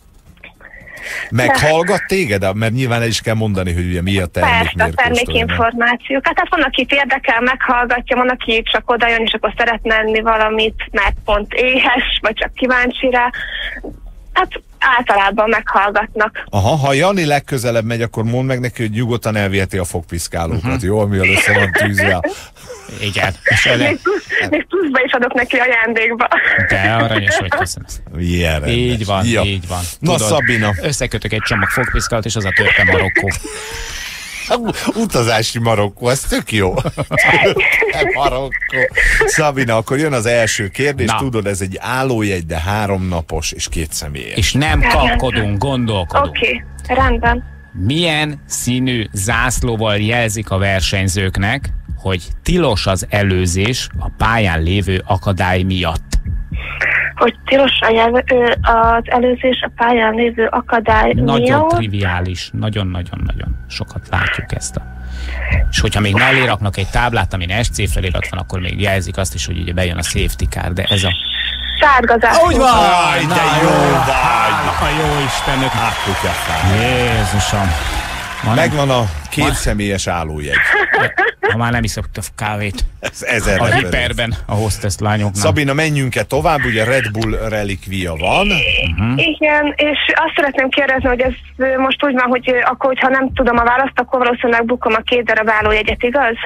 Meghallgat téged? Mert nyilván el is kell mondani, hogy ugye mi a termék. Persze, a termékinformációk. Hát van, akit érdekel, meghallgatja, van, aki csak oda jön, és akkor szeretne enni valamit, mert pont éhes, vagy csak kíváncsi rá. Hát általában meghallgatnak. Aha, ha Jani legközelebb megy, akkor mondd meg neki, hogy nyugodtan elviheti a fogpiszkálókat, jó? Amivel össze van tűzve. Igen. Még pluszba is adok neki ajándékba. De aranyos vagy, köszönöm. Ilyen így van. Na, Szabina. Összekötök egy csomag fogpiszkálat, és az a törpe Marokkó. Utazási Marokkó, ez tök jó. Marokkó. Szabina, akkor jön az első kérdés. Tudod, ez egy állójegy, de 3 napos és 2 személyes. És nem kapkodunk, gondolkodunk. Oké, rendben. Milyen színű zászlóval jelzik a versenyzőknek, hogy tilos az előzés a pályán lévő akadály miatt? Hogy tilos az előzés a pályán lévő akadály nagyon miatt? Nagyon triviális, nagyon-nagyon sokat látjuk ezt. És hogyha még mellé raknak egy táblát, amin SC felirat van, akkor még jelzik azt is, hogy ugye bejön a safety car, de ez a... Sárgazás. Úgy van! De jó vagy! A jó Istenök! Jézusom! Megvan a 2 személyes állójegy. Ha már nem iszok kávét. Ez 1000 a hiperben a hostess lányoknak. Szabina, menjünk-e tovább? Ugye Red Bull relikvia van. Igen, és azt szeretném kérdezni, hogy ez most úgy van, hogy akkor, hogyha nem tudom a választ, akkor valószínűleg bukom a 2 darab állójegyet, igaz?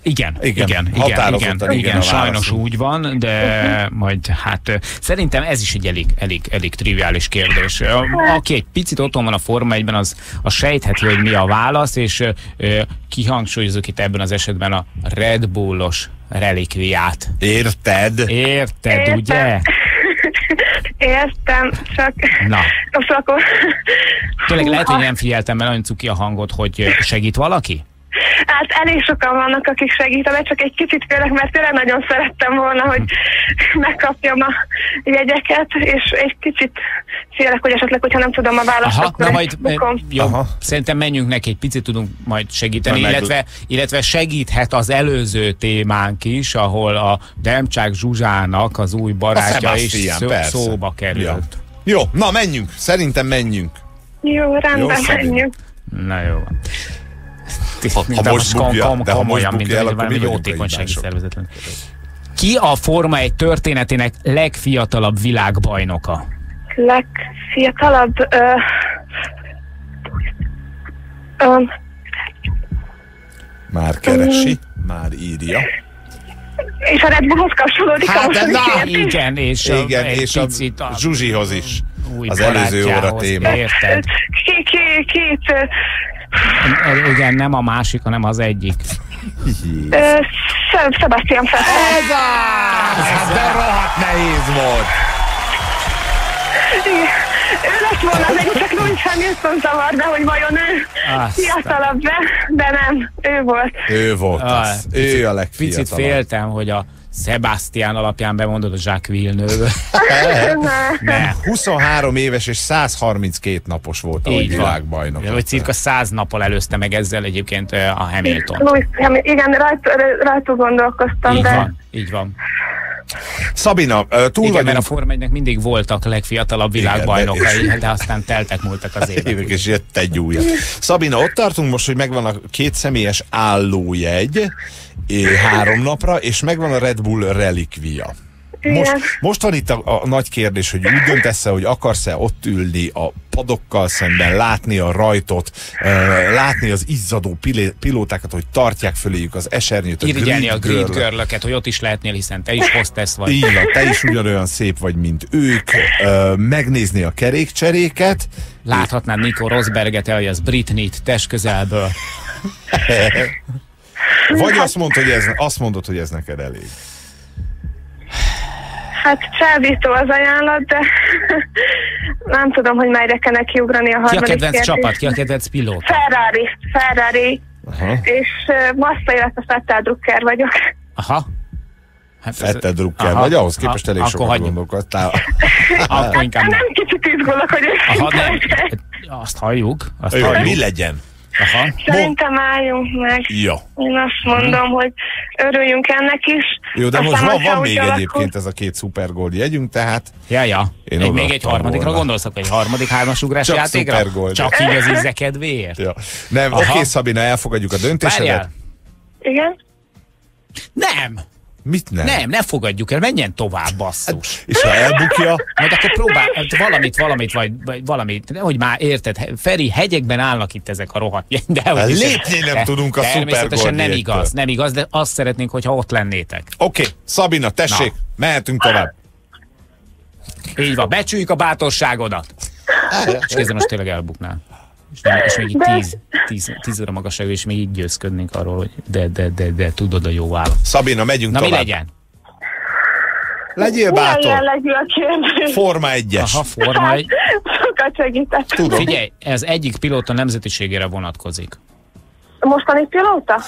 Igen, sajnos úgy van, de majd hát szerintem ez is egy elég triviális kérdés. Aki egy picit otthon van a Forma 1-ben, az sejtheti, hogy mi a válasz, és kihangsúlyozok itt ebben az esetben a Red Bullos relikviát. Érted, ugye? Értem, csak... Na. Akkor... Tényleg lehet, hogy nem figyeltem, mert nagyon cuki a hangot, hogy segít valaki? Hát elég sokan vannak, akik segítenek, csak egy kicsit félek, mert tényleg nagyon szerettem volna, hogy megkapjam a jegyeket, és egy kicsit félek, hogy esetleg, hogyha nem tudom a választ, akkor majd jó, szerintem menjünk neki, egy picit tudunk majd segíteni, illetve segíthet az előző témánk is, ahol a Demcsák Zsuzsának az új barátja is szóba került. Jó, na menjünk, szerintem menjünk. Jó, rendben, menjünk. Na jó. Ha most bukja, de ha most bukja el, akkor mi jótékonysági szervezetlen. Ki a Forma 1 történetének legfiatalabb világbajnoka? Legfiatalabb... Már keresi, már írja. És a Red Bullhoz kapcsolódik a igen, és a Zsuzsihoz is. Az előző óra téma. Érted? Két... Igen, nem a másik, hanem az egyik. Sebastian Vettel. Ez de rohadt nehéz volt. Ő lett volna az egyik, csak Lewis Hamilton zavar, de hogy vajon ő fiatalabb, de nem, ő volt. Ő volt az. Ő a legfiatalabb. Picit féltem, hogy a Sebastian alapján bemondod a Jacques Villeneuve. Ne. 23 éves és 132 napos volt a világbajnok. Vagy cirka 100 nappal előzte meg ezzel egyébként a Hamilton. Igen, rajta gondolkoztam, Így van. Szabina, igen, mert a Forma 1-nek mindig voltak legfiatalabb világbajnokai, de aztán múltak az évek. És jött egy újabb. Szabina, ott tartunk most, hogy megvan a 2 személyes állójegy 3 napra, és megvan a Red Bull relikvia. Most van itt a nagy kérdés, hogy úgy döntesz-e, hogy akarsz-e ott ülni a padokkal szemben, látni a rajtot, látni az izzadó pilótákat, hogy tartják föléjük az esernyőt, irigyelni a grid girl-öket, hogy ott is lehetnél, hiszen te is hostess vagy. Így van, te is ugyanolyan szép vagy, mint ők. Megnézni a kerékcseréket. Láthatnád Nico Rosberget, alias Britney-t testközelből. Vagy azt mondod, hogy ez neked elég. Hát csábító az ajánlat, de nem tudom, hogy melyre kellene kiugrani a harmadik kérdés. Ki a kedvenc csapat? Ki a kedvenc pilóta? Ferrari. És Massa, illetve Vettel Drucker vagyok. Aha. Hát Vettel Drucker vagy, ahhoz képest elég sokat gondolkodtál. Akkor inkább nem kicsit izgulok, hogy azt halljuk. Mi legyen? Aha. Szerintem álljunk meg. Ja. Én azt mondom, hogy örüljünk ennek is. Jó, de most van még egyébként ez a 2 szupergold jegyünk, tehát... Ja. Még egy harmadikra gondolsz, hogy egy harmadik 3-as ugrás játékra? Szupergold. Csak így az íze kedvéért? Ja. Nem, oké, Szabina, elfogadjuk a döntésedet. Várjál. Igen? Nem! Mit nem? Ne fogadjuk el, menjen tovább, basszus. Hát, és ha elbukja? Majd akkor próbál valamit, hogy már érted, Feri, hegyekben állnak itt ezek a rohadt. Lépni nem tudunk a szupergold. Természetesen nem igaz, de azt szeretnénk, hogyha ott lennétek. Oké, Szabina, tessék, mehetünk tovább. Így van, becsüljük a bátorságodat. És kézzel most tényleg elbuknál. És még így 10 óra magasságú, és még így győzködnénk arról, hogy de tudod a jó választ. Szabina, megyünk tovább. Mi legyen? Legyél bátor. Milyen jellegű a kérdés? Forma 1-es. Aha, Forma 1. Sokat segített. Tudom. Figyelj, ez egyik pilóta nemzetiségére vonatkozik. Mostani pilóta?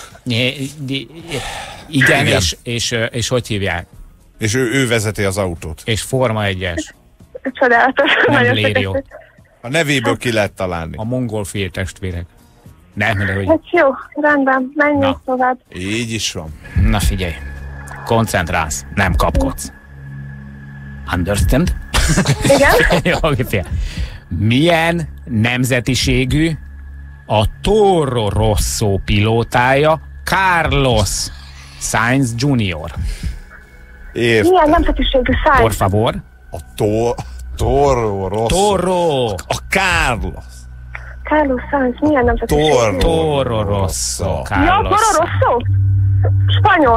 Igen. És hogy hívják? És ő vezeti az autót. És Forma 1-es. Csodálatos. Nem Lério. A nevéből ki lehet találni. A mongolfél testvérek. Nem, de hogy... Hát jó, rendben, menjünk tovább. Így is van. Na figyelj, koncentrálsz, nem kapkodsz. Understand? Igen? Jó, milyen nemzetiségű a Toro Rosso pilótája Carlos Sainz Jr.? Milyen nemzetiségű Sainz? Por favor. A Toro Rosso. Toro. A Carlos. Carlos Sainz, milyen nemzetiségű? Toro Rosso. Ja, Toro Rosso? Spanyol.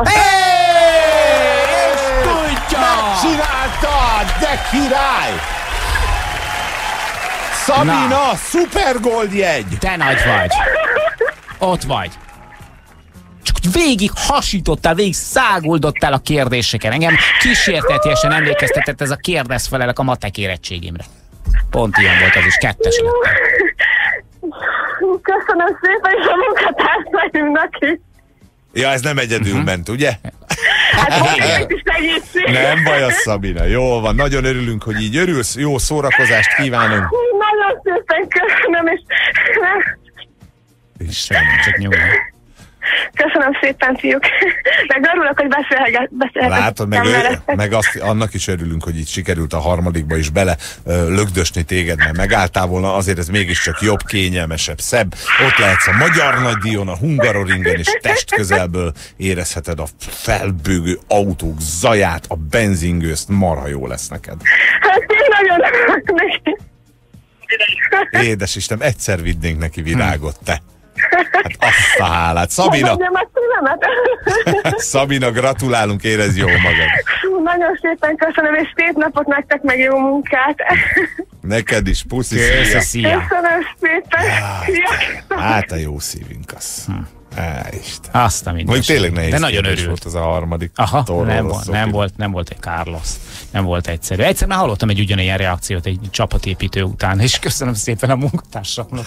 Megcsináltad, de király! Szabina, szupergold jegy! Te nagy vagy. Ott vagy. Csak végig hasítottál, végig száguldottál a kérdéseken. Engem kísértetiesen emlékeztetett ez a kérdezfelelek a matek érettségimre. Pont ilyen volt az is, 2-es lettem. Köszönöm szépen, és a munkatársainknak is. Ja, ez nem egyedül ment, ugye? Hát is segítség. Nem baj az, Szabina. Jól van, nagyon örülünk, hogy így örülsz. Jó szórakozást kívánunk. Nagyon szépen köszönöm, és csak nyugodj. Köszönöm szépen, fiúk. Meg örülök, hogy beszélhettem. Látod, meg annak is örülünk, hogy itt sikerült a harmadikba is bele lögdösni téged, mert megálltál volna, azért ez mégiscsak jobb, kényelmesebb, szebb. Ott lehetsz a Magyar Nagydíjon, a Hungaroringen, és testközelből érezheted a felbőgő autók zaját, a benzingőzt, marha jó lesz neked. Hát én nagyon örülök neki. Édes Isten, egyszer vidnénk neki virágot, te. Hát azt a hálát. Szabina! Szabina, gratulálunk, érezd jól magad. Nagyon szépen köszönöm, és szép napot nektek, meg jó munkát. Neked is, puszi, szia. Köszönöm szépen. Hát a jó szívünk az. Isten. Azt a minden. Vagy tényleg nehéz. De nagyon örült. Volt az a harmadik. Aha, nem volt egy Carlos. Nem volt egyszerű. Egyszer már hallottam egy ugyanilyen reakciót egy csapatépítő után, és köszönöm szépen a munkatársaknak.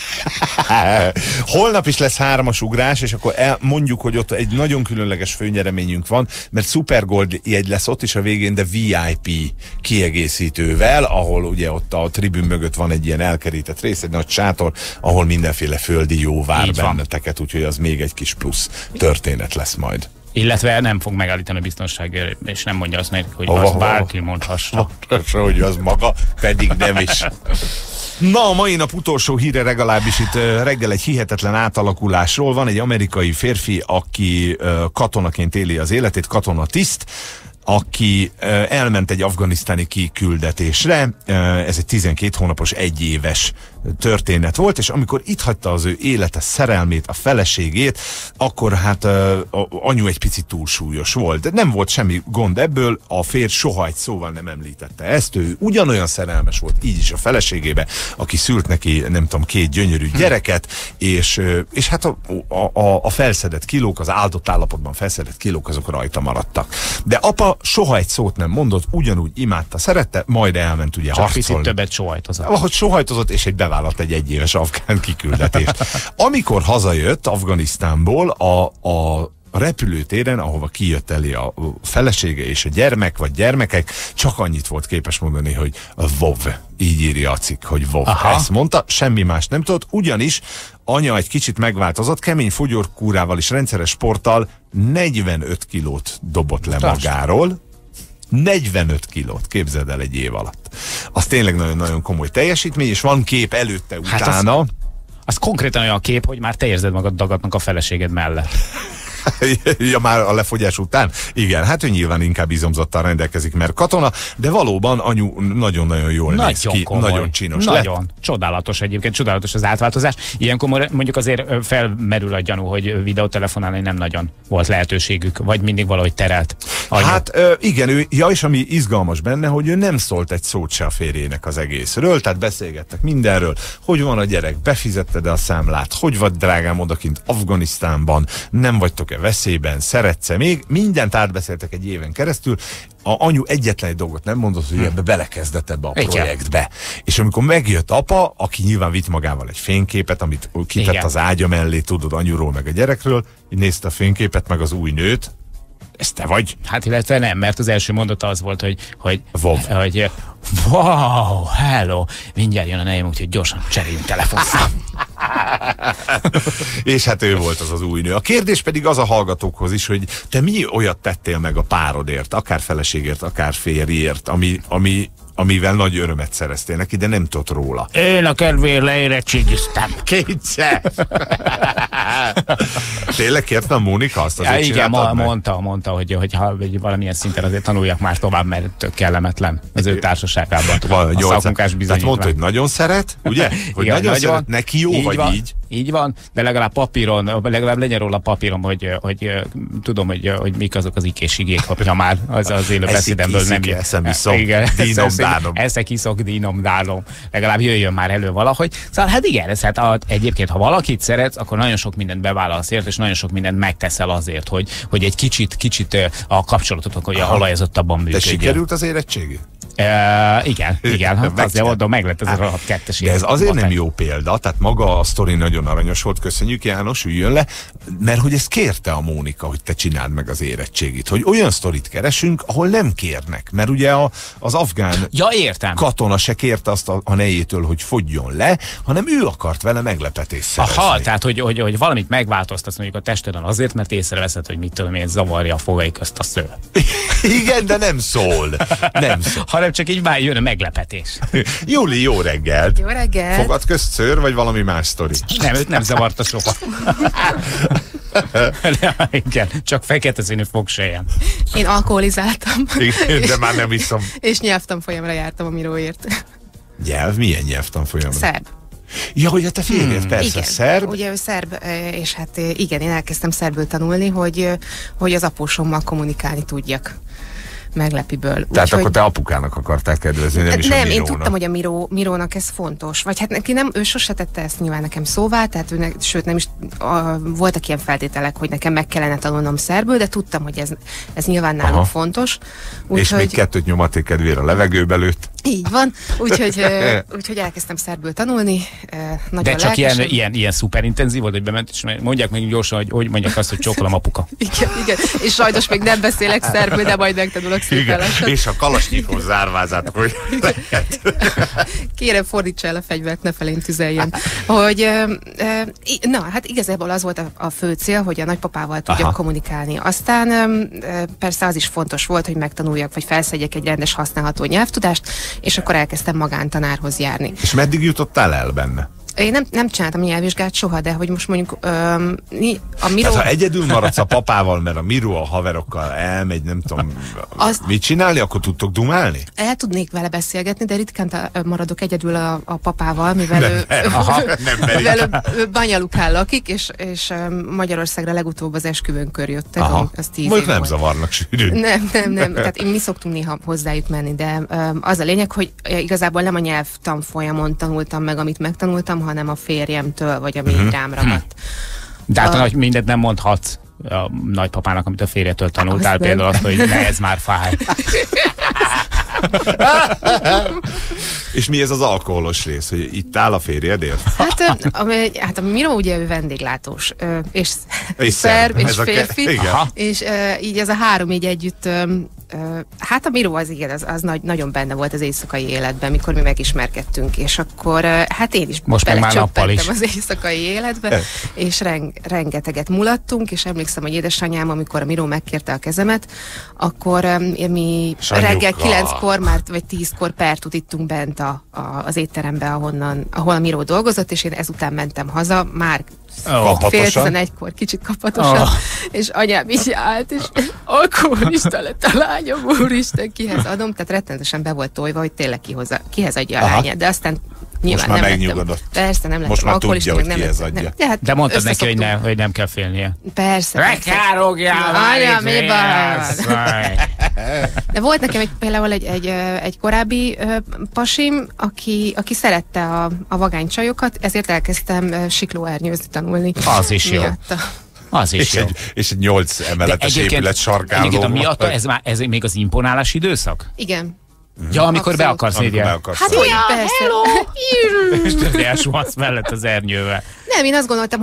Holnap is lesz 3-as ugrás, és akkor mondjuk, hogy ott egy nagyon különleges főnyereményünk van, mert Supergold jegy lesz ott is a végén, de VIP kiegészítővel, ahol ugye ott a tribün mögött van egy ilyen elkerített rész, egy nagy sátor, ahol mindenféle földi jó vár benneteket, úgyhogy az még egy kis plusz történet lesz majd. Illetve nem fog megállítani a biztonságért, és nem mondja azt nekik, hogy azt bárki mondhassa. Hogy az maga, pedig nem is. Na, a mai nap utolsó híre legalábbis itt reggel egy hihetetlen átalakulásról van. Egy amerikai férfi, aki katonaként éli az életét, katonatiszt, aki elment egy afganisztáni kiküldetésre. Ez egy 12 hónapos, 1 éves történet volt, és amikor itt hagyta az ő élete, szerelmét, a feleségét, akkor hát anyu egy picit túlsúlyos volt. De nem volt semmi gond ebből, a férj soha egy szóval nem említette ezt. Ő ugyanolyan szerelmes volt így is a feleségébe, aki szült neki, nem tudom, 2 gyönyörű gyereket, és hát a felszedett kilók, az áldott állapotban felszedett kilók, azok rajta maradtak. De apa soha egy szót nem mondott, ugyanúgy imádta, szerette, majd elment ugye harcolni. Csak picit többet sohajtozott. Ahogy sohajtozott, és bevállalt egy 1 éves afgán kiküldetést. Amikor hazajött Afganisztánból, a repülőtéren, ahova kijött elé a felesége és a gyermek, vagy gyermekek, csak annyit volt képes mondani, hogy VOV. Így írja a cikk, hogy VOV. Ezt mondta, semmi más nem tudott, ugyanis anya egy kicsit megváltozott, kemény fogyorkúrával és rendszeres sporttal 45 kilót dobott le magáról. 45 kilót, képzeld el, 1 év alatt. Az tényleg nagyon-nagyon komoly teljesítmény, és van kép előtte, utána. Hát az konkrétan olyan kép, hogy már te érzed magad dagadnak a feleséged mellett. Ja, már a lefogyás után? Igen, hát ő nyilván inkább izomzattal rendelkezik, mert katona, de valóban anyu nagyon-nagyon jól néz ki, komoly. Nagyon csinos nagyon lett. Csodálatos egyébként, csodálatos az átváltozás. Ilyenkor mondjuk azért felmerül a gyanú, hogy videótelefonálni nem nagyon volt lehetőségük, vagy mindig valahogy terelt anyu. Hát igen, és ami izgalmas benne, hogy ő nem szólt egy szót se a férjének az egészről, tehát beszélgettek mindenről, hogy van a gyerek, befizetted a számlát, hogy vagy drágám odakint Afganisztánban, nem vagytok veszélyben, szeretsz-e még, mindent átbeszéltek 1 éven keresztül, a anyu egyetlen egy dolgot nem mondott, hogy ebbe belekezdett ebbe a projektbe. És amikor megjött apa, aki nyilván vitt magával egy fényképet, amit kitett az ágya mellé, tudod, anyuról meg a gyerekről, így nézte a fényképet, meg az új nőt. Ez te vagy? Hát illetve nem, mert az első mondata az volt, hogy wow, hello, mindjárt jön a nejem, úgyhogy gyorsan cseréljünk telefonszám. És hát ő volt az új nő. A kérdés pedig az a hallgatókhoz is, hogy te mi olyat tettél meg a párodért, akár feleségért, akár férjért, amivel nagy örömet szereztél neki, de nem tudott róla. Én a kedvéért leérettségiztem. Kétszer! Tényleg kértem Mónika azt azért igen, mondta, hogy ha valamilyen szinten azért tanuljak már tovább, mert tök kellemetlen az ő társaságában. A szakmunkás bizonyítvány. Tehát mondta, hogy nagyon szeret, ugye? Hogy igen, nagyon szeret, neki jó, így vagy van, így? Így van, de legalább papíron, legalább legyen róla papíron, hogy tudom, hogy mik azok az ikés igék, hogyha már az élő beszédemből nem jön. Eszek, iszok, dínom, dálom. Legalább jöjjön már elő valahogy. Szóval hát igen, egyébként, ha valakit szeretsz, akkor nagyon sok mindent bevállalsz ért, és nagyon sok mindent megteszel azért, hogy egy kicsit a kapcsolatotok, hogy alajozottabban működjön. De sikerült az érettségi? Igen, hát azért oldom, meg lett ez a rohadt 2-es. De ez azért nem jó példa, tehát maga a sztori nagyon aranyos volt, köszönjük János, üljön le, mert hogy ezt kérte a Mónika, hogy te csináld meg az érettségit, hogy olyan sztorit keresünk, ahol nem kérnek, mert ugye az afgán katona se kérte azt a nejétől, hogy fogjon le, hanem ő akart vele meglepetést szerezni. Aha, tehát hogy valamit megváltoztatsz mondjuk a testeden azért, mert észreveszed, hogy mit tudom én, zavarja a fogai közt a szőr. Igen, de nem szól. Nem szól. Hanem csak így már jön a meglepetés. Júli, jó reggelt! Jó reggelt! Fogad közt szőr, vagy valami más sztori? Nem, őt nem zavarta soha. Igen, csak fekete színű fogsejjem. Én alkoholizáltam. Igen, de már nem iszom. És nyelvtanfolyamra jártam a Miróért. Nyelv? Milyen nyelvtanfolyamra? Szerb. Ja, hogy te férjed, persze, igen, szerb. Ugye ő szerb, és hát igen, én elkezdtem szerbül tanulni, hogy az apósommal kommunikálni tudjak. meglepiből. Tehát akkor te apukának akartál kedvezni, nem is a Mirónak. Én tudtam, hogy a Mirónak ez fontos. Vagy hát neki nem, ő sose tette ezt nyilván nekem szóvá, tehát sőt nem is voltak ilyen feltételek, hogy nekem meg kellene tanulnom szerbül, de tudtam, hogy ez nyilván nálunk fontos. És még 2 nyomaték kedvére a levegőbe lőtt. Így van, úgyhogy elkezdtem szerbül tanulni. De csak ilyen szuperintenzív volt, hogy bement, és mondják meg gyorsan, hogy mondják azt, hogy csókolom apuka. Igen, és sajnos még nem beszélek szerbül, de majd megtanulok szépen lassan. És a Kalasnyikov zárvázát, hogy lehet. Kérem, fordítsa el a fegyvert, ne felén tüzeljen. Hogy, hát igazából az volt a fő cél, hogy a nagypapával tudjak kommunikálni. Aztán persze az is fontos volt, hogy megtanuljak, vagy felszedjek egy rendes használható nyelvtudást, és akkor elkezdtem magántanárhoz járni. És meddig jutottál el benne? Én nem csináltam nyelvvizsgát soha, de hogy most mondjuk a Miró... Tehát ha egyedül maradsz a papával, mert a Miró a haverokkal elmegy, nem tudom, mit csinálni, akkor tudtok dumálni? El tudnék vele beszélgetni, de ritkán maradok egyedül a papával, mivel ő Banyalukán lakik, és Magyarországra legutóbb az esküvőnkör jöttek. Az 10 év nem zavarnak sűrűn. Nem. Tehát mi szoktunk néha hozzájuk menni, de az a lényeg, hogy igazából nem a nyelvtanfolyamon tanultam meg, amit megtanultam, hanem a férjemtől, vagy ami rám ragadt. De hát mindent nem mondhatsz a nagypapának, amit a férjetől tanultál, például azt, hogy ne, ez már fáj. És mi ez az alkoholos rész, hogy itt áll a férjedért? Hát a Miró ugye ő vendéglátós, és szerb, és férfi, és így ez a 3 így együtt, hát a Miró az igen, az nagyon benne volt az éjszakai életben, mikor mi megismerkedtünk, és akkor hát én is belecsöppentem az éjszakai életbe, és rengeteget mulattunk, és emlékszem, hogy édesanyám, amikor a Miró megkérte a kezemet, akkor mi reggel 9-kor már, vagy 10-kor pertut ittunk bent az étterembe, ahol a Miró dolgozott, és én ezután mentem haza, már fél 11-kor, kicsit kapatosan, és anyám így állt, és alkoholista lett a lányom, úristen, kihez adom, tehát rettenetesen be volt tojva, hogy tényleg kihez adja a lányát, de aztán nyilván most már nem megnyugodott. Persze, nem most már tudja, hogy kihez adja. De mondtad neki, hogy nem kell félnie. Persze. Rekárogjál! Anya, mi baj? De volt nekem például egy korábbi pasim, aki szerette a vagánycsajokat, ezért elkezdtem siklóernyőzni tanulni. Az is jó. Az is jó. És egy 8 emeletes épület sarkáló. A miatta ez még az imponálás időszak? Igen. Ja, amikor be akarsz nézni. Hát hogy persze. Hello! És te elsuhansz mellett az ernyővel. Nem, én azt gondoltam,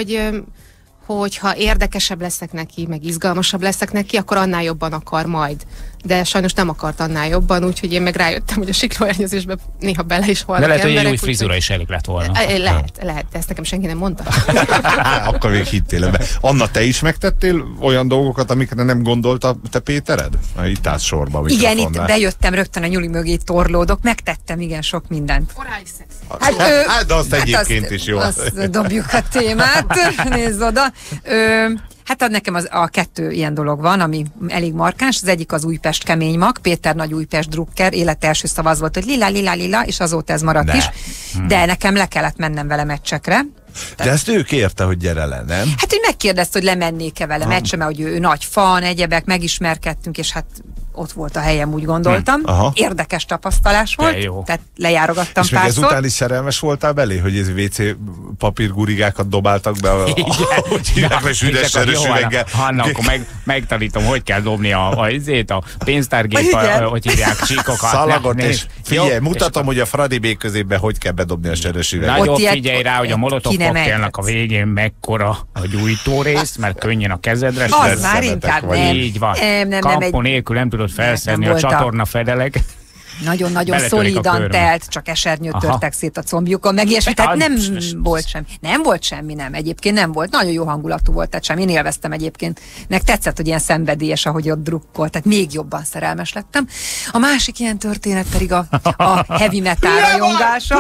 hogy ha érdekesebb leszek neki, meg izgalmasabb leszek neki, akkor annál jobban akar majd. De sajnos nem akart annál jobban, úgyhogy én meg rájöttem, hogy a siklóernyőzésbe néha bele is halnak emberek. De lehet, hogy egy új frizura is elég lett volna. Lehet, de ezt nekem senki nem mondta. Akkor még hittél ebbe. Anna, te is megtettél olyan dolgokat, amikre nem gondolt a te Pétered? Itt állsz sorba. Igen, itt bejöttem rögtön a nyuli mögé, torlódok, megtettem igen sok mindent. Orális szex. De azt egyébként is jó. Azt dobjuk a témát, nézd oda. Hát nekem a 2 ilyen dolog van, ami elég markáns. Az egyik az Újpest kemény mag, Péter nagy Újpest drukker, élet első szava az volt, hogy lila, és azóta ez maradt is. De nekem le kellett mennem vele meccsekre. De ezt ő kérte, hogy gyere le, nem? Hát ő megkérdezte, hogy lemennék-e vele meccse, mert hogy ő nagy fan, egyebek, megismerkedtünk, és hát ott volt a helyem, úgy gondoltam. Érdekes tapasztalás volt, tehát lejárogattam párszor. És még ezután is szerelmes voltál belé, hogy ez WC papírgurigákat dobáltak be, hogy hívják le südes erős üveggel. Hanna, akkor megtanítom, hogy kell dobni a pénztárgép, hogy hívják, csíkokat. Szalagot, és figyelj, mutatom, hogy a Fradi B közében hogy kell bedobni a serös üveggel. Nagyon figyelj rá, hogy a molotov koktélnak a végén mekkora a gyújtórész, mert könnyen a kezedre. Az már inkább nem. Így van. Kampó nélkül nem tudod felszedni a csatorna fedelek. Nagyon-nagyon szolidan telt, csak esernyőt törtek szét a combjukon, meg ilyesmi, tehát nem volt semmi. Nem volt semmi, nem. Egyébként nem volt. Nagyon jó hangulatú volt, tehát én élveztem egyébként. Nek tetszett, hogy ilyen szenvedélyes, ahogy ott drukkolt, tehát még jobban szerelmes lettem. A másik ilyen történet pedig a heavy metal rajongása.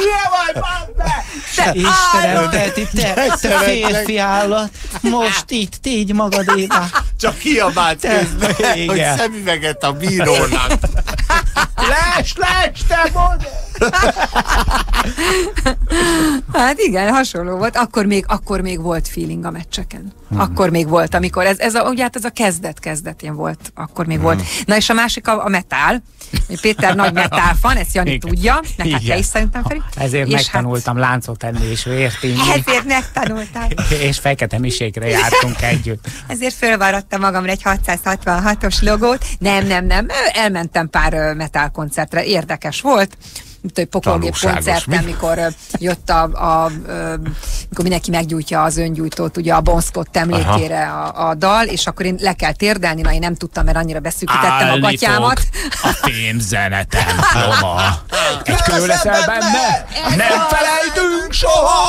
Istenem, te férfi állat, most itt így magadéba. Csak kiabált közben, hogy szemüveget a bírónak. Les, te mondd! Hát igen, hasonló volt. Akkor még volt feeling a meccseken. Akkor még volt, amikor ugye hát ez a kezdetén volt, akkor még volt. Na és a másik a metál. Péter nagy metál fan, ezt Jani tudja, meg hát te is szerintem, Feri. Ezért és megtanultam láncot tenni és vért inni. Ezért megtanultam. És fekete misékre jártunk együtt. Ezért fölvarrattam magamra egy 666-os logót. Nem. Elmentem pár metál koncertre, érdekes volt. Egy pokolgép koncerten, mikor jött mikor mindenki meggyújtja az öngyújtót, ugye a Bon Scott emlékére a dal, és akkor én le kell térdelni, na én nem tudtam, mert annyira beszűkítettem a gatyámat. A fémzenetem, Roma. Egy kő leszel benne? Nem felejtünk soha!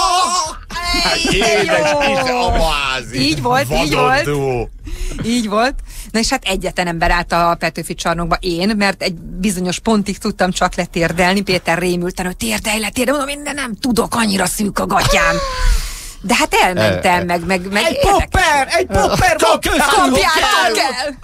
Így volt. Na és hát egyetlen ember állt a Petőfi csarnokba, én, mert egy bizonyos pontig tudtam csak letérdelni. Péter rémülten, hogy térdelj, mondom, én nem tudok, annyira szűk a gatyám. De hát elmentem, meg egy popper van köztünk, kapjátok el!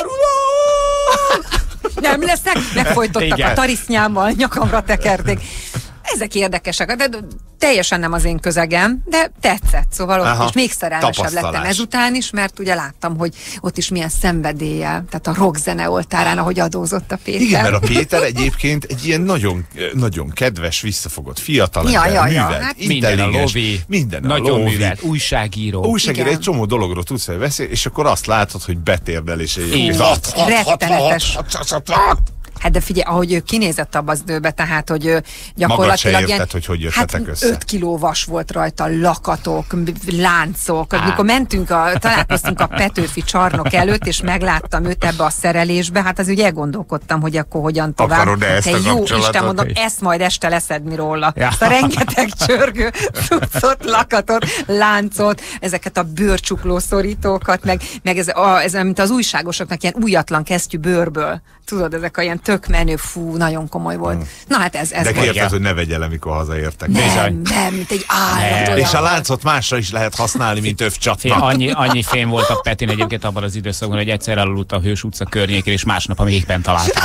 Nem lesznek, megfojtottak a tarisznyámmal, nyakamra tekerték. Ezek érdekesek, de teljesen nem az én közegem, de tetszett, szóval ott is még szerelmesebb lettem ezután is, mert ugye láttam, hogy ott is milyen szenvedéllyel, tehát a rockzene oltárán, ahogy adózott a Péter. Igen, mert a Péter egyébként egy ilyen nagyon, nagyon kedves, visszafogott fiatalember, művelt, hát intelligens, minden a lovi, művelt, újságíró, egy csomó dologról tudsz beszélni, és akkor azt látod, hogy betérdel, és rettenetes. Hát de figyelj, ahogy ő kinézett abba az időbe, tehát, hogy gyakorlatilag ilyen, hogy jöttetek össze. 5 kiló vas volt rajta, lakatok, láncok. Amikor találkoztunk a Petőfi csarnok előtt, és megláttam őt ebbe a szerelésbe, hát az ugye elgondolkodtam, hogy akkor hogyan tovább. Akarod ezt a jó Isten, mondom, ezt majd este leszedni róla. Ja. Ezt a rengeteg csörgő, cuccot, lakatot, láncot, ezeket a bőrcsukló szorítókat, meg ez mint az újságosoknak ilyen újatlan kesztyű bőrből. Tudod, ezek a ilyen tök menő, fú, nagyon komoly volt. Na hát ez de kérted, hogy ne vegye le, mikor hazaértek. Nem, mint egy állat. És a láncot másra is lehet használni, mint övcsatnak. Annyi fém volt a Petin egyébként abban az időszakban, hogy egyszer elaludt a Hős utca környékén, és másnap a méhben találták.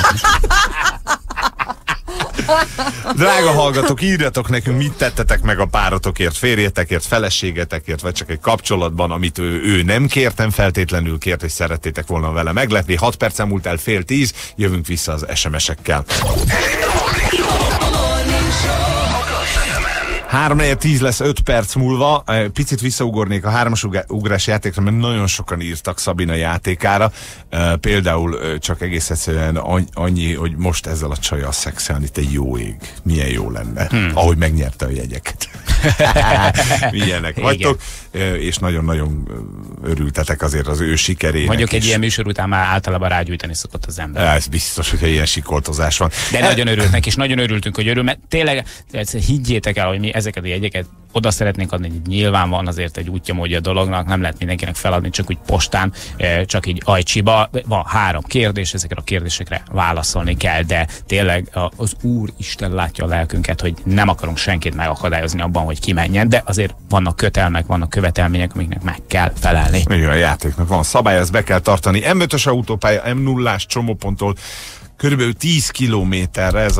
Drága hallgatók, írjatok nekünk, mit tettetek meg a párotokért, férjetekért, feleségetekért, vagy csak egy kapcsolatban, amit ő nem kértem, feltétlenül kért, hogy szerettétek volna vele meglepni. 6 percen múlt el 9:30, jövünk vissza az SMS-ekkel. 3:10 lesz 5 perc múlva. Picit visszaugornék a 3-as ugrás játékra, mert nagyon sokan írtak Szabina játékára. Például csak egész egyszerűen annyi, hogy most ezzel a csajjal szexelni, te jó ég. Milyen jó lenne, ahogy megnyerte a jegyeket. Milyenek vagytok, és nagyon-nagyon örültetek azért az ő sikerének. Mondjuk egy ilyen műsor után már általában rágyújtani szokott az ember. Ez biztos, hogyha ilyen sikoltozás van. De nagyon örülnek, és nagyon örültünk, hogy mert tényleg higgyétek el, hogy mi ezeket a jegyeket oda szeretnénk adni, hogy nyilván van azért egy útja módja a dolognak, nem lehet mindenkinek feladni, csak úgy postán, csak így ajcsiba. Van 3 kérdés, ezekre a kérdésekre válaszolni kell, de tényleg az Úristen látja a lelkünket, hogy nem akarunk senkit megakadályozni abban, hogy kimenjen, de azért vannak kötelmek, vannak követelmények, amiknek meg kell felelni. Igen, a játéknak van szabály, ezt be kell tartani. M5-ös autópálya, M0-ás csomóponttól körülbelül 10 kilométerre, ez a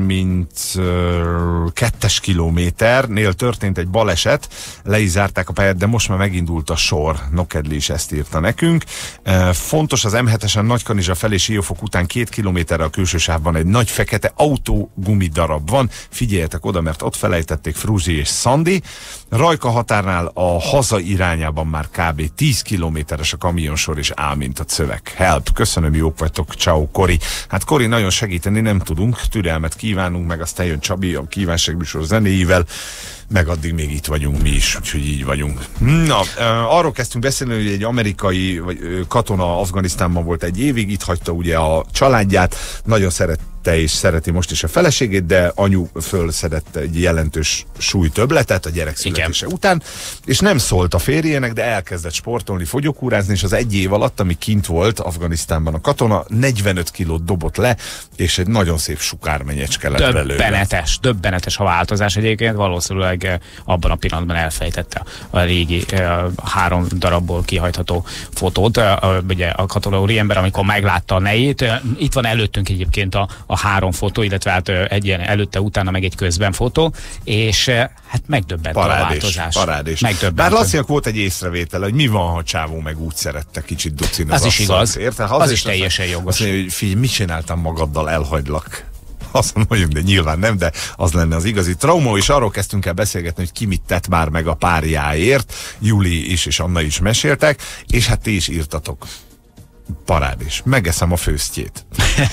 32-es kilométernél történt egy baleset, le is zárták a pályát, de most már megindult a sor. Nokedli is ezt írta nekünk. Fontos, az M7-esen Nagykanizsa felé Siófok után 2 kilométerre a külső sávban egy nagy fekete autógumi darab van. Figyeljetek oda, mert ott felejtették Fruzsi és Szandi. Rajka határnál a haza irányában már kb. 10 kilométeres a kamionsor, és áll, mint a szöveg. Help! Köszönöm, jók vagytok, ciao, Kori. Hát Kori, nagyon segíteni nem tudunk, türelmet kívánunk, meg aztán jön Csabi a kívánságműsor zenéivel, meg addig még itt vagyunk mi is, úgyhogy így vagyunk. Na, arról kezdtünk beszélni, hogy egy amerikai katona Afganisztánban volt egy évig, itt hagyta ugye a családját, nagyon szerette és szereti most is a feleségét, de anyu fölszedett egy jelentős súlytöbbletet a gyerek születése után, és nem szólt a férjének, de elkezdett sportolni, fogyókúrázni, és az 1 év alatt, ami kint volt Afganisztánban a katona, 45 kilót dobott le, és egy nagyon szép sukármenyecske lett belőle. Döbbenetes a változás egyébként, valószínűleg abban a pillanatban elfejtette a régi 3 darabból kihajtható fotót, ugye a katona úriember, amikor meglátta a nejét. Itt van előttünk egyébként a a 3 fotó, illetve hát egy ilyen előtte-utána meg egy közben fotó, és hát megdöbbent a változás. Parádés. Bár Lacinak volt egy észrevétel, hogy mi van, ha csávó meg úgy szerette kicsit ducin az is igaz. Az is teljesen jogos. Azt mondja, hogy figyelj, mit csináltam magaddal, elhagylak. Azt mondjuk, de nyilván nem, de az lenne az igazi trauma, és arról kezdtünk el beszélgetni, hogy ki mit tett már meg a párjáért. Júli is és Anna is meséltek, és hát ti is írtatok. Parádés. Megeszem a főztjét.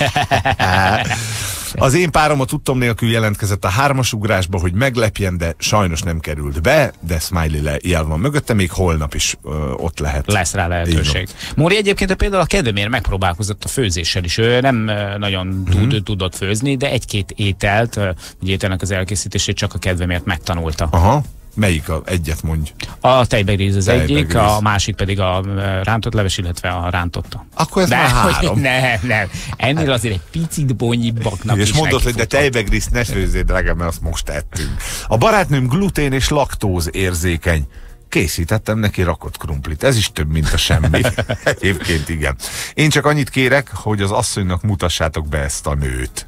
Az én párom a tudtom nélkül jelentkezett a 3-as ugrásba, hogy meglepjen, de sajnos nem került be, de smiley jel van mögötte, még holnap is ott lehet. Lesz rá lehetőség. Móri egyébként például a kedvéért megpróbálkozott a főzéssel is. Ő nem nagyon tudott főzni, de egy-két ételt, egy ételnek az elkészítését csak a kedvéért megtanulta. Aha. Melyik egyet mondj? A tejbegríz az egyik, a másik pedig a rántott leves, illetve a rántotta. Akkor ez már 3. Nem. Ennél azért egy picit bonyibbaknak is. És mondod, hogy de tejbegríz ne főzzél, drágám, mert azt most ettünk. A barátnőm glutén és laktóz érzékeny. Készítettem neki rakott krumplit. Ez is több, mint a semmi. Egyébként igen. Én csak annyit kérek, hogy az asszonynak mutassátok be ezt a nőt.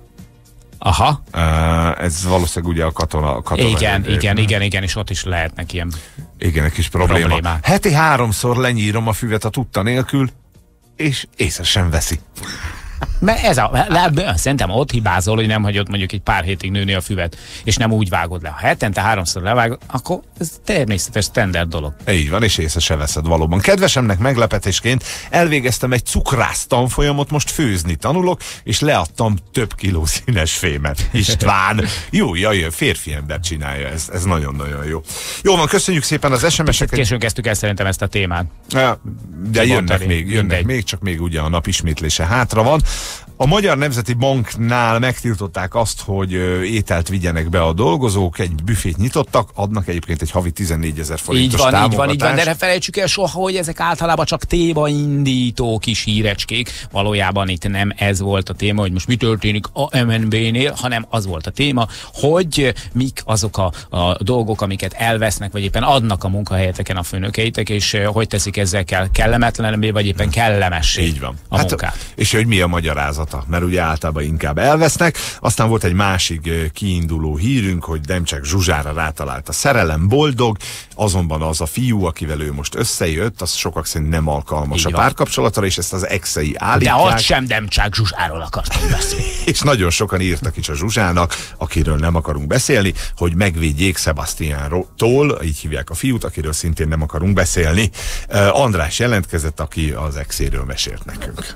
Aha. Ez valószínűleg ugye a katona igen, és ott is lehetnek ilyen egy kis probléma. Heti 3-szor lenyírom a füvet a tudta nélkül, és észre sem veszi. Mert szerintem ott hibázol, hogy nem hagyod mondjuk egy pár hétig nőni a füvet, és nem úgy vágod le. Ha hetente 3-szor levágod, akkor ez természetes, standard dolog. Így van, és észre se veszed valóban. Kedvesemnek meglepetésként elvégeztem egy cukrász tanfolyamot, most főzni tanulok, és leadtam több kiló színes fémet. István, jó, férfi ember csinálja, ez nagyon-nagyon jó. Jó van, köszönjük szépen az SMS-eket. Későn kezdtük el szerintem ezt a témát. De jönnek még, csak még ugye a nap ismétlése hátra van. A Magyar Nemzeti Banknál megtiltották azt, hogy ételt vigyenek be a dolgozók, egy büfét nyitottak, adnak egyébként egy havi 14 000 forintos támogatást. Így van, de ne felejtsük el soha, hogy ezek általában csak témaindító kis hírecskék. Valójában itt nem ez volt a téma, hogy most mi történik a MNB-nél, hanem az volt a téma, hogy mik azok a dolgok, amiket elvesznek, vagy éppen adnak a munkahelyeteken a főnökeitek, és hogy teszik ezzel kellemetlenebbé, vagy éppen kellemessé így van. A munkát. És hogy mi a magyarázat? Mert ugye általában inkább elvesznek. Aztán volt egy másik kiinduló hírünk, hogy nem csak Zsuzsára rátalált a szerelem, boldog, azonban az a fiú, akivel ő most összejött, az sokak szerint nem alkalmas a párkapcsolatra, és ezt az exei állítják. De ott sem nem csak Zsuzsáról akartunk beszélni. És nagyon sokan írtak is a Zsuzsának, akiről nem akarunk beszélni, hogy megvédjék Sebastiantól, így hívják a fiút, akiről szintén nem akarunk beszélni. András jelentkezett, aki az exéről mesélt nekünk.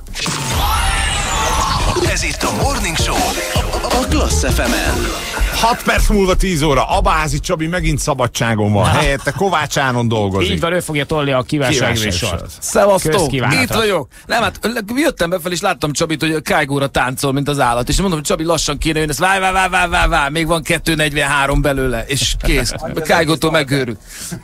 Ez itt a Morning Show a Klassz FM-en. 6 perc múlva 10 óra. Abázi Csabi megint szabadságon van. Helyette Kovács Áron dolgozik. Így van, ő fogja tolni a kívánságműsort. Szevasztok, itt vagyok. Nem, hát jöttem befelé, és láttam Csabit, hogy a kájgóra táncol, mint az állat. És mondom, hogy Csabi lassan kéne jönni, ezt várj, még van 2:43 belőle, és kész. A kájgótól megőrült.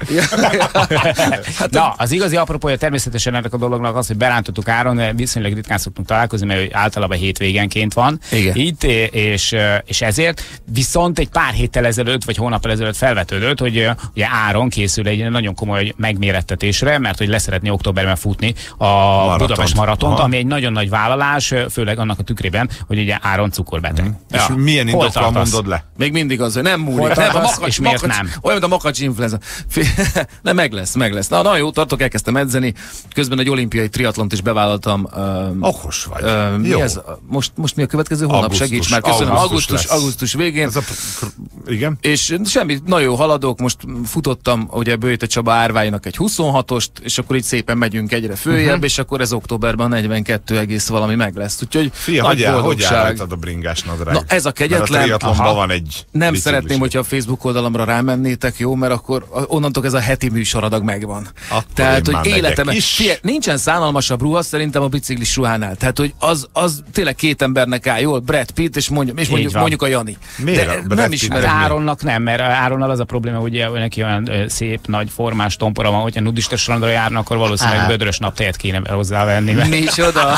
Hát, na, az igazi apropója természetesen ennek a dolognak az, hogy berántottuk Áron, viszonylag ritkán szoktunk találkozni, mert általában hétvégenként van. Igen. Itt, és ezért viszont egy pár héttel ezelőtt, vagy hónappal ezelőtt felvetődött, hogy ugye Áron készül egy nagyon komoly megmérettetésre, mert hogy leszeretné októberben futni a Budapest maratont, ami egy nagyon nagy vállalás, főleg annak a tükrében, hogy ugye Áron cukorbeteg. És milyen indokkal mondod le? Még mindig az, hogy nem múlik. És miért nem? Olyan, mint a makacs influenza. Nem, meg lesz. Na jó, tartok, elkezdtem edzeni. Közben egy olimpiai triatlont is bevállaltam. Okos vagy. Mi ez? Most mi a következő hónap? Segíts már, köszönöm. Augusztus végén. Igen. És semmi, nagyon jó haladok, most futottam ugye Bőjte Csaba árváinak egy 26-ost, és akkor így szépen megyünk egyre följebb, és akkor ez októberben 42, valami meg lesz. Úgyhogy hogy állítad a bringás nadrág? Na ez a kegyetlen. Van egy nem szeretném, hogyha a Facebook oldalamra rámennétek, jó, mert akkor onnantól ez a heti műsoradag megvan. Akkor tehát, hogy életemben nincsen szánalmasabb ruha szerintem a biciklis ruhánál. Tehát, hogy az tényleg két embernek áll jól, Brad Pitt, és mondja mondjuk a Jani. Miért? De nem ismerem. Áronnak nem, mert Áronnal az a probléma, hogy neki olyan szép, nagy, formás tompora van, hogyha nudista strandra járnak, akkor valószínűleg bödrös naptejet kéne hozzávenni. Micsoda?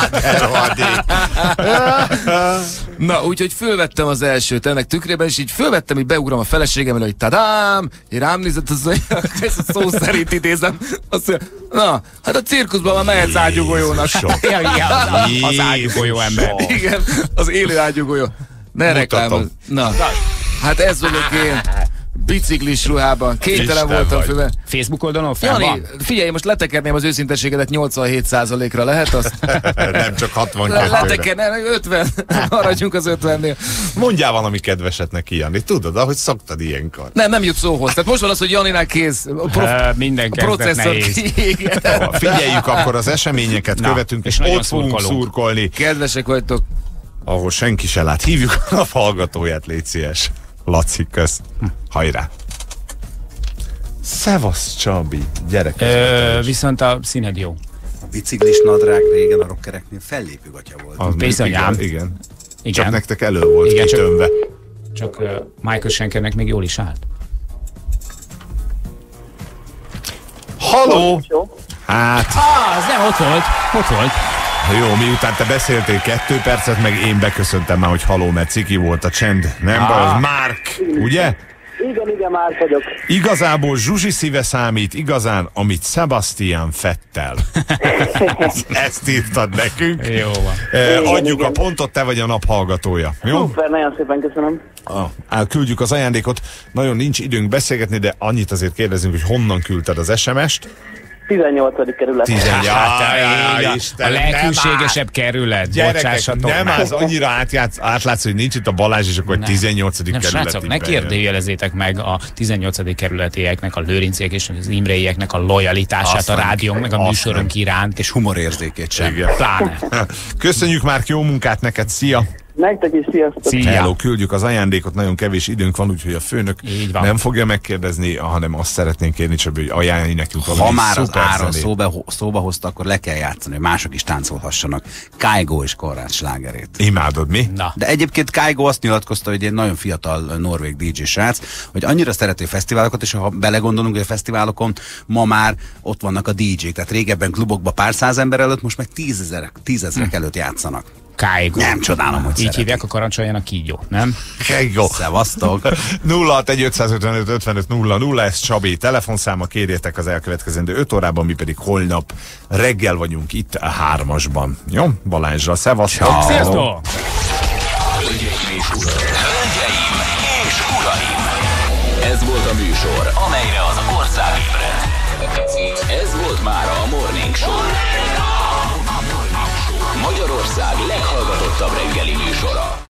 Na, úgyhogy fölvettem az elsőt ennek tükrében, és így fölvettem, így beugrom a feleségemmel, hogy tadám, én rám nézett, ez a szó szerint idézem, azt mondja, na, hát a cirkuszban már mehetsz ágyúgolyónak. Az ágyúgolyó ember. Igen, az élő ágyúgolyó. Ne reklámod. Na, hát ez vagyok én. Biciklis ruhában. Kénytelen voltam főben. Facebook oldalon Jani, figyelj, most letekerném az őszinteségedet 87%-ra lehet azt? Nem csak 62-re. Letekerném, 50. Maradjunk az 50-nél. Mondjál valami kedveset neki, Jani. Tudod, ahogy szoktad ilyenkor. Nem jut szóhoz. Tehát most van az, hogy Janinál kész. Minden processzor. Figyeljük akkor az eseményeket, követünk, és ott fogunk szurkolni. Kedvesek vagytok. Ahol senki se lát. Hívjuk a hallgatóját, légy szíves. Laci, kösz. Hajrá! Szevasz, Csabi! Gyerek! Viszont a színed jó. A biciklis nadrág régen a rockereknél fellépő gatya volt. Bizonyám. Igen. Csak nektek elő volt kitönve. Csak Michael Schenkernek még jól is állt. Halló! Hát... az nem, ott volt. Jó, miután te beszéltél 2 percet, meg én beköszöntem már, hogy haló, mert ciki volt a csend. Nem baj, az Márk, ugye? Igen, Márk vagyok. Igazából Zsuzsi szíve számít, igazán, amit Sebastian Vettel. Ezt írtad nekünk. Jó van. Adjuk a pontot, te vagy a nap hallgatója. Jó? Szuper, nagyon szépen köszönöm. Küldjük az ajándékot. Nagyon nincs időnk beszélgetni, de annyit azért kérdezünk, hogy honnan küldted az SMS-t. 18. kerület. A legkülségesebb kerület. Gyerekek, nem az annyira átlátsz, hogy nincs itt a Balázs, és akkor 18. kerület. Srácok, ne kérdőjelezzétek meg a 18. kerületieknek, a lőrinciek és az imreieknek a lojalitását a rádiónk, meg a műsorunk iránt. És humorérzékét sem. Pláne. Köszönjük, Márk, jó munkát neked, szia! Nektek is, sziasztok! Hello, küldjük az ajándékot, nagyon kevés időnk van, úgyhogy a főnök nem fogja megkérdezni, hanem azt szeretnénk kérni, Csabi, hogy ajánlani nekünk valami. Ha már az Áron szóba hozta, akkor le kell játszani, hogy mások is táncolhassanak. Kygo és Konrád slágerét. Imádod, mi? Na. De egyébként Kygo azt nyilatkozta, hogy egy nagyon fiatal norvég DJ srác, hogy annyira szereti a fesztiválokat, és ha belegondolunk, hogy a fesztiválokon ma már ott vannak a DJ-k, tehát régebben klubokban pár száz ember előtt, most meg tízezrek előtt játszanak. Kygo. Nem csodálom, hogy így hívják a karancsoljának kígyó, nem? Kygo. Szevasztok. 061-555-00, ez Csabi telefonszáma, kérjétek az elkövetkezendő 5 órában, mi pedig holnap reggel vagyunk itt a 3-asban. Jó? Balázsra, szevasztok. Sziasztok! Hölgyeim és uraim! Ez volt a műsor, amelyre az ország ébredt. Ez volt már a Morning Show. Magyarország leghallgatottabb reggeli műsora.